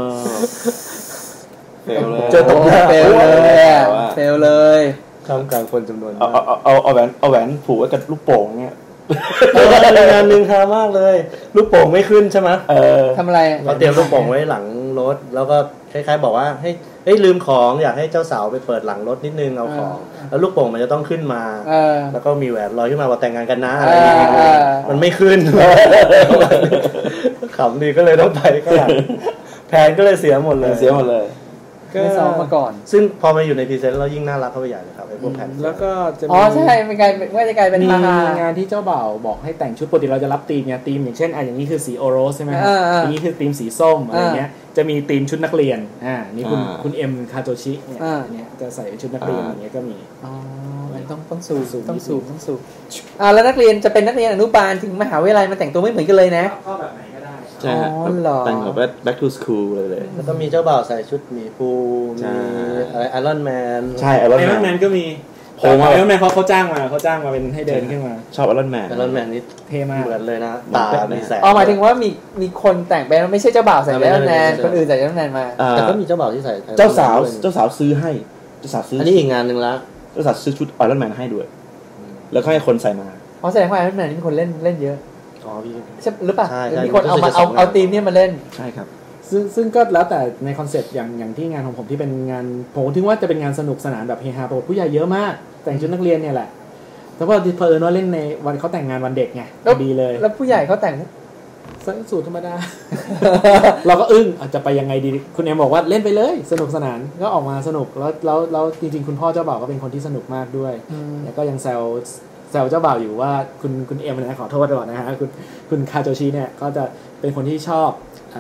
เจอตกเฟลเลยท่ามกลางคนจำนวนเอาแหวนผูกไว้กับลูกโป่งเงี้ยงานหนึ่งฮามากเลยลูกโป่งไม่ขึ้นใช่ไหมทำอะไรเขาเตรียมลูกโป่งไว้หลังรถแล้วก็คล้ายๆบอกว่าให้ลืมของอยากให้เจ้าสาวไปเปิดหลังรถนิดนึงเอาของแล้วลูกโป่งมันจะต้องขึ้นมาแล้วก็มีแหวนลอยขึ้นมาว่าแต่งงานกันนะอะไรอย่างเงี้ยมันไม่ขึ้นขำดีก็เลยต้องไปข้างหลังแผนก็เลยเสียหมดเลยไม่ซ้อมมาก่อนซึ่งพอมาอยู่ในพรีเซนต์แล้วยิ่งน่ารักเข้าไปใหญ่เลยครับไอ้พวกแผ่นแล้วก็จะใช่ไม่กลายเป็นงานที่เจ้าบ่าวบอกให้แต่งชุดปกติเราจะรับธีมเนี่ยธีมอย่างเช่นอย่างนี้คือสีโอโรสใช่ไหมอย่างนี้คือธีมสีส้มอะไรเงี้ยจะมีธีมชุดนักเรียนนี่คุณเอ็มคาโตชิเนี่ยจะใส่ชุดนักเรียนอย่างเงี้ยก็มีต้องสูบแล้วนักเรียนจะเป็นนักเรียนอนุบาลถึงมหาวิทยาลัยมันแต่งตัวไม่เหมือนกันเลยนะก็แบบไหนก็ได้ใช่แต่งแบบ back to school เลยแล้วก็มีเจ้าบ่าวใส่ชุดหมีภูมีอะไรไอรอนแมนใช่ไอรอนแมนก็มีไอรอนแมนเขาจ้างมาเป็นให้เดินขึ้นมาชอบไอรอนแมนนี่เท่มากเหมือนเลยนะตาในแสงหมายถึงว่ามีคนแต่งไปไม่ใช่เจ้าบ่าวใส่ไอรอนแมนคนอื่นใส่ไอรอนแมนมาแต่ก็มีเจ้าบ่าวที่ใส่เจ้าสาวซื้อให้อันนี้อีกงานนึงละเจ้าสาวซื้อชุดไอรอนแมนให้ด้วยแล้วให้คนใส่มาแสดงว่าไอรอนแมนนี่มีคนเล่นเยอะพี่ใช่หรือเปล่ามีคนเอาธีมนี้มาเล่นใช่ครับซึ่งก็แล้วแต่ในคอนเซ็ปต์อย่างที่งานของผมที่เป็นงานผมถึงว่าจะเป็นงานสนุกสนานแบบเฮฮาโปรผู้ใหญ่เยอะมากแต่งชุดนักเรียนเนี่ยแหละแต่พอเผอิญว่าเล่นในวันเขาแต่งงานวันเด็กไงดีเลยแล้วผู้ใหญ่เขาแต่งสูตรธรรมดา เราก็อึ้งอาจจะไปยังไงดีคุณเอ็มบอกว่าเล่นไปเลยสนุกสนานก็ออกมาสนุกแล้วจริงๆคุณพ่อเจ้าบ่าวก็เป็นคนที่สนุกมากด้วยแล้วก็ยังแซวเจ้าบ่าวอยู่ว่าคุณเอ็มนะขอโทษก่อนนะฮะคุณคาโจชิเนี่ยก็จะเป็นคนที่ชอบ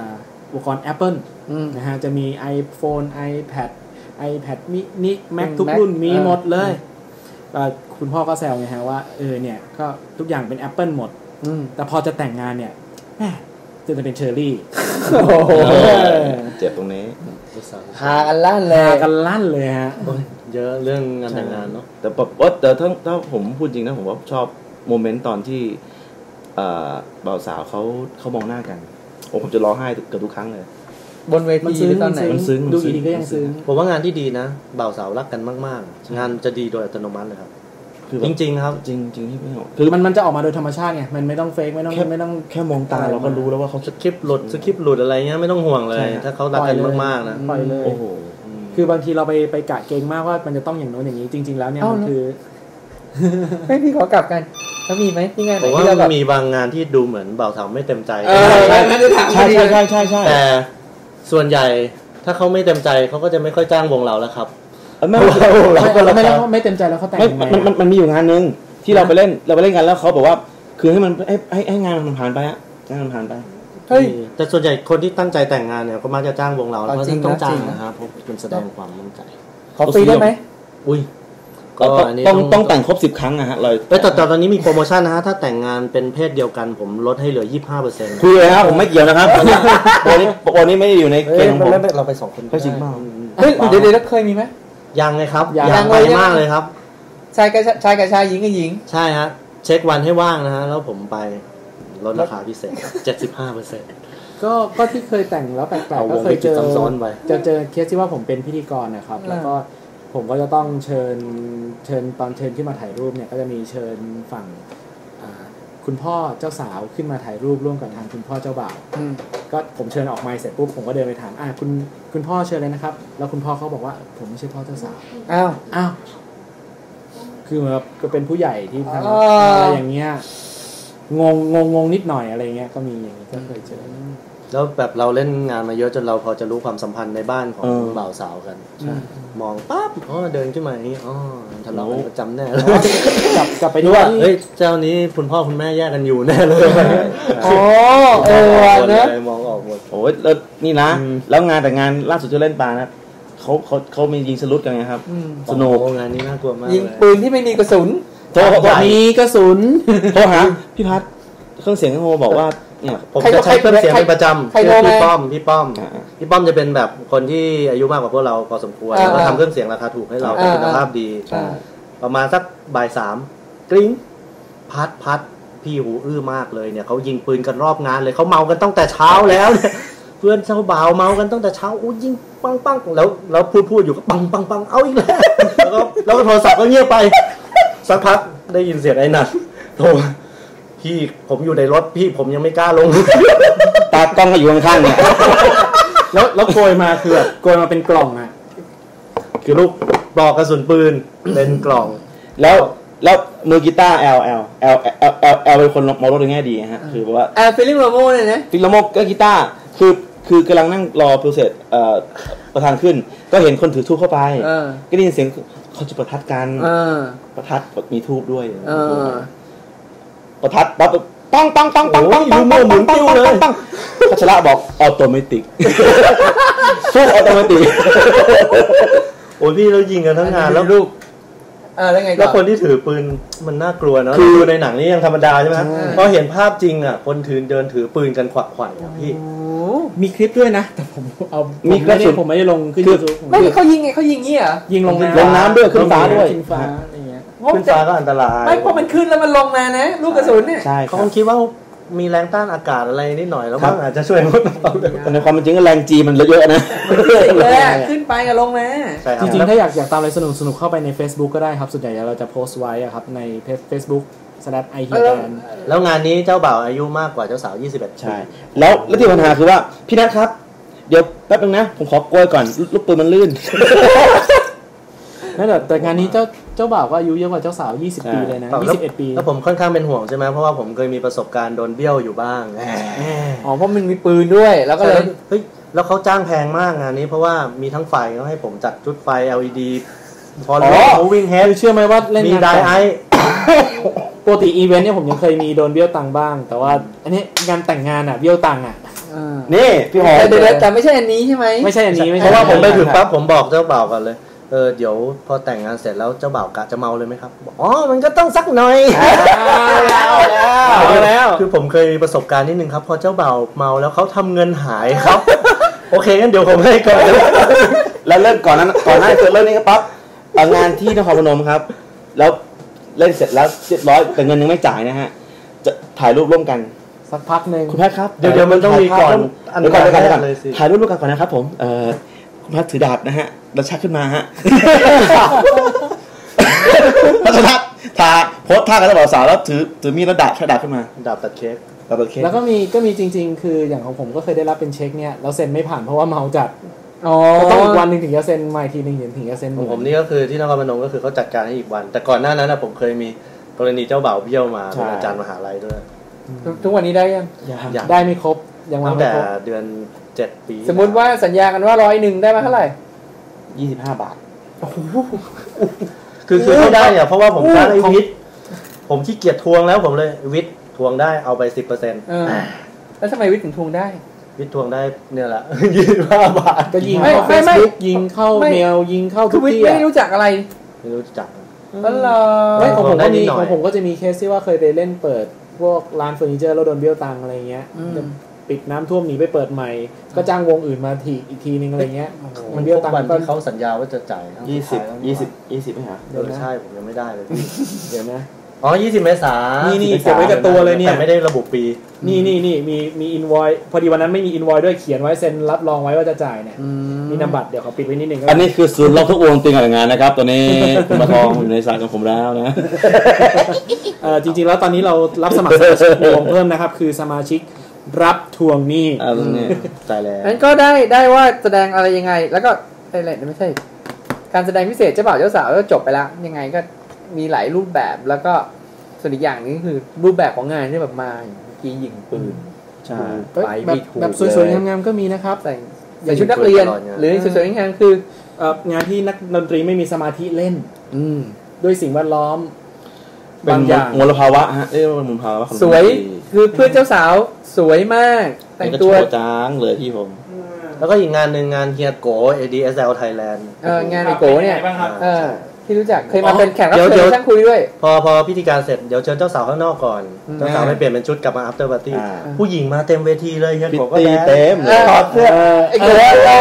อุปกรณ์ Apple นะฮะจะมี iPhone iPad mini Mac ทุกรุ่นมีหมดเลยคุณพ่อก็แซวไงฮะว่าเนี่ยก็ทุกอย่างเป็น Apple หมดแต่พอจะแต่งงานเนี่ยแหมจะเป็นเชอร์รี่เจ็บตรงนี้พากันลั่นเลยฮะเยอะเรื่องงานแต่งงานเนาะแต่ถ้าผมพูดจริงนะผมว่าชอบโมเมนต์ตอนที่บ่าวสาวเขามองหน้ากันผมจะร้องไห้เกือบทุกครั้งเลยบนเวทีหรือตอนไหนมันซึ้งดูดีก็ยังซึ้งผมว่างานที่ดีนะบ่าวสาวรักกันมากๆงานจะดีโดยอัตโนมัติเลยครับจริงๆครับจริงที่ไม่ออกคือมันจะออกมาโดยธรรมชาติไงมันไม่ต้องเฟกไม่ต้องแค่มองตาเราก็รู้แล้วว่าเขาสคริปต์หลุดอะไรเงี้ยไม่ต้องห่วงเลยถ้าเขารักกันมากๆนะปล่อยเลยโอ้โหคือบางทีเราไปกะเกงมากว่ามันจะต้องอย่างโน้นอย่างนี้จริงๆแล้วเนี่ยมันคือไม่พี่ขอกลับกันแล้วมีไหมที่งานไหนที่เราแบบมีบางงานที่ดูเหมือนบ่าวสาวไม่เต็มใจใช่แต่ส่วนใหญ่ถ้าเขาไม่เต็มใจเขาก็จะไม่ค่อยจ้างวงเราแล้วครับไม่เต็มใจแล้วเขาแต่งมันมีอยู่งานนึงที่เราไปเล่นกันแล้วเขาบอกว่าคือให้มันให้งานมันผ่านไปอะงานมันผ่านไปเฮ้ยแต่ส่วนใหญ่คนที่ตั้งใจแต่งงานเนี่ยก็มักจะจ้างวงเราแล้วต้องจ้างนะครับเพราะเป็นแสดงความมั่นใจขอฟรีได้ไหมอุ้ยต้องแต่งครบ10 ครั้งนะฮะเลยแต่ตอนนี้มีโปรโมชั่นนะฮะถ้าแต่งงานเป็นเพศเดียวกันผมลดให้เหลือ 25% คุยเลยครับผมไม่เกี่ยวนะครับโปรนี้ไม่ได้อยู่ในเกณฑ์ของผมเราไป2 คนก็จริงมากเฮ้ยเดี๋ยวเคยมีไหมยังไงครับยังไปมากเลยครับชายกับชายหญิงกับหญิงใช่ฮะเช็ควันให้ว่างนะฮะแล้วผมไปลดราคาพิเศษ 75% ก็ที่เคยแต่งแล้วแปลกๆก็เคยเจอเคสที่ว่าผมเป็นพิธีกรนะครับแล้วก็ผมก็จะต้องเชิญตอนเชิญขึ้นมาถ่ายรูปเนี่ยก็จะมีเชิญฝั่งคุณพ่อเจ้าสาวขึ้นมาถ่ายรูปร่วมกับทางคุณพ่อเจ้าบ่าวก็ผมเชิญออกไมค์เสร็จปุ๊บผมก็เดินไปถามคุณพ่อเชิญเลยนะครับแล้วคุณพ่อเขาบอกว่าผมไม่ใช่พ่อเจ้าสาวอ้าวคือแบบก็เป็นผู้ใหญ่ที่ทำอะไรอย่างเงี้ยงงนิดหน่อยอะไรเงี้ยก็มีอย่างนี้ก็เคยเจอแล้วแบบเราเล่นงานมาเยอะจนเราพอจะรู้ความสัมพันธ์ในบ้านของบ่าวสาวกันมองปั๊บเดินขึ้นมาอย่างนี้ทะเลาะกันประจำแน่เลยกลับไปดูว่าเฮ้ยเจ้านี้คุณพ่อคุณแม่แยกกันอยู่แน่เลยนะมองออกหมดโอ้ยแล้วนี่นะแล้วงานแต่งานล่าสุดที่เล่นปลานะเขามียิงสลุดกันไงครับสนุกงานนี้น่ากลัวมากยิงปืนที่ไม่มีกระสุนมีกระสุนโทรหาพี่พัดเครื่องเสียงโทรบอกว่าผมจะใช้เครื่องเสียงเป็นประจำพี่ป้อมจะเป็นแบบคนที่อายุมากกว่าพวกเราพอสมควรแล้วก็ทำเครื่องเสียงราคาถูกให้เราคุณภาพดีประมาณสักบ่าย 3กริ๊งพัดพี่หูอื้อมากเลยเนี่ยเขายิงปืนกันรอบงานเลยเขาเมากันตั้งแต่เช้าแล้วเนี่ยเพื่อนเจ้าบ่าวเมากันตั้งแต่เช้ายิงปังแล้วพูดอยู่ก็ปังเอาอีกแล้วก็โทรศัพท์ก็เงียบไปสักพักได้ยินเสียงไอ้นั่นโทรพี่ผมอยู่ในรถพี่ผมยังไม่กล้าลงตากล้องก็อยู่ข้างๆเนี่ยแล้วโกยมาคือแบบโกยมาเป็นกล่องอ่ะคือลูกปลอกกระสุนปืนเป็นกล่องแล้วมือกีตาร์ L เป็นคนมองรถในแง่ดีฮะคือว่าฟิลลิ่งโรโม่เนี่ยนะฟิลลิ่งโรโม่ก็กีตาร์คือกำลังนั่งรอโปรเซสประธานขึ้นก็เห็นคนถือธูปเข้าไปก็ได้ยินเสียงเขาจุดประทัดกันประทัดมีธูปด้วยประทัดปั๊บปังหมุนติ้วเลยพัชระบอกออโตเมติกสู้ออโตเมติกโอ้พี่เรายิงกันทั้งงานแล้วลูกแล้วคนที่ถือปืนมันน่ากลัวเนาะคือในหนังนี่ยังธรรมดาใช่ไหมพอเห็นภาพจริงอ่ะคนเดินถือปืนกันขวักไขว่พี่มีคลิปด้วยนะแต่ผมเอามีคลิปผมไม่ได้ลงขึ้น YouTube ไม่เขายิงงี้เหรอยิงลงน้ำด้วยขึ้นฟ้าด้วยขึ้นฟ้าก็อันตรายไม่พอมันขึ้นแล้วมันลงมานะลูกกระสุนเนี่ยเขาคงคิดว่ามีแรงต้านอากาศอะไรนิดหน่อยแล้วมันอาจจะช่วยลดแต่ในความเป็นจริงก็แรงจีมันเยอะนะขึ้นไปกับลงมาจริงๆถ้าอยากตามอะไรสนุกเข้าไปใน Facebook ก็ได้ครับส่วนใหญ่เราจะโพสต์ไว้ครับใน Facebook/iHearBand แล้วงานนี้เจ้าบ่าวอายุมากกว่าเจ้าสาว21 ใช่แล้วที่ปัญหาคือว่าพี่นัทครับเดี๋ยวแป๊บนึงนะผมขอโกยก่อนลูกปืนมันลื่นนั่นแหละแต่งานนี้เจ้าบ่าวก็อายุเยอะกว่าเจ้าสาว20 ปีเลยนะ21 ปีแล้วผมค่อนข้างเป็นห่วงใช่ไหมเพราะว่าผมเคยมีประสบการณ์โดนเบี้ยวอยู่บ้างเพราะมันมีปืนด้วยแล้วก็เลยเฮ้ยแล้วเขาจ้างแพงมากงานนี้เพราะว่ามีทั้งไฟเขาให้ผมจัดชุดไฟ LED พอรู้วิ่งเฮดเชื่อไหมว่าเล่นมีไดไอปกติอีเวนต์เนี่ยผมยังเคยมีโดนเบี้ยวตังค์บ้างแต่ว่าอันนี้งานแต่งงานอ่ะเบี้ยวตังค์อ่ะนี่พี่หอมแต่ไม่ใช่อันนี้ใช่ไหมไม่ใช่อันนี้เพราะว่าผมไปถึงปั๊บผมบอกเจ้าบ่าวกันเลยเดี๋ยวพอแต่งงานเสร็จแล้วเจ้าบ่าวกะจะเมาเลยไหมครับอ๋อมันก็ต้องสักหน่อยแล้วคือผมเคยมีประสบการณ์นิดนึงครับพอเจ้าบ่าวเมาแล้วเขาทำเงินหายครับโอเคงั้นเดี๋ยวผมให้ก่อนแล้วเริ่มก่อนหน้าเริ่มนี้ก็ปั๊บงานที่นครพนมครับแล้วเล่นเสร็จแล้วเรียบร้อยแต่เงินยังไม่จ่ายนะฮะจะถ่ายรูปร่วมกันสักพักนึงคุณแพทย์ครับเดี๋ยวมันต้องมีก่อนเดี๋ยวก่อนถ่ายรูปร่วมกันก่อนนะครับผมคุณแพทย์ถือดาบนะฮะแล้วชักขึ้นมาฮะพัฒนาท่าโพสท่ากันแล้วสาวแล้วถือมีดแล้วดาบขึ้นมาดาบตัดเค้กแล้วก็มีจริงๆคืออย่างของผมก็เคยได้รับเป็นเช็คเนี่ยแล้วเซ็นไม่ผ่านเพราะว่าเมาจัดก็ต้องอีกวันนึงถึงจะเซ็นใหม่ทีนึงถึงจะเซ็นผมนี่ก็คือที่นครพนมก็คือเขาจัดการให้อีกวันแต่ก่อนหน้านั้นนะผมเคยมีกรณีเจ้าบ่าวเบี้ยวมาเป็นอาจารย์มหาลัยด้วยทุกวันนี้ได้ยังได้ไม่ครบยังตั้งแต่เดือน7 ปีสมมุติว่าสัญญากันว่า101ได้มาเท่าไหร่ 25 บาทคือไม่ได้เนี่ยเพราะว่าผมจ้างไอ้วิทย์ผมขี้เกียจทวงแล้วผมเลยวิทย์ทวงได้เอาไป 10% แล้วทำไมวิทย์ถึงทวงได้วิทย์ทวงได้เนี่ยแหละ25 บาทก็ยิงเข้า Facebook ยิงเข้าเมลยิงเข้าทุกที่ไม่รู้จักอะไรไม่รู้จักไม่ของผมก็จะมีเคสที่ว่าเคยไปเล่นเปิดพวกร้านเฟอร์นิเจอร์แล้วโดนเบี้ยวตังอะไรเงี้ยปิดน้ำท่วมหนีไปเปิดใหม่ก็จ้างวงอื่นมาอีกทีนึงอะไรเงี้ยมันเบี้ยวตังค์ที่เขาสัญญาว่าจะจ่าย 20ไม่หรอใช่ผมยังไม่ได้เลยเดี๋ยวนะอ๋อ20 เมษายนนี่เก็บไว้กับตัวเลยเนี่ยแต่ไม่ได้ระบุปีนี่มีอินวอยพอดีวันนั้นไม่มีอินวอยด้วยเขียนไว้เซ็นรับรองไว้ว่าจะจ่ายเนี่ยมีนามบัตรเดี๋ยวขอปิดไว้นิดนึงอันนี้คือศูนย์ล็อกทุกวงติงกับงานนะครับตัวนี้คุณมาทองอยู่ในสายของผมแล้วนะจริงๆแล้วตอนนี้เรารับสมัครสมาชิกวงเพิ่มนะครับคือสมาชิกรับทวงหนี้ตายแล้วงั้นก็ได้ว่าแสดงอะไรยังไงแล้วก็อะไรไม่ใช่การแสดงพิเศษเจ้าบ่าวเจ้าสาวก็จบไปแล้วยังไงก็มีหลายรูปแบบแล้วก็ส่วนอีกอย่างนึงคือรูปแบบของงานที่แบบมากียิงปืนใช่แบบสวยๆงามๆก็มีนะครับแต่อย่างชุดนักเรียนหรือสวยๆงามคืองานที่นักดนตรีไม่มีสมาธิเล่นด้วยสิ่งแวดล้อมบางอย่างมลภาวะฮะมลภาวะสวยคือเพื่อนเจ้าสาวสวยมากแต่งตัวจ้างเลยที่ผมแล้วก็อีกงานหนึ่งงานเฮียโก ADSL Thailand งานไอโกเนี่ยที่รู้จักเคยมาเป็นแขกรับเชิญช่างคุยด้วยพอพิธีการเสร็จเดี๋ยวเชิญเจ้าสาวข้างนอกก่อนเจ้าสาวไปเปลี่ยนเป็นชุดกลับมา after party ผู้หญิงมาเต็มเวทีเลยเฮียโกก็เต็มเลยถอดเสื้อไอ้โก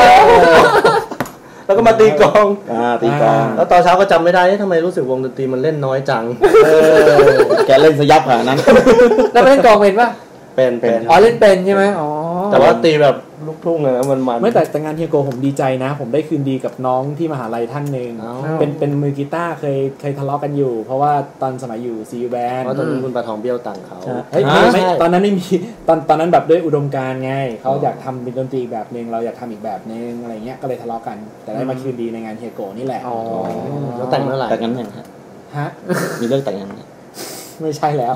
แล้วก็มาตีกองแล้วตอนเช้าก็จำไม่ได้ทำไมรู้สึกวงดนตรีมันเล่นน้อยจังแกเล่นสยับขนาดนั้นแล้วเล่นกองเป็นป่ะเป็นอ๋อเล่นเป็นใช่ไหมอ๋อแต่ว่าตีแบบลูกทุ่งเลยนะมันไม่แต่งานเฮียโกผมดีใจนะผมได้คืนดีกับน้องที่มหาลัยท่านหนึ่งเป็นมือกีตาร์เคยทะเลาะกันอยู่เพราะว่าตอนสมัยอยู่ซีแบนด์ตอนนั้นคุณปะทองเบี้ยวตังเขาไม่ตอนนั้นไม่มีตอนนั้นแบบด้วยอุดมการณ์ไงเขาอยากทำเป็นดนตรีแบบนึงเราอยากทำอีกแบบนึงอะไรเงี้ยก็เลยทะเลาะกันแต่ได้มาคืนดีในงานเฮียโกนี่แหละแล้วแต่งเมื่อไหร่แต่งกันยังฮะมีเรื่องแต่งยังไม่ใช่แล้ว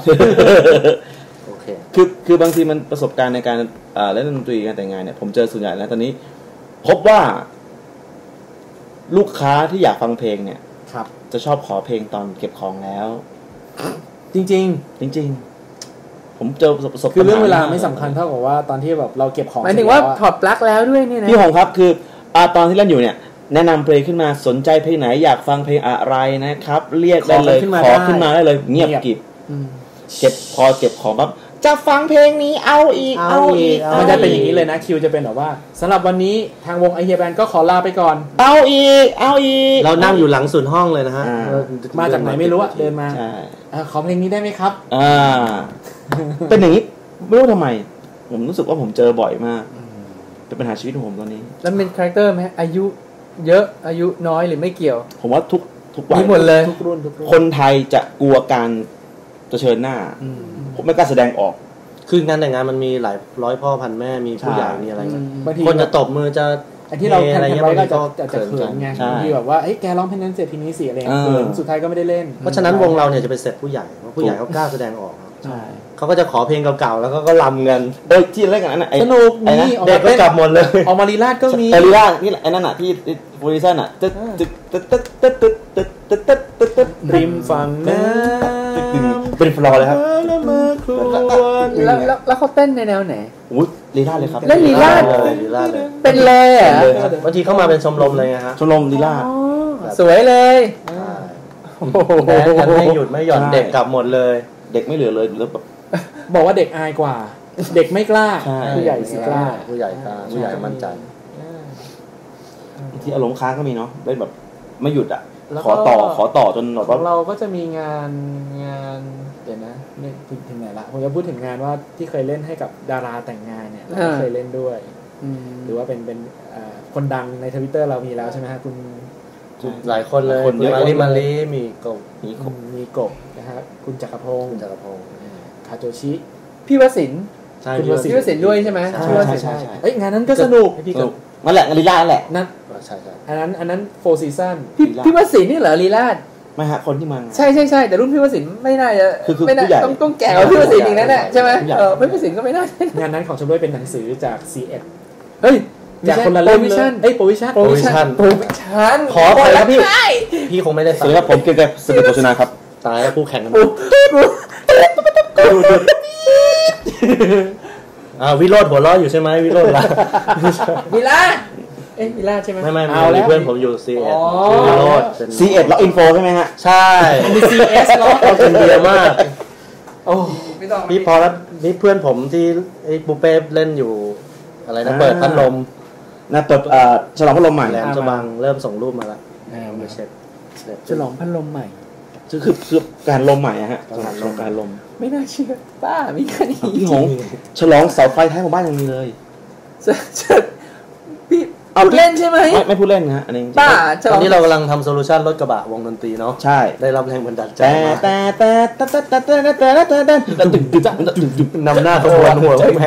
คือบางทีมันประสบการณ์ในการเล่นดนตรีการแต่งงานเนี่ยผมเจอส่วนใหญ่แล้วตอนนี้พบว่าลูกค้าที่อยากฟังเพลงเนี่ยจะชอบขอเพลงตอนเก็บของแล้วจริงผมเจอประสบคือเรื่องเวลาไม่สำคัญเท่ากับว่าตอนที่แบบเราเก็บของหมายถึงว่าถอดปลั๊กแล้วด้วยนี่นะพี่หงครับคือตอนที่เล่นอยู่เนี่ยแนะนำเพลงขึ้นมาสนใจเพลงไหนอยากฟังเพลงอะไรนะครับเรียกได้เลยขอขึ้นมาได้เลยเงียบกิบพอเก็บของปั๊บจะฟังเพลงนี้เอาอีกมันจะเป็นอย่างนี้เลยนะคิวจะเป็นแบบว่าสำหรับวันนี้ทางวงไอเฮียแบนด์ก็ขอลาไปก่อนเอาอีกเรานั่งอยู่หลังสุดห้องเลยนะฮะมาจากไหนไม่รู้อะเดินมาขอเพลงนี้ได้ไหมครับเป็นอย่างนี้ไม่รู้ทำไมผมรู้สึกว่าผมเจอบ่อยมากเป็นปัญหาชีวิตของผมตอนนี้แล้วเป็นคาแรคเตอร์ไหมอายุเยอะอายุน้อยหรือไม่เกี่ยวผมว่าทุกวัยหมดเลยทุกรุ่นคนไทยจะกลัวการเผชิญหน้าผมไม่กล้าแสดงออกคืองานแต่งงานมันมีหลายร้อยพ่อพันแม่มีผู้ใหญ่มีอะไรคนจะตบมือจะที่เราแทนไว้ก็จะเขินไงที่แบบว่าเฮ้ยแกร้องเพลงนั้นเสร็จทีนี้เสียอะไรเขินสุดท้ายก็ไม่ได้เล่นเพราะฉะนั้นวงเราเนี่ยจะไปเสร็จผู้ใหญ่เพราะผู้ใหญ่เขากล้าแสดงออกเขาก็จะขอเพลงเก่าๆแล้วก็รำกันที่เล่นกันนั่นสนุกนี่เด็กก็กลับหมดเลยออกมาลีลาดก็มีลีลาดนี่ไอ้นั่นน่ะที่โปรดิวเซอร์น่ะริมฝั่งน้เป็นฟลอร์เลยครับแล้วเขาเต้นในแนวไหนอุ้ยลีลาเลยครับเล่นลีลาเลยเป็นเลยอ่ะบางทีเข้ามาเป็นชมรมเลยฮะชมรมลีลาสวยเลยแดนกันไม่หยุดไม่หย่อนเด็กกลับหมดเลยเด็กไม่เหลือเลยแล้วแบบบอกว่าเด็กอายกว่าเด็กไม่กล้าผู้ใหญ่สิกล้าผู้ใหญ่กล้าผู้ใหญ่มั่นใจที่อารมณ์ค้างก็มีเนาะได้แบบไม่หยุดอ่ะขอต่อจนแบบว่าเราก็จะมีงานเดี๋ยวนะไม่ถึงไหนละผมจะพูดถึงงานว่าที่เคยเล่นให้กับดาราแต่งงานเนี่ยเราเคยเล่นด้วยหรือว่าเป็นคนดังใน Twitter เรามีแล้วใช่ไหมฮะคุณหลายคนเลยมาลีมีกบนะฮะคุณจักรพงศ์คาโจชิพี่วสินพี่วสินด้วยใช่ไหมใช่เอ้ยงานนั้นก็สนุกนั่นแหละลีลาแหละนั่นใช่อันนั้น4 ซีซั่นพี่วสินนี่เหรอลีลาไม่ฮะคนที่มาใช่แต่รุ่นพี่วสินไม่น่าจะไม่น่าต้องแก่กว่าพี่วสินอีกนั่นแหละใช่ไหมพี่วสินก็ไม่น่างานนั้นของชมรมเป็นหนังสือจาก C1 เฮ้ยจากคนละเล่มเลยโปรวิชั่นขอไปครับพี่คงไม่ได้ฟังครับผมเกี่ยวกับสเตปโฆษณาครับตายแล้วคู่แข่งกันวิโรจน์หัวเราะอยู่ใช่ไหมวิโรจน์ล่ะวิลาใช่ไหมไม่เอาแล้วเพื่อนผมอยู่ C1 วิโรจน์ C1 ล็อกอินโฟใช่ไหมฮะใช่มี CS ล็อกเราเป็นเดียมากพี่พอแล้วนี่เพื่อนผมที่ไอ้ปูเป้เล่นอยู่อะไรนะเปิดพัดลมเปิดฉลองพัดลมใหม่แหลมฉบังเริ่มส่งรูปมาแล้วไม่เช็ดฉลองพัดลมใหม่คือการลมใหม่ฮะการลมไม่น่าเชื่อป้ามีแค่นี้พี่หงฉลองเสาไฟท้ายหมู่บ้านยังมีเลยพี่เอาเล่นใช่ไหมไม่พูดเล่นนะฮะอันนี้ป้าตอนนี้เรากำลังทำโซลูชันรถกระบะวงดนตรีเนาะใช่ได้รับแรงบันดาลใจมานำหน้าขบวนหัวแม่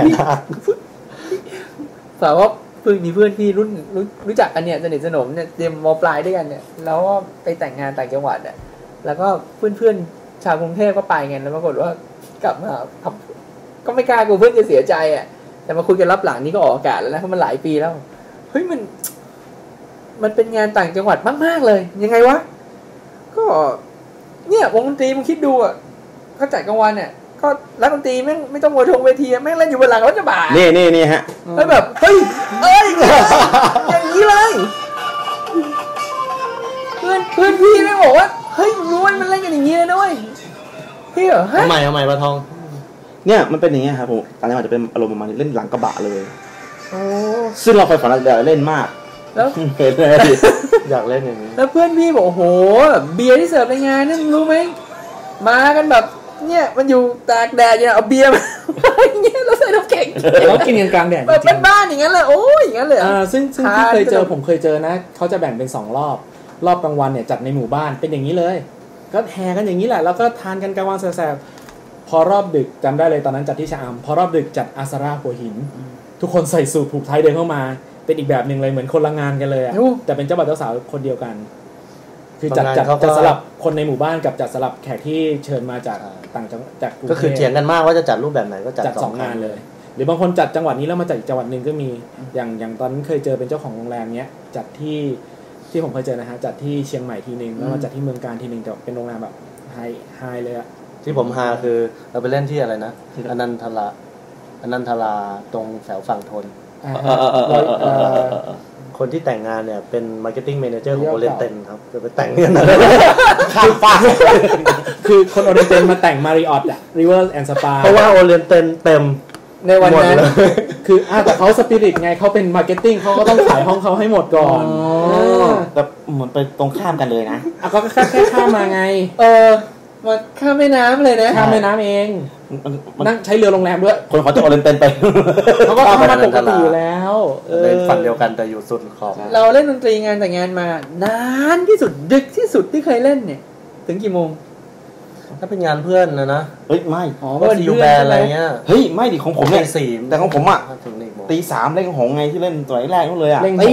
สาวว่ามีเพื่อนที่รุ่นรู้จักกันเนี่ยสนิทสนมเนี่ยเตรียมม.ปลายด้วยกันเนี่ยแล้วก็ไปแต่งงานต่างจังหวัดเนี่ยแล้วก็เพื่อนๆชาวกรุงเทพก็ไปไงแล้วปรากฏว่ากลับมาก็ไม่กล้ากลัวเพื่อนจะเสียใจอ่ะแต่มาคุยกันรับหลังนี้ก็ออกอากาศแล้วนะเพราะมันหลายปีแล้วเฮ้ยมันเป็นงานต่างจังหวัดมากๆเลยยังไงวะก็เนี่ยวงดนตรีมึงคิดดูอ่ะเขาจัดกลางวันเนี่ยก็รักดนตรีแม่งไม่ต้องมวยทงเวทีแม่งเล่นอยู่บนหลังรถกระบะนี่ฮะแล้วแบบเฮ้ยอย่างนี้เลยเพื่อนพี่แม่งบอกว่าเฮ้ยรู้ว่ามันเล่นกันอย่างนี้เลยนะเว้ยพี่เหรอทำไมปะทองเนี่ยมันเป็นอย่างเงี้ยครับผมตอนนี้มันจะเป็นอารมณ์ประมาณเล่นหลังกระบะเลยซึ่งเราเคยฝันอยากเล่นมากแล้วอยากเล่นอย่างนี้แล้วเพื่อนพี่บอกโอ้โหเบียร์ที่เสิร์ฟในงานนี่รู้ไหมมากันแบบเนี่ยมันอยู่ตากแดดอยู่เอาเบียร์มาอย่างเงี้ยเราใส่น้ำแข็งแล้วกินกันกลางแดดแบบเป็นบ้านอย่างนั้นเลยโอ้ยอย่างนั้นเลยซึ่งผมเคยเจอนะเขาจะแบ่งเป็น2 รอบกลางวันเนี่ยจัดในหมู่บ้านเป็นอย่างนี้เลยก็แห่กันอย่างนี้แหละแล้วก็ทานกันกลางวันแสบๆพอรอบดึกจำได้เลยตอนนั้นจัดที่ชะอำพอรอบดึกจัดอาซาร่าหัวหินทุกคนใส่สูทผูกไทยเดินเข้ามาเป็นอีกแบบนึงเลยเหมือนคนละงานกันเลยอ่ะแต่เป็นเจ้าบ่าวเจ้าสาวคนเดียวกันคือจัดสลับคนในหมู่บ้านกับจัดสลับแขกที่เชิญมาจากต่างจังหวัดจากก็คือเถียงกันมากว่าจะจัดรูปแบบไหนก็จัด2 งานเลยหรือบางคนจัดจังหวัดนี้แล้วมาจัดอีกจังหวัดนึงก็มีอย่างตอนนั้นเคยเจอเป็นเจ้าของโรงแรมเนี้ยจัดที่ผมเคยเจอนะฮะจัดที่เชียงใหม่ทีนึงแล้วมาจัดที่เมืองการทีนึงแต่เป็นโรงแรมแบบไฮเลยอะที่ผมฮาคือเราไปเล่นที่อะไรนะอนันทราตรงแถวฝั่งทนคนที่แต่งงานเนี่ยเป็นมาร์เก็ตติ้งแมเนเจอร์ของโอเรนเตนครับจะไปแต่งเนี่ยข้ามฟ้าคือคนโอเรนเตนมาแต่งมาริออตอะริเวอร์แอนด์สปาเพราะว่าโอเรนเตนเต็มในวันนั้นคือแต่เขาสปิริตไงเขาเป็นมาร์เก็ตติ้งเขาก็ต้องขายห้องเขาให้หมดก่อนแต่เหมือนไปตรงข้ามกันเลยนะก็แค่ข้ามมาไงมันข้ามแม่น้ำเลยนะข้ามแม่น้ำเองนั่งใช้เรือโรงแรมด้วยคนเขาจะโอเรนเตนไปเขาก็เข้ามาปกติอยู่แล้วในฝันเดียวกันแต่อยู่สุดขอบเราเล่นดนตรีงานแต่งงานมานานที่สุดดึกที่สุดที่เคยเล่นเนี่ยถึงกี่โมงถ้าเป็นงานเพื่อนนะเฮ้ยไม่ก็ซีอูแบนอะไรเงี้ยเฮ้ยไม่ดิของผมเนี่ย4แต่ของผมอ่ะตี3เล่นของไงที่เล่นตัวแรกนั่นเลยอ่ะตี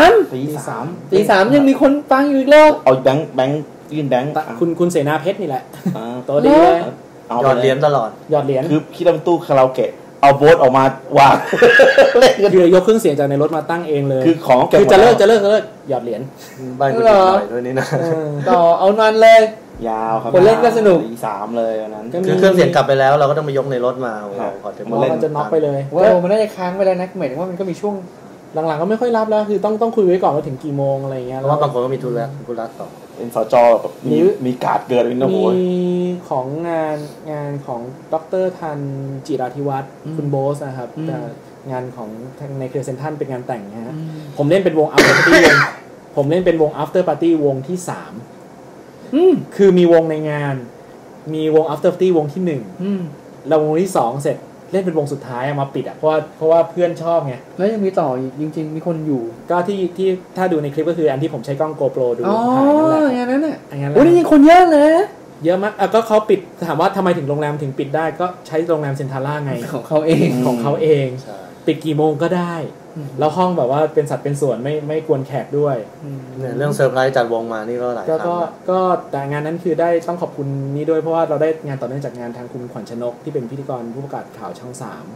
3ยังมีคนฟังอยู่อีกรอบเอาแบงค์ยื่นแบงค์คุณเสนาเพชรนี่แหละตัวดีเลยหยอดเหรียญตลอดหยอดเหรียญคือคิดว่าตู้คาราโอเกะเอาโบสออกมาวางคือยกเครื่องเสียงจากในรถมาตั้งเองเลยคือของคือจะเลิกหยอดเหรียญบ้านกูดีหน่อยด้วยนี่นะต่อเอานอนเลยยาวครับคนเล่นก็สนุก 3เลยวันนั้นคือเครื่องเสียงกลับไปแล้วเราก็ต้องไปยกในรถมาพอเล่นมันจะน็อกไปเลยว่ามันน่าจะค้างไปแล้วนะหมายถึงว่ามันก็มีช่วงหลังๆก็ไม่ค่อยรับแล้วคือต้องคุยไว้ก่อนว่าถึงกี่โมงอะไรเงี้ยเพราะว่าบางคนก็มีธุระต่อเป็นสจแบบมีการ์ดเกิดเป็นโอ้โหมีของงานของดร.ทันจิราธิวัฒน์คุณโบสนะครับงานของในเครือเซนทันเป็นงานแต่งนะฮะผมเล่นเป็นวง After Party ผมเล่นเป็นวง After Party วงที่3คือมีวงในงานมีวง After Party วงที่1แล้ววงที่2เสร็จเล่นเป็นวงสุดท้ายมาปิดเพราะว่าเพื่อนชอบไงแล้วยังมีต่อจริงๆมีคนอยู่ก็ที่ถ้าดูในคลิปก็คืออันที่ผมใช้กล้อง GoPro ดูถ่ายนั่นแหละอย่างนั้นน่ะโอ้ยนี่คนเยอะเลยเยอะมากก็เขาปิดถามว่าทำไมถึงโรงแรมถึงปิดได้ก็ใช้โรงแรมเซ็นทรัลล่าไงของเขาเองปิดกี่โมงก็ได้แล้วห้องแบบว่าเป็นสัดเป็นส่วนไม่กวนแขกด้วยเนี่ยเรื่องเซอร์ไพรส์จัดวงมานี่ก็หลายครั้งก็แต่งานนั้นคือได้ต้องขอบคุณนี้ด้วยเพราะว่าเราได้งานต่อเนื่องจากงานทางคุณขวัญชนกที่เป็นพิธีกรผู้ประกาศข่าวช่อง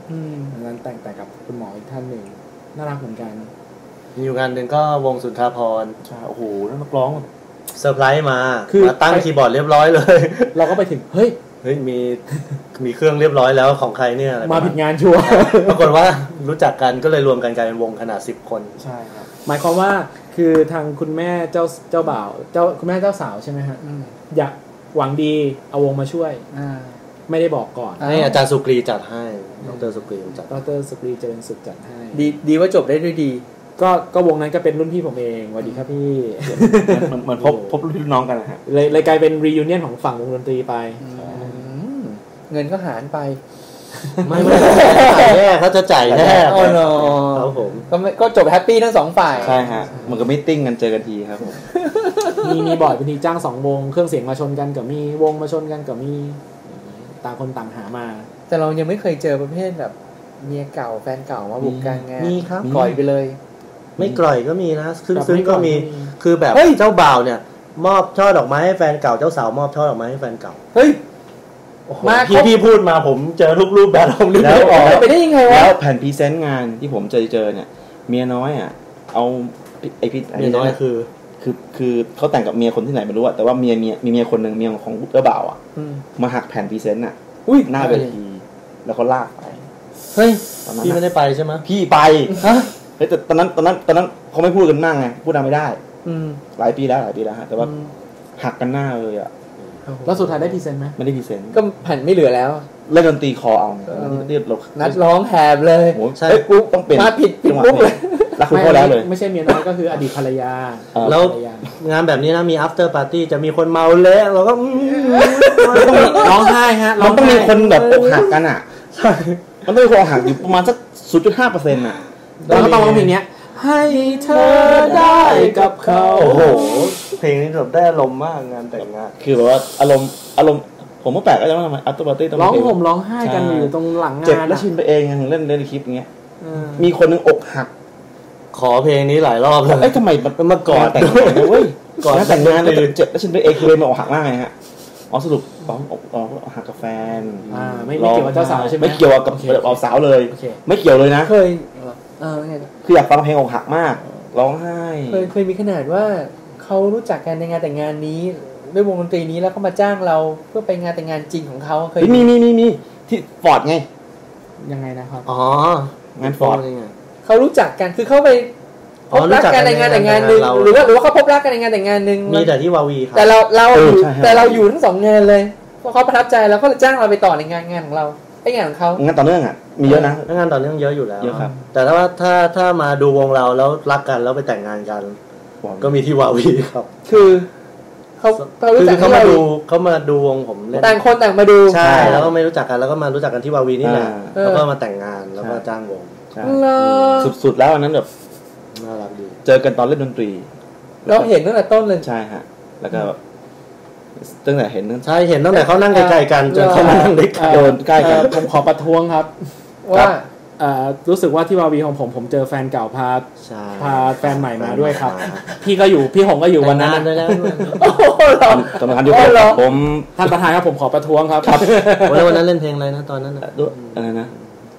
3งานแต่งกับคุณหมออีกท่านหนึ่งน่ารักเหมือนกันมีอยู่งานหนึ่งก็วงสุนทรภรณ์โอ้โหนักร้องเซอร์ไพรส์มาตั้งคีย์บอร์ดเรียบร้อยเลยเราก็ไปถึงเฮ้ยมีเครื่องเรียบร้อยแล้วของใครเนี่ยมาผิดงานชัวร์ปรากฏว่ารู้จักกันก็เลยรวมกันกลายเป็นวงขนาด10 คนใช่ครับหมายความว่าคือทางคุณแม่เจ้าบ่าวคุณแม่เจ้าสาวใช่ไหมฮะอยากหวังดีเอาวงมาช่วยไม่ได้บอกก่อนให้อาจารย์สุกรีจัดให้ดร.สุกรีจัดดร.สุกรีเจริญสุขจัดให้ดีว่าจบได้ด้วยดีก็วงนั้นก็เป็นรุ่นพี่ผมเองสวัสดีครับพี่เหมือนพบรุ่นพี่น้องกันนะฮะเลยกลายเป็นรียูเนียนของฝั่งวงดนตรีไปเงินก็หารไปไม่จ่ายแน่เขาจะจ่ายแน่ครับผมก็จบแฮปปี้ทั้ง2ฝ่ายใช่ฮะมันก็มิทติ้งกันเจอกันทีครับผมมีบ่อยบางทีจ้าง2วงเครื่องเสียงมาชนกันกับมีวงมาชนกันกับมีต่างคนต่างหามาแต่เรายังไม่เคยเจอประเภทแบบเมียเก่าแฟนเก่ามาบุกกันไงมีครับปล่อยไปเลยไม่กล่อยก็มีนะซึ่งก็มีคือแบบเจ้าบ่าวเนี่ยมอบช่อดอกไม้ให้แฟนเก่าเจ้าสาวมอบช่อดอกไม้ให้แฟนเก่าเฮ้ยพี่พูดมาผมเจอรูปแบบผมนึกไม่ออกไปได้ยังไงวะแล้วแผ่นพรีเซนต์งานที่ผมเจอเนี่ยเมียน้อยอ่ะเอาไอพี่เมียน้อยคือเขาแต่งกับเมียคนที่ไหนไม่รู้อะแต่ว่ามีเมียคนหนึ่งเมียของเจ้าบ่าวอ่ะมาหักแผ่นพรีเซนต์อ่ะหน้าเวทีแล้วเขาลากไปเฮ้ยพี่ไม่ได้ไปใช่ไหมพี่ไปเฮ้ยแต่ตอนนั้นเขาไม่พูดกันมากไงพูดดังไม่ได้หลายปีแล้วฮะแต่ว่าหักกันหน้าเลยอ่ะแล้วสุดท้ายได้พรีเซนต์ไหมไม่ได้พรีเซนต์ก็แผ่นไม่เหลือแล้วเล่นดนตรีคอเอานัดร้องแหบเลยใช่ปุ๊บต้องเป็นมาผิดปุ๊บเลยรักคุณพ่อแล้วเลยไม่ใช่เมียน้อยก็คืออดีตภรรยาแล้วงานแบบนี้นะมี after party จะมีคนเมาเละเราก็ต้องร้องไห้ฮะมันต้องมีคนแบบอกหักกันอ่ะใช่มันต้องมีคนอกหักอยู่ประมาณสัก 0.5% อ่ะแล้วก็ต้องร้องเพลงนี้ให้เธอได้กับเขาโอ้โหเพลงนี้แบบได้อารมณ์มากงานแต่งงานคือแบบว่าอารมณ์ผมก็แปลกก็จะว่าทำไมอัตโตปาร์ตี้ต้องร้องห่มร้องไห้กันอยู่ตรงหลังงานเจ็บแล้วชินไปเองไงเล่นในคลิปอย่างเงี้ยมีคนนึงอกหักขอเพลงนี้หลายรอบเลยทำไมมันมาก่อนแต่งงานเว้ยก่อนแต่งงานแล้วเจ็บแล้วชินไปเองคือเลยมาอกหักมากไงฮะสรุปอกหักกับแฟนไม่เกี่ยวกับเจ้าสาวใช่ไหมไม่เกี่ยวกับสาวเลยไม่เกี่ยวเลยนะเคยคืออยากฟังเพลงอกหักมากร้องไห้เคยมีขนาดว่าเขารู้จักกันในงานแต่งงานนี้ด้วยวงดนตรีนี้แล้วเขามาจ้างเราเพื่อไปงานแต่งงานจริงของเขาเคยมีที่ฟอร์ดไงยังไงนะครับงานฟอร์ดเขารู้จักกันคือเขาไปพบรักกันในงานแต่งงานนึงหรือว่าเขาพบรักกันในงานแต่งงานนึงมีแต่ที่วาวีครับแต่เราอยู่ทั้ง2งานเลยเพราะเขาประทับใจแล้วก็จ้างเราไปต่อในงานของเราไอ้งานของเขางานต่อเนื่องอ่ะมีเยอะนะงานต่อเนื่องเยอะอยู่แล้วเยอะครับแต่ถ้ามาดูวงเราแล้วรักกันแล้วไปแต่งงานกันก็มีที่วาวีครับคือเขามาดูวงผมเล่นต่างคนต่างมาดูใช่แล้วก็ไม่รู้จักกันแล้วก็มารู้จักกันที่วาวีนี่แหละแล้วก็มาแต่งงานแล้วก็จ้างวงสุดๆแล้วอันนั้นแบบน่ารักดีเจอกันตอนเล่นดนตรีเราเห็นตั้งแต่ต้นเลยใช่ฮะแล้วก็ตั้งแต่เห็นใช่เห็นตั้งแต่เขานั่งใกล้ๆกันจนเขานั่งได้โดนใกล้กันผมขอประท้วงครับว่ารู้สึกว่าที่วาวีของผมเจอแฟนเก่าพาแฟนใหม่มาด้วยครับพี่หงก็อยู่วันนั้นแล้วตอนนั้นอยู่ผมท่านประธานครับผมขอประท้วงครับแล้ววันนั้นเล่นเพลงอะไรนะตอนนั้นอะไรนะ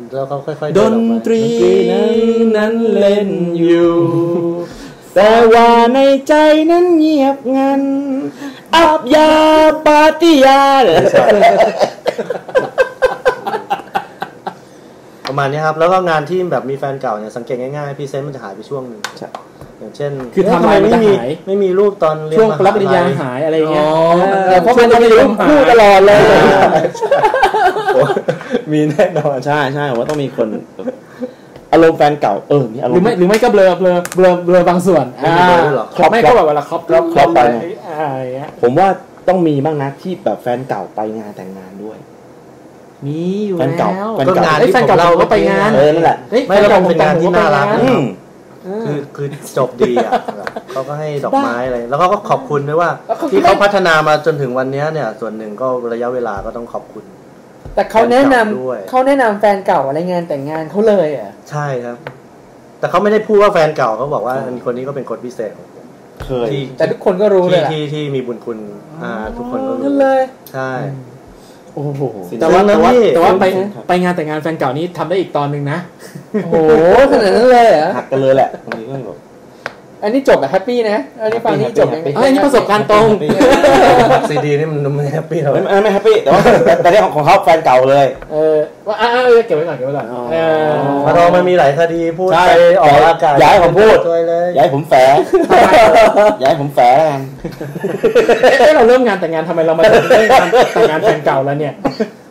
แล้วเขาค่อยๆดนตรีนั้นเล่นอยู่แต่ว่าในใจนั้นเงียบงันอับยาปาติยาประมาณนี้ครับแล้วก็งานที่แบบมีแฟนเก่าเนี่ยสังเกตง่ายๆพรีเซนต์มันจะหายไปช่วงนึงอย่างเช่นคือทำไมไม่มีรูปตอนเรียนช่วงรับปริญญาหายอะไรเงี้ยเพราะมันมีรูปคู่ตลอดเลยมีแน่นอนใช่ๆผมว่าต้องมีคนอารมณ์แฟนเก่ามีอารมณ์หรือไม่ก็เบลอบางส่วนไม่ก็แบบเวลาครอบไปผมว่าต้องมีบ้างนะที่แบบแฟนเก่าไปงานแต่งงานด้วยมีอยู่แล้วก็งานที่เราก็ไปงานนั่นแหละไม่เราเป็นงานที่น่ารักคือจบดีอ่ะเขาก็ให้ดอกไม้อะไรแล้วเขาก็ขอบคุณด้วยว่าที่เขาพัฒนามาจนถึงวันนี้เนี่ยส่วนหนึ่งก็ระยะเวลาก็ต้องขอบคุณแต่เขาแนะนำแฟนเก่าอะไรงานแต่งงานเขาเลยอ่ะใช่ครับแต่เขาไม่ได้พูดว่าแฟนเก่าเขาบอกว่าคนนี้ก็เป็นคนพิเศษของผมเคยแต่ทุกคนก็รู้เลยที่มีบุญคุณทุกคนก็รู้เลยใช่โอ้โหแต่ว่าไปงานแต่งงานแฟนเก่านี้ทำได้อีกตอนนึงนะโอ้โหขนาดนั้นเลยเหรอหักกันเลยแหละตรงนี้ก็แบบอันนี้จบแบบแฮปปี้นะอันนี้ฟังนี่จบยังไงอันนี้ประสบการณ์ตรงซีดีนี่มันไม่แฮปปี้หรอกไม่แฮปปี้แต่ว่าแต่ที่ของเขาแฟนเก่าเลยว่าเก็บไว้ก่อนมาทองมันมีหลายคดีพูดไปออกอากาศย้ายผมพูดย้ายผมแฝงย้ายผมแฝงเราเริ่มงานแต่งงานทำไมเรามาเริ่มงานแต่งงานแฟนเก่าแล้วเนี่ย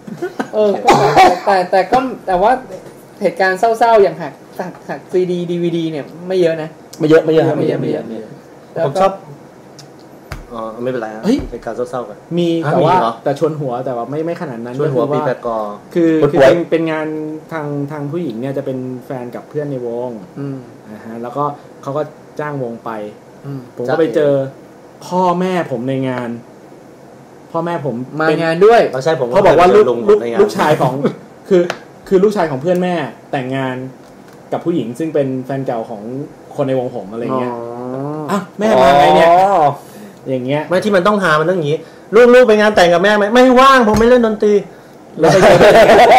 แต่ว่าเหตุการณ์เศร้าๆอย่างหักซีดีดีวีดีเนี่ยไม่เยอะนะไม่เยอะผมชอบไม่เป็นไรเป็นการเศร้าๆกันมีแต่ชนหัวแต่ว่าไม่ขนาดนั้นชนหัวปีแปดกอคือเป็นงานทางผู้หญิงเนี่ยจะเป็นแฟนกับเพื่อนในวงนะฮะแล้วก็เขาก็จ้างวงไปผมก็ไปเจอพ่อแม่ผมในงานพ่อแม่ผมมางานด้วยเขาบอกว่าลูกชายของคือลูกชายของเพื่อนแม่แต่งงานกับผู้หญิงซึ่งเป็นแฟนเก่าของคนในวงผมอะไรเงี้ยแม่มาไงเนี่ยอย่างเงี้ยไม่ที่มันต้องหามันต้องอย่างงี้ลูกไปงานแต่งกับแม่ไหมไม่ว่างผมไม่เล่นดนตรีแล้วไปเจอ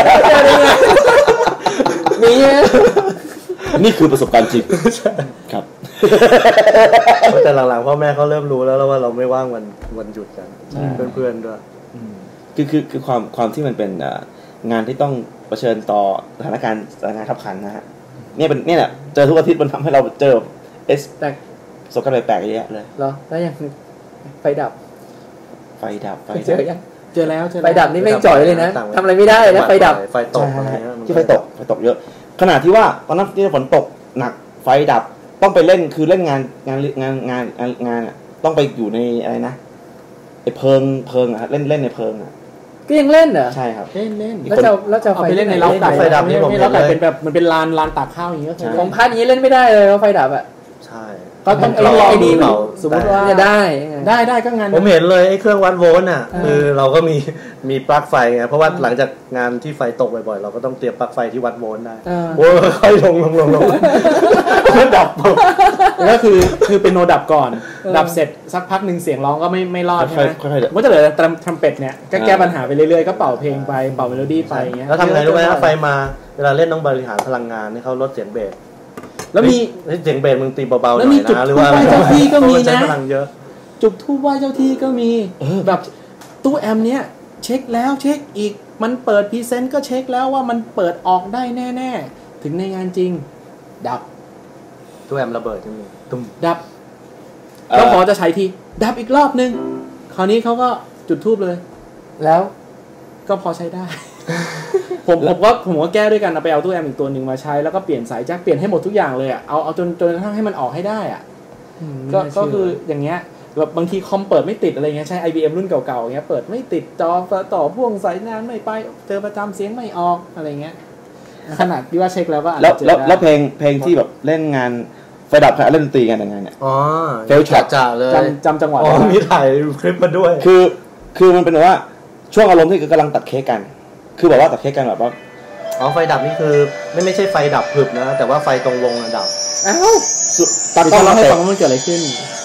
นี่คือประสบการณ์จริงครับแต่หลังๆพ่อแม่เขาเริ่มรู้แล้วว่าเราไม่ว่างวันหยุดกันเพื่อนๆด้วยคือความที่มันเป็นงานที่ต้องเผชิญต่อสถานการณ์ขับขันนะฮะนี่แหละเจอทุกอาทิตย์มันทำให้เราเจอแต่ประสบการณ์แปลกๆเยอะเลยเหรอแล้วอย่างไฟดับเจอยังเจอแล้วไฟดับนี่ไม่จ่อยเลยนะทำอะไรไม่ได้นะไฟดับไฟตกที่ไฟตกเยอะขนาดที่ว่าตอนนั้นที่ฝนตกหนักไฟดับต้องไปเล่นคือเล่นงานอ่ะต้องไปอยู่ในอะไรนะไอ้เพิงอ่ะเล่นในเพิงอ่ะก็ยังเล่นเหรอใช่ครับเล่นแล้วจะไฟเล่นในเล้าไก่ไฟดับนี่ผมเล่นเป็นแบบมันเป็นลานตากข้าวอย่างเงี้ยของพาร์ทนี้เล่นไม่ได้เลยว่าไฟดับอ่ะใช่ก็ต้องไอ้นี่สมมติว่าได้ก็งานผมเห็นเลยไอ้เครื่องวัดโวลต์อ่ะคือเราก็มีปลั๊กไฟไงเพราะว่าหลังจากงานที่ไฟตกบ่อยๆเราก็ต้องเตรียมปลั๊กไฟที่วัดโวลต์ได้โอ้ยค่อยลงดับก็คือเป็นโนดับก่อนดับเสร็จสักพักนึงเสียงร้องก็ไม่รอดใช่ไหมมันจะเหลือทรัมเป็ตเนี่ยก็แก้ปัญหาไปเรื่อยๆก็เป่าเพลงไปเป่าเมโลดี้ไปอย่างเงี้ยแล้วทำไงรู้ไหมไฟมาเวลาเล่นต้องบริหารพลังงานให้เขาลดเสียงเบสแล้วมีเสียงเบสมึงตีเบาๆหน่อยนะหรือว่าเจ้าที่ก็มีนะจุดทูบไหว้เจ้าที่ก็มีแบบตู้แอมเนี้ยเช็คแล้วเช็คอีกมันเปิดพรีเซนต์ก็เช็คแล้วว่ามันเปิดออกได้แน่ๆถึงในงานจริงดับตู้แอมระเบิดใช่ไหมตุ้มดับแล้วพอจะใช้ทีดับอีกรอบนึงคราวนี้เขาก็จุดทูบเลยแล้วก็พอใช้ได้ผมก็แก้ด้วยกันเอาไปเอาตู้แอมอีกตัวหนึ่งมาใช้แล้วก็เปลี่ยนสายแจ็คเปลี่ยนให้หมดทุกอย่างเลยอ่ะเอาจนกระทั่งให้มันออกให้ได้อ่ะก็คืออย่างเงี้ยแบบบางทีคอมเปิดไม่ติดอะไรเงี้ยใช้ IBM รุ่นเก่าๆเงี้ยเปิดไม่ติดจอต่อพ่วงสายนานไม่ไปเจอประจำเสียงไม่ออกอะไรเงี้ยขนาดที่ว่าเช็คแล้วก็แล้วเพลงที่แบบเล่นงานไฟดับเล่นดนตรีกันยังไงเนี่ยเฟลช็อตจ่าเลยจำจังหวะมีถ่ายคลิปมาด้วยคือมันเป็นว่าช่วงอารมณ์ที่กำลังตัดเค้กกันคือแบบว่าตัดเค้กกันแบบว่าไฟดับนี่คือไม่ใช่ไฟดับผึบนะแต่ว่าไฟตรงวงดับตัดกล้องแล้วให้ฟังว่ามันเกิดอะไรขึ้น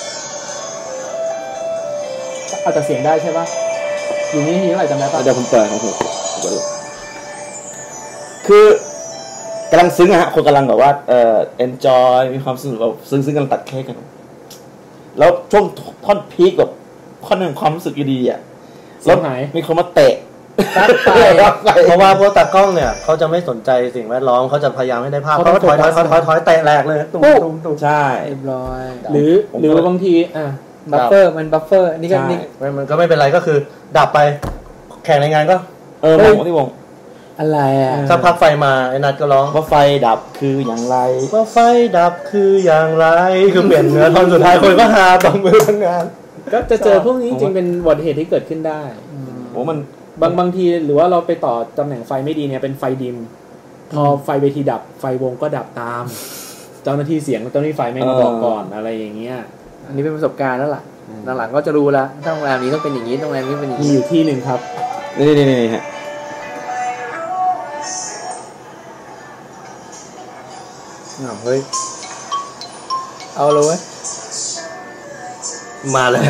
เอาแต่เสียงได้ใช่ปะอยู่นี่เท่าไหร่จำได้ปะเดี๋ยวผมเปิดของผมคือกำลังซึ้งฮะคนกำลังแบบว่าenjoy มีความสนุกแบบซึ้งกันตัดเค้กกันแล้วช่วงท่อนพีคแบบท่อนหนึ่งความรู้สึกดีอ่ะแล้วมีคนมาเตะเพราะว่าพวกตากล้องเนี่ยเขาจะไม่สนใจสิ่งแวดล้อมเขาจะพยายามให้ได้ภาพเขาถอยเตะแหลกเลยตุ้มใช่เรียบร้อยหรือบางทีบัฟเฟอร์มันบัฟเฟอร์นี่ก็นี่มันก็ไม่เป็นไรก็คือดับไปแข่งในงานก็ที่วงอะไรสักพักไฟมาไอ้นัทก็ร้องว่าไฟดับคืออย่างไรว่าไฟดับคืออย่างไรคือเปลี่ยนเนื้อท่อนสุดท้ายคนก็ฮาตบมือทั้งงานก็จะเจอพวกนี้จริงเป็นอุบัติเหตุที่เกิดขึ้นได้โอ้มันบางทีหรือว่าเราไปต่อตำแหน่งไฟไม่ดีเนี่ยเป็นไฟดิมพอไฟเวทีดับไฟวงก็ดับตามเจ้าหน้าที่เสียงเจ้าหน้าที่ไฟไม่มาบอกก่อนอะไรอย่างเงี้ยอันนี้เป็นประสบการณ์แล้วล่ะหลังๆก็จะรู้แล้วถ้าโรงแรมนี้ต้องเป็นอย่างนี้โรงแรมนี้เป็นอย่างนี้มีอยู่ที่หนึ่งครับนี่ฮะเฮ้ยเอาเลยมาแล้ว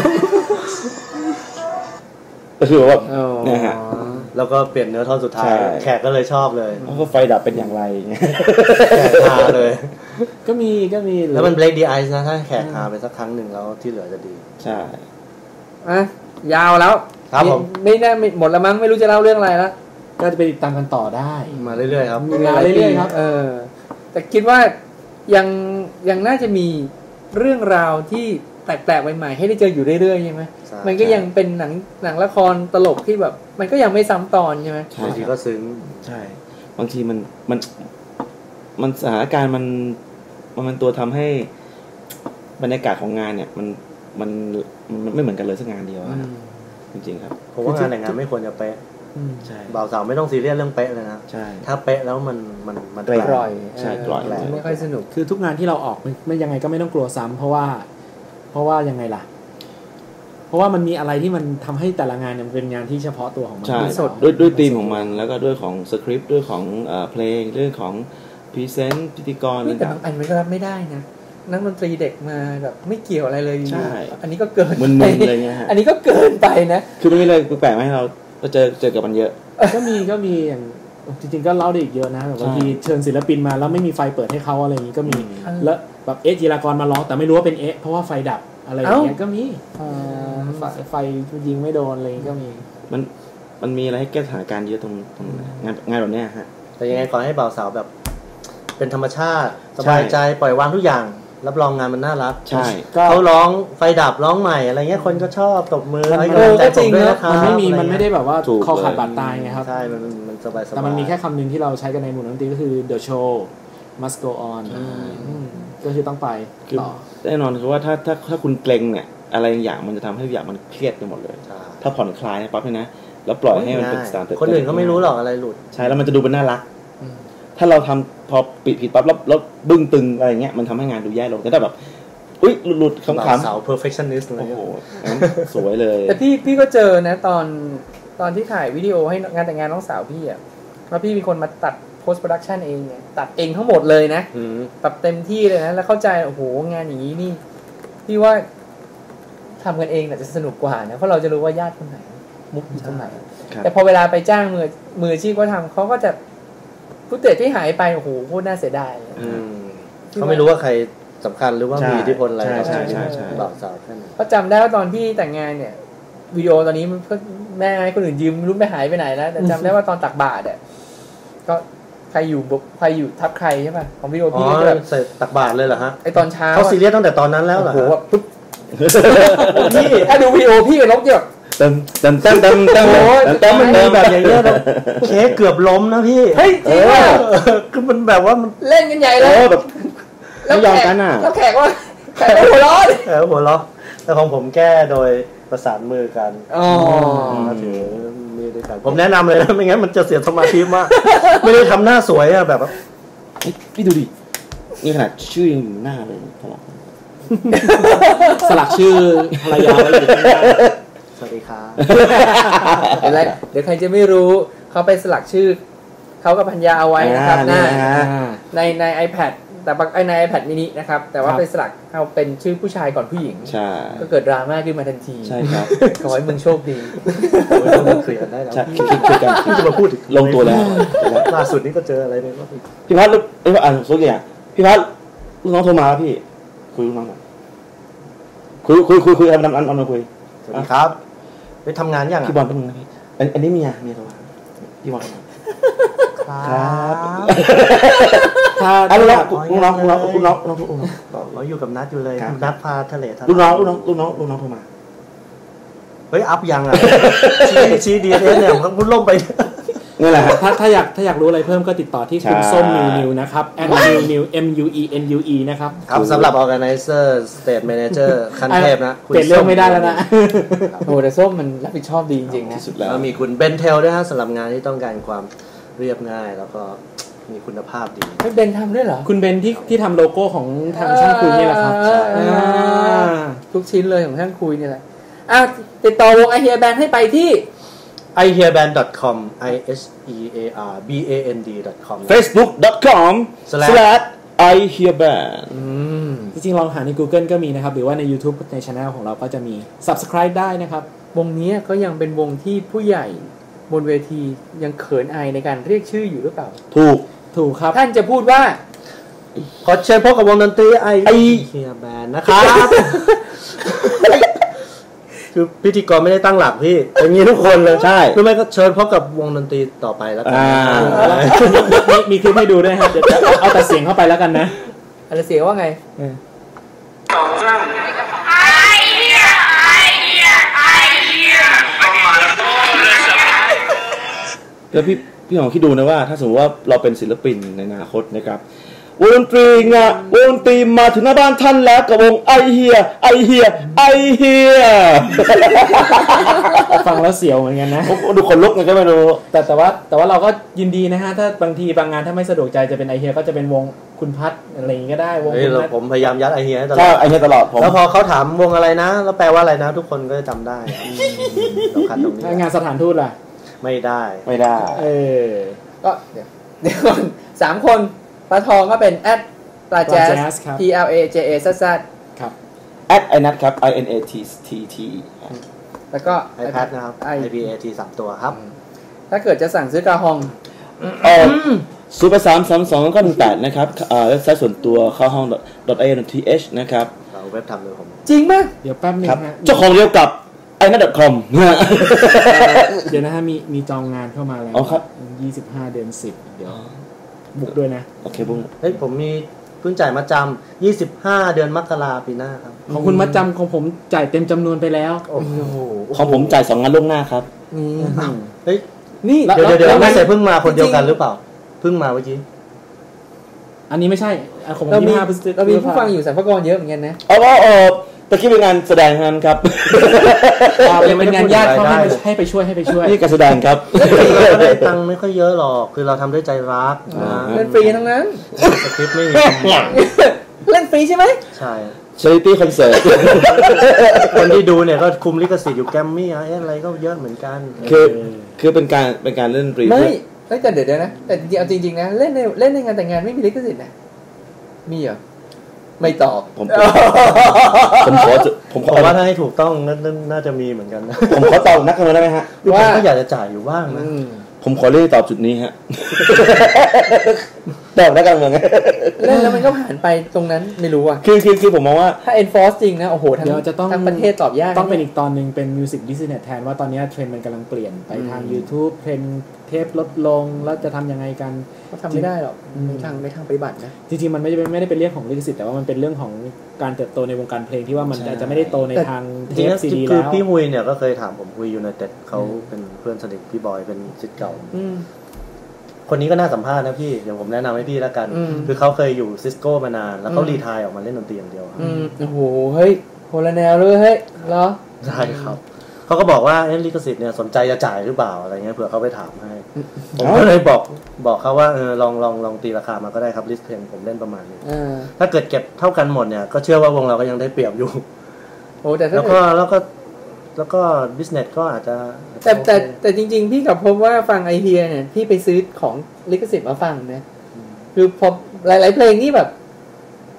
ก็คือว่าเนี่ยฮะแล้วก็เปลี่ยนเนื้อท่อนสุดท้ายแขกก็เลยชอบเลยแล้วก็ไฟดับเป็นอย่างไรแขกหาเลยก็มีแล้วมันเบรกดีไอซ์นะถ้าแขกหาไปสักครั้งหนึ่งแล้วที่เหลือจะดีใช่ยาวแล้วครับผมไม่แน่หมดแล้วมั้งไม่รู้จะเล่าเรื่องอะไรแล้วก็จะไปติดตามกันต่อได้มาเรื่อยๆครับมีมาเรื่อยๆครับแต่คิดว่ายังน่าจะมีเรื่องราวที่แปลกๆใหม่ๆให้ได้เจออยู่เรื่อยๆใช่ไหมมันก็ยังเป็นหนังละครตลกที่แบบมันก็ยังไม่ซ้ำตอนใช่ไหมบางทีก็ซึ้งใช่บางทีมันสถานการณ์มันตัวทำให้บรรยากาศของงานเนี่ยมันไม่เหมือนกันเลยสักงานเดียวจริงๆครับเพราะว่างานแต่งงานไม่ควรจะเป๊ะใช่บ่าวสาวไม่ต้องซีเรียสเรื่องเป๊ะเลยนะใช่ถ้าเป๊ะแล้วมันปล่อยใช่ปล่อยไม่ค่อยสนุกคือทุกงานที่เราออกไม่ยังไงก็ไม่ต้องกลัวซ้ำเพราะว่ายังไงล่ะเพราะว่ามันมีอะไรที่มันทำให้แต่ละงานเนี่ยเป็นงานที่เฉพาะตัวของมันสดด้วยธีมของมันแล้วก็ด้วยของสคริปต์ด้วยของเพลงเรื่องของพรีเซนต์พิธีกรแต่บางอันมันก็รับไม่ได้นะนักดนตรีเด็กมาแบบไม่เกี่ยวอะไรเลยใช่อันนี้ก็เกินไปอะไรเงี้ยอันนี้ก็เกินไปนะคือมันมีอะไรแปลกๆให้เราเจอกับมันเยอะก็มีอย่างจริงๆก็เล่าได้อีกเยอะนะแบบบางทีเชิญศิลปินมาแล้วไม่มีไฟเปิดให้เขาอะไรอย่างนี้ก็มีแล้วแบบจิรากรมาร้องแต่ไม่รู้ว่าเป็นเพราะว่าไฟดับอะไรอย่างเงี้ยก็มีไฟยิงไม่โดนอะไรก็มีมันมีอะไรให้แก้สถานการณ์เยอะตรงงานแบบนี้ฮะแต่ยังไงขอให้บ่าวสาวแบบเป็นธรรมชาติสบายใจปล่อยวางทุกอย่างรับรองงานมันน่ารักใช่เขาร้องไฟดับร้องใหม่อะไรเงี้ยคนก็ชอบตบมือให้กำลังใจจริงนะมันไม่ได้แบบว่าคอขาดบาดตายไงครับใช่มันสบายแต่มันมีแค่คำนึงที่เราใช้กันในหมู่นักดนตรีก็คือ the show must go on ก็คือต้องไปต่อแน่นอนคือว่าถ้าคุณเกรงเนี่ยอะไรอย่างมันจะทำให้อย่างมันเครียดไปหมดเลยถ้าผ่อนคลายปั๊บเนี่ยนะแล้วปล่อยให้มันเป็นสไตล์คนอื่นก็ไม่รู้หรอกอะไรหลุดใช่แล้วมันจะดูเป็นน่ารักถ้าเราทำพอปิดผิดปั๊บแล้วบึ้งตึงอะไรเงี้ยมันทำให้งานดูแย่ลงแต่ถ้าแบบอุ๊ยหลุดขำๆสาว perfectionist เลยโอ้โหสวยเลยแต่พี่ก็เจอนะตอนที่ถ่ายวิดีโอให้งานแต่งงานน้องสาวพี่อ่ะแล้วพี่มีคนมาตัด post production เองเนี่ยตัดเองทั้งหมดเลยนะตัดเต็มที่เลยนะแล้วเข้าใจโอ้โหงานอย่างนี้นี่พี่ว่าทำกันเองน่ะจะสนุกกว่านะเพราะเราจะรู้ว่าญาติคนไหนมุกอยู่ตรงไหนแต่พอเวลาไปจ้างมืออาชีพก็ทำเขาก็จะฟุตเทจที่หายไปโอ้โหโคตรน่าเสียดายเขาไม่รู้ว่าใครสำคัญหรือว่ามีอิทธิพลอะไรใช่บ่าวสาวแค่นั้นก็จำได้ว่าตอนที่แต่งงานเนี่ยวิดีโอตอนนี้แม่ให้คนอื่นยืมรู้ไม่หายไปไหนแล้วแต่จำได้ว่าตอนตักบาตรก็ใครอยู่ทับใครใช่ป่ะของวิดีโอพี่ก็แบบใส่ตักบาตรเลยเหรอฮะไอตอนเช้าเขาซีเรียสตั้งแต่ตอนนั้นแล้วเหรอโอ้โหปุ๊บพี่ถ้าดูวิดีโอพี่กับนกเยอะเติมมันมีแบบอย่างเงี้ยนะเค้กเกือบล้มนะพี่เฮ้ยจริงว่ะคือมันแบบว่ามันเล่นกันใหญ่เลยแบบไม่ยอมกันอ่ะแล้วแขกว่าหัวล้อหัวล้อแต่ของผมแก้โดยประสานมือกันถือมือด้วยกันผมแนะนำเลยนะไม่งั้นมันจะเสียสมาธิมากไม่ได้ทำหน้าสวยอะแบบพี่ดูดินี่ขนาดชื่อยังอยู่หน้าเลยสลักชื่อภรรยาไว้อยู่ข้างหน้าสวัสดีครับเดี๋ยวใครจะไม่รู้เขาไปสลักชื่อเขากับพัญญาเอาไว้นะครับใน iPad แต่ใน iPad mini นะครับแต่ว่าไปสลักเอาเป็นชื่อผู้ชายก่อนผู้หญิงใช่ก็เกิดดราม่าขึ้นมาทันทีใช่ครับขอให้มึงโชคดีคุยกันได้แล้วคุยกันที่จะมาพูดลงตัวแล้วล่าสุดนี้ก็เจออะไรเลยว่าพี่พัดอ่านโซเกียพี่พัดลูกน้องโทรมาพี่คุยลูกน้องหน่อยคุยอันมาคุยสวัสดีครับไปทำงานยังพี่บอลเป็นไงพี่อันนี้เมียโทรมาพี่บอลครับลูกน้องเราอยู่กับนัดอยู่เลยนัดพาทะเลลูกน้องโทรมาเฮ้ยอัพยังอ่ะชี้ดีเอสเนี่ยมันพุ่งล่มไปนี่แหละถ้าอยากรู้อะไรเพิ่มก็ติดต่อที่คุณส้มนิวนะครับนิว MUENUE นะครับครับสำหรับ Organizer State Manager ขั้นเทพนะเปลี่ยนเรื่องไม่ได้แล้วนะโอ้แต่ส้มมันรับผิดชอบดีจริงๆนะแล้วมีคุณเบนเทลด้วยฮะสำหรับงานที่ต้องการความเรียบง่ายแล้วก็มีคุณภาพดีเบนทำด้วยเหรอคุณเบนที่ทำโลโก้ของทางช่างคุยนี่แหละครับทุกชิ้นเลยของช่างคุยนี่แหละติดต่อวง iHear Band ให้ไปที่ ihearband.com ihearband.com facebook.com/ihearband จริงๆลองหาใน Google ก็มีนะครับหรือว่าใน YouTube ใน Channel ของเราก็จะมี Subscribe ได้นะครับวงนี้ก็ยังเป็นวงที่ผู้ใหญ่บนเวทียังเขินอายในการเรียกชื่ออยู่หรือเปล่าถูกครับท่านจะพูดว่าขอเชิญพบกับวงดนตรีiHearband นะครับคือพิธีกรไม่ได้ตั้งหลักพี่อย่างนี้ทุกคนเลยใช่หรือไม่ก็เชิญพบกับวงดนตรีต่อไปแล้วกันมีคลิปให้ดูด้วยครับเดี๋ยวเอาแต่เสียงเข้าไปแล้วกันนะอะไรเสียงว่าไงแล้วพี่ของคิดดูนะว่าถ้าสมมติว่าเราเป็นศิลปินในอนาคตนะครับวงดนตรีมาถึงหน้าบ้านท่านแล้วกับวงไอเฮียฟังแล้วเสียวเหมือนกันนะดูคนลุกไงก็ไม่รู้แต่ว่าเราก็ยินดีนะฮะถ้าบางทีบางงานถ้าไม่สะดวกใจจะเป็นไอเฮียก็จะเป็นวงคุณพัฒอะไรอย่างงี้ก็ได้วงคุณพัฒผมพยายามยัดไอเฮียตลอดไอเฮียตลอดแล้วพอเขาถามวงอะไรนะแล้วแปลว่าอะไรนะทุกคนก็จะจำได้เราคัดตรงนี้งานสถานทูตล่ะไม่ได้ก็เดี๋ยวก่อน3คนปลาทองก็เป็นปลาแจ๊ส PLAJAZZ ครับไอนัทครับ INATT แล้วก็ iPad นะครับ IPAT 3 ตัวครับถ้าเกิดจะสั่งซื้อกาฮองซูเปอร์332ก็18นะครับเว็บไซต์ส่วนตัวเข้าห้อง .in.th นะครับเราเว็บทำเลยผมจริงมั้ยเดี๋ยวแป๊บนึงนะเจ้าของเดียวกับinet.com เดี๋ยวนะฮะมีจองงานเข้ามาแล้ว25เดือน10เดี๋ยวบุกด้วยนะโอเคบุกเฮ้ยผมมีเพิ่งจ่ายมาจำ25เดือนมกราปีหน้าครับของคุณมาจำของผมจ่ายเต็มจำนวนไปแล้วโอ้โหของผมจ่าย2 งานล่วงหน้าครับเฮ้ยนี่เดี๋ยวไม่ใช่เพิ่งมาคนเดียวกันหรือเปล่าเพิ่งมาเมื่อกี้อันนี้ไม่ใช่ของ 25พฤศจิกายนเรามีผู้ฟังอยู่สรรพากรเยอะเหมือนกันนะตะกี้เป็นงานแสดงนั้นครับเป็นงานญาติเขาให้ไปช่วยนี่การแสดงครับได้ตังค์ไม่ค่อยเยอะหรอกคือเราทำด้วยใจรักเล่นฟรีทั้งนั้นสคริปต์ไม่มีเล่นฟรีใช่ไหมใช่ Charity Concert คนที่ดูเนี่ยก็คุมลิขสิทธิ์อยู่แกรมมี่อะไรก็เยอะเหมือนกันคือเป็นการเล่นฟรีไม่แต่เดี๋ยวนะแต่จริงๆนะเล่นในงานแต่งงานไม่มีลิขสิทธิ์นะมีเหรอไม่ตอบผมขอว่าถ้าให้ถูกต้องน่าจะมีเหมือนกันนะผมขอตอบนักกันได้ไหมฮะว่าก็อยากจะจ่ายอยู่บ้างนะผมขอเลือกตอบจุดนี้ฮะตอบนักการเมืองเล่นแล้วมันก็ผ่านไปตรงนั้นไม่รู้อ่ะคือผมมองว่าถ้า enforce จริงนะโอ้โหทั้งประเทศตอบยากต้องเป็นอีกตอนนึงเป็น music business แทนว่าตอนนี้เทรนด์มันกำลังเปลี่ยนไปทาง YouTube เทรนด์เทปลดลงแล้วจะทำยังไงกันก็ทำไม่ได้หรอกในทางปฏิบัตินะจริงๆมันไม่ได้เป็นเรื่องของลิขสิทธิ์แต่ว่ามันเป็นเรื่องของการเติบโตในวงการเพลงที่ว่ามันอาจจะไม่ได้โตในทางเทปซีดีแล้วคือพี่ฮุยเนี่ยก็เคยถามผมฮุยยูไนเต็ดเขาเป็นเพื่อนสนิทพี่บอยเป็นศิษย์เก่าคนนี้ก็น่าสัมภาษณ์นะพี่เดี๋ยวผมแนะนำให้พี่แล้วกันคือเขาเคยอยู่ซิสโก้มานานแล้วเขารีไทร์ออกมาเล่นดนตรีอย่างเดียวโอ้โหเฮ้ยโคละแนวเลยเฮ้ยเหรอใช่ครับเขาก็บอกว่าลิขสิทธิ์เนี่ยสนใจจะจ่ายหรือเปล่าอะไรเงี้ยเผื่อเขาไปถามให้ผมก็เลยบอกเขาว่าลองตีราคามาก็ได้ครับลิสต์เพลงผมเล่นประมาณนี้ถ้าเกิดเก็บเท่ากันหมดเนี่ยก็เชื่อว่าวงเราก็ยังได้เปรียบอยู่โอ้แต่แล้วก็บิสเนสก็อาจจะแต่จริงๆพี่กับพบว่าฟังไอเฮียเนี่ยพี่ไปซื้อของลิขสิทธิ์มาฟังนะคือพอหลายๆเพลงนี่แบบ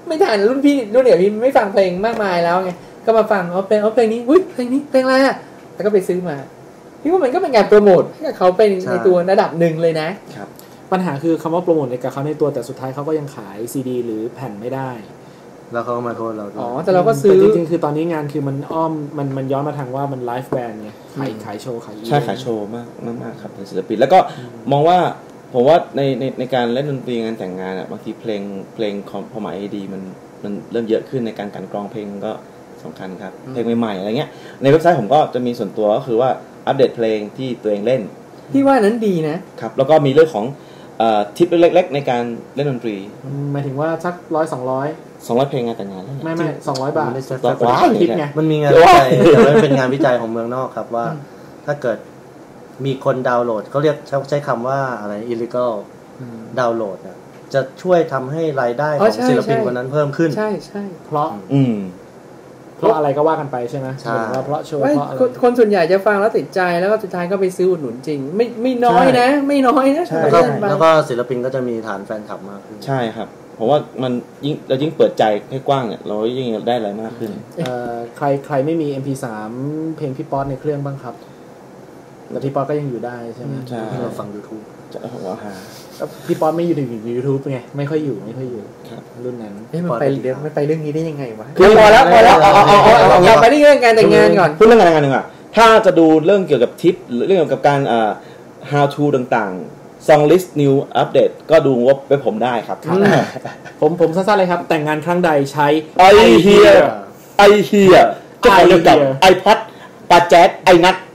ไม่ทันรุ่นพี่รุ่นเดี๋ยวพี่ไม่ฟังเพลงมากมายแล้วไงก็มาฟังเพลงนี้อุ้ยเพลงนี้เพลงอะไรอ่ะแล้วก็ไปซื้อมาพี่ว่ามันก็เป็นการโปรโมทให้กับเขาเป็นในตัวระดับหนึ่งเลยนะครับปัญหาคือคำว่าโปรโมทกับเขาในตัวแต่สุดท้ายเขาก็ยังขายซีดีหรือแผ่นไม่ได้แล้วเขามาโทษเราอ๋อแต่เราก็ซื้อจริงๆคือตอนนี้งานคือมันอ้อมมันย้อนมาทางว่ามันไลฟ์แบนด์ไงขายโชว์ขายใช่ขายโชว์มากครับเป็นศิลปินแล้วก็มองว่าผมว่าในการเล่นดนตรีงานแต่งงานอ่ะบางทีเพลงของความหมายดีมันเริ่มเยอะขึ้นในการกรองเพลงก็สำคัญครับเพลงใหม่ๆอะไรเงี้ยในเว็บไซต์ผมก็จะมีส่วนตัวก็คือว่าอัปเดตเพลงที่ตัวเองเล่นพี่ว่านั้นดีนะครับแล้วก็มีเรื่องของทิปเล็กๆในการเล่นดนตรีหมายถึงว่าสัก 200เพลงงานแต่งงานไม่200 บาททิปไงมันมีงานวิจัยแต่มันเป็นงานวิจัยของเมืองนอกครับว่าถ้าเกิดมีคนดาวน์โหลดเขาเรียกใช้คำว่าอะไร illegal ดาวน์โหลดนะจะช่วยทำให้รายได้ของศิลปินคนนั้นเพิ่มขึ้นใช่เพราะอะไรก็ว่ากันไปใช่ไหมเพราะโชว์เพราะอะไรคนส่วนใหญ่จะฟังแล้วติดใจแล้วก็สุดท้ายก็ไปซื้ออุดหนุนจริงไม่น้อยนะไม่น้อยนะแล้วก็ศิลปินก็จะมีฐานแฟนคลับมากขึ้นใช่ครับเพราะว่ามันยิ่งเปิดใจให้กว้างเนี่ยเรายิ่งได้อะไรมากขึ้นใครไม่มี MP3 เพลงพี่ป๊อตในเครื่องบ้างครับแต่พี่ป๊อตก็ยังอยู่ได้ใช่ไหมใช่เราฟัง YouTube จะว่าพี่ป๊อตไม่อยู่ใน YouTube ไงไม่ค่อยอยู่รุ่นนั้นมันไปเรื่องนี้ได้ยังไงวะคือพอแล้วเอาไปที่เรื่องการแต่งงานก่อนพูดเรื่องการแต่งงานหนึ่งอ่ะถ้าจะดูเรื่องเกี่ยวกับทิปหรือเรื่องเกี่ยวกับการhow to ต่างๆ song list new update ก็ดูว่าไปผมได้ครับผมสั้นๆเลยครับแต่งงานครั้งใดใช้ I hear ก็ขอเรื่องกับ iPod ปาแจ๊ดไอนัท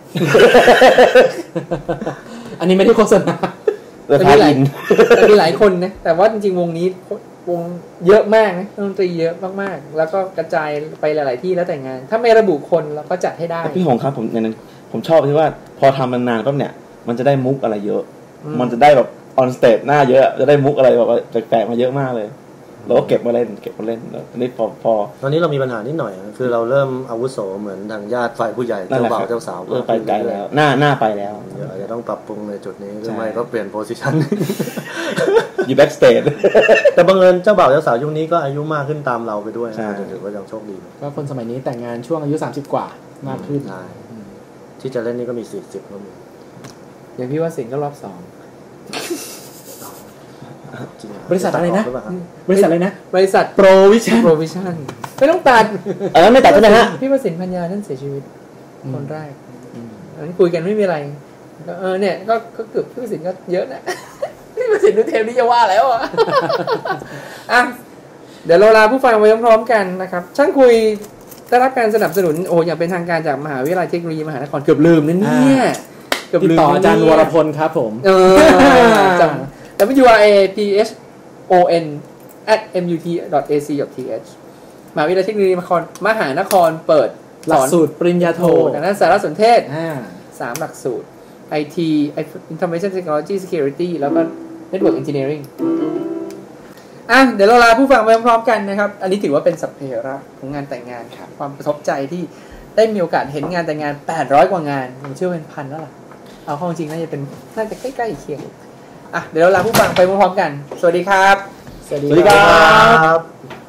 อันนี้ไม่ได้โฆษณามีหลายคนนะแต่ว่าจริงๆวงนี้วงเยอะมากนะดนตรีเยอะมากๆแล้วก็กระจายไปหลายๆที่แล้วแต่งงานถ้าไม่ระบุคนเราก็จัดให้ได้พี่หงครับผมชอบที่ว่าพอทำนานๆปั๊บเนี่ยมันจะได้มุกอะไรเยอะมันจะได้แบบออนสเตจหน้าเยอะจะได้มุกอะไรแบบแปลกๆมาเยอะมากเลยเราก็เก็บมาเล่นแล้วนี่พอตอนนี้เรามีปัญหานิดหน่อยคือเราเริ่มอาวุโสเหมือนทางญาติฝ่ายผู้ใหญ่เจ้าบ่าวเจ้าสาวไปไกลแล้วหน้าไปแล้วจะต้องปรับปรุงในจุดนี้หรือไม่ก็เปลี่ยนโพสิชันอยู่แบ็กสเตจแต่บังเอิญเจ้าบ่าวเจ้าสาวยุคนี้ก็อายุมากขึ้นตามเราไปด้วยจะถือว่ายังโชคดีก็คนสมัยนี้แต่งงานช่วงอายุ30กว่ามากขึ้นที่จะเล่นนี่ก็มี40ก็มีอย่างพี่ว่าสิงก็รอบ2 บริษัทอะไรนะบริษัทอะไรนะบริษัทโปรวิชั่นไม่ต้องตัดไม่ตัดใช่ไหมฮะพี่วสินทร์ พัญญาท่านเสียชีวิตคนแรกอันนี้คุยกันไม่มีอะไรเนี่ยก็เกือบพี่วสินทร์ก็เยอะนะพี่วสินทร์ดูเทปนี้จะว่าแล้วอ่ะเดี๋ยวเราลาผู้ฟังไว้พร้อมๆกันนะครับช่างคุยได้รับการสนับสนุนอย่างเป็นทางการจากมหาวิทยาลัยเทคโนโลยีมหานครเกือบลืมนะเนี่ยติดต่ออาจารย์วรพลครับผม wrpon@mut.ac.th มหาวิทยาลัยเทคโนโลยีมหานครเปิดหลักสูตรปริญญาโททางด้านสารสนเทศ3หลักสูตร IT Information Technology Security แล้วก็ Network Engineering เดี๋ยวเราลาผู้ฟังไปพร้อมๆกันนะครับอันนี้ถือว่าเป็นสัพเพเหระของงานแต่งงานความประทับใจที่ได้มีโอกาสเห็นงานแต่งงาน800กว่างานผมเชื่อเป็นพันแล้วล่ะเอาเข้าจริงน่าจะใกล้ๆเคียงเดี๋ยวเราลาผู้ฟังไปพร้อมๆกันสวัสดีครับสวัสดีครับ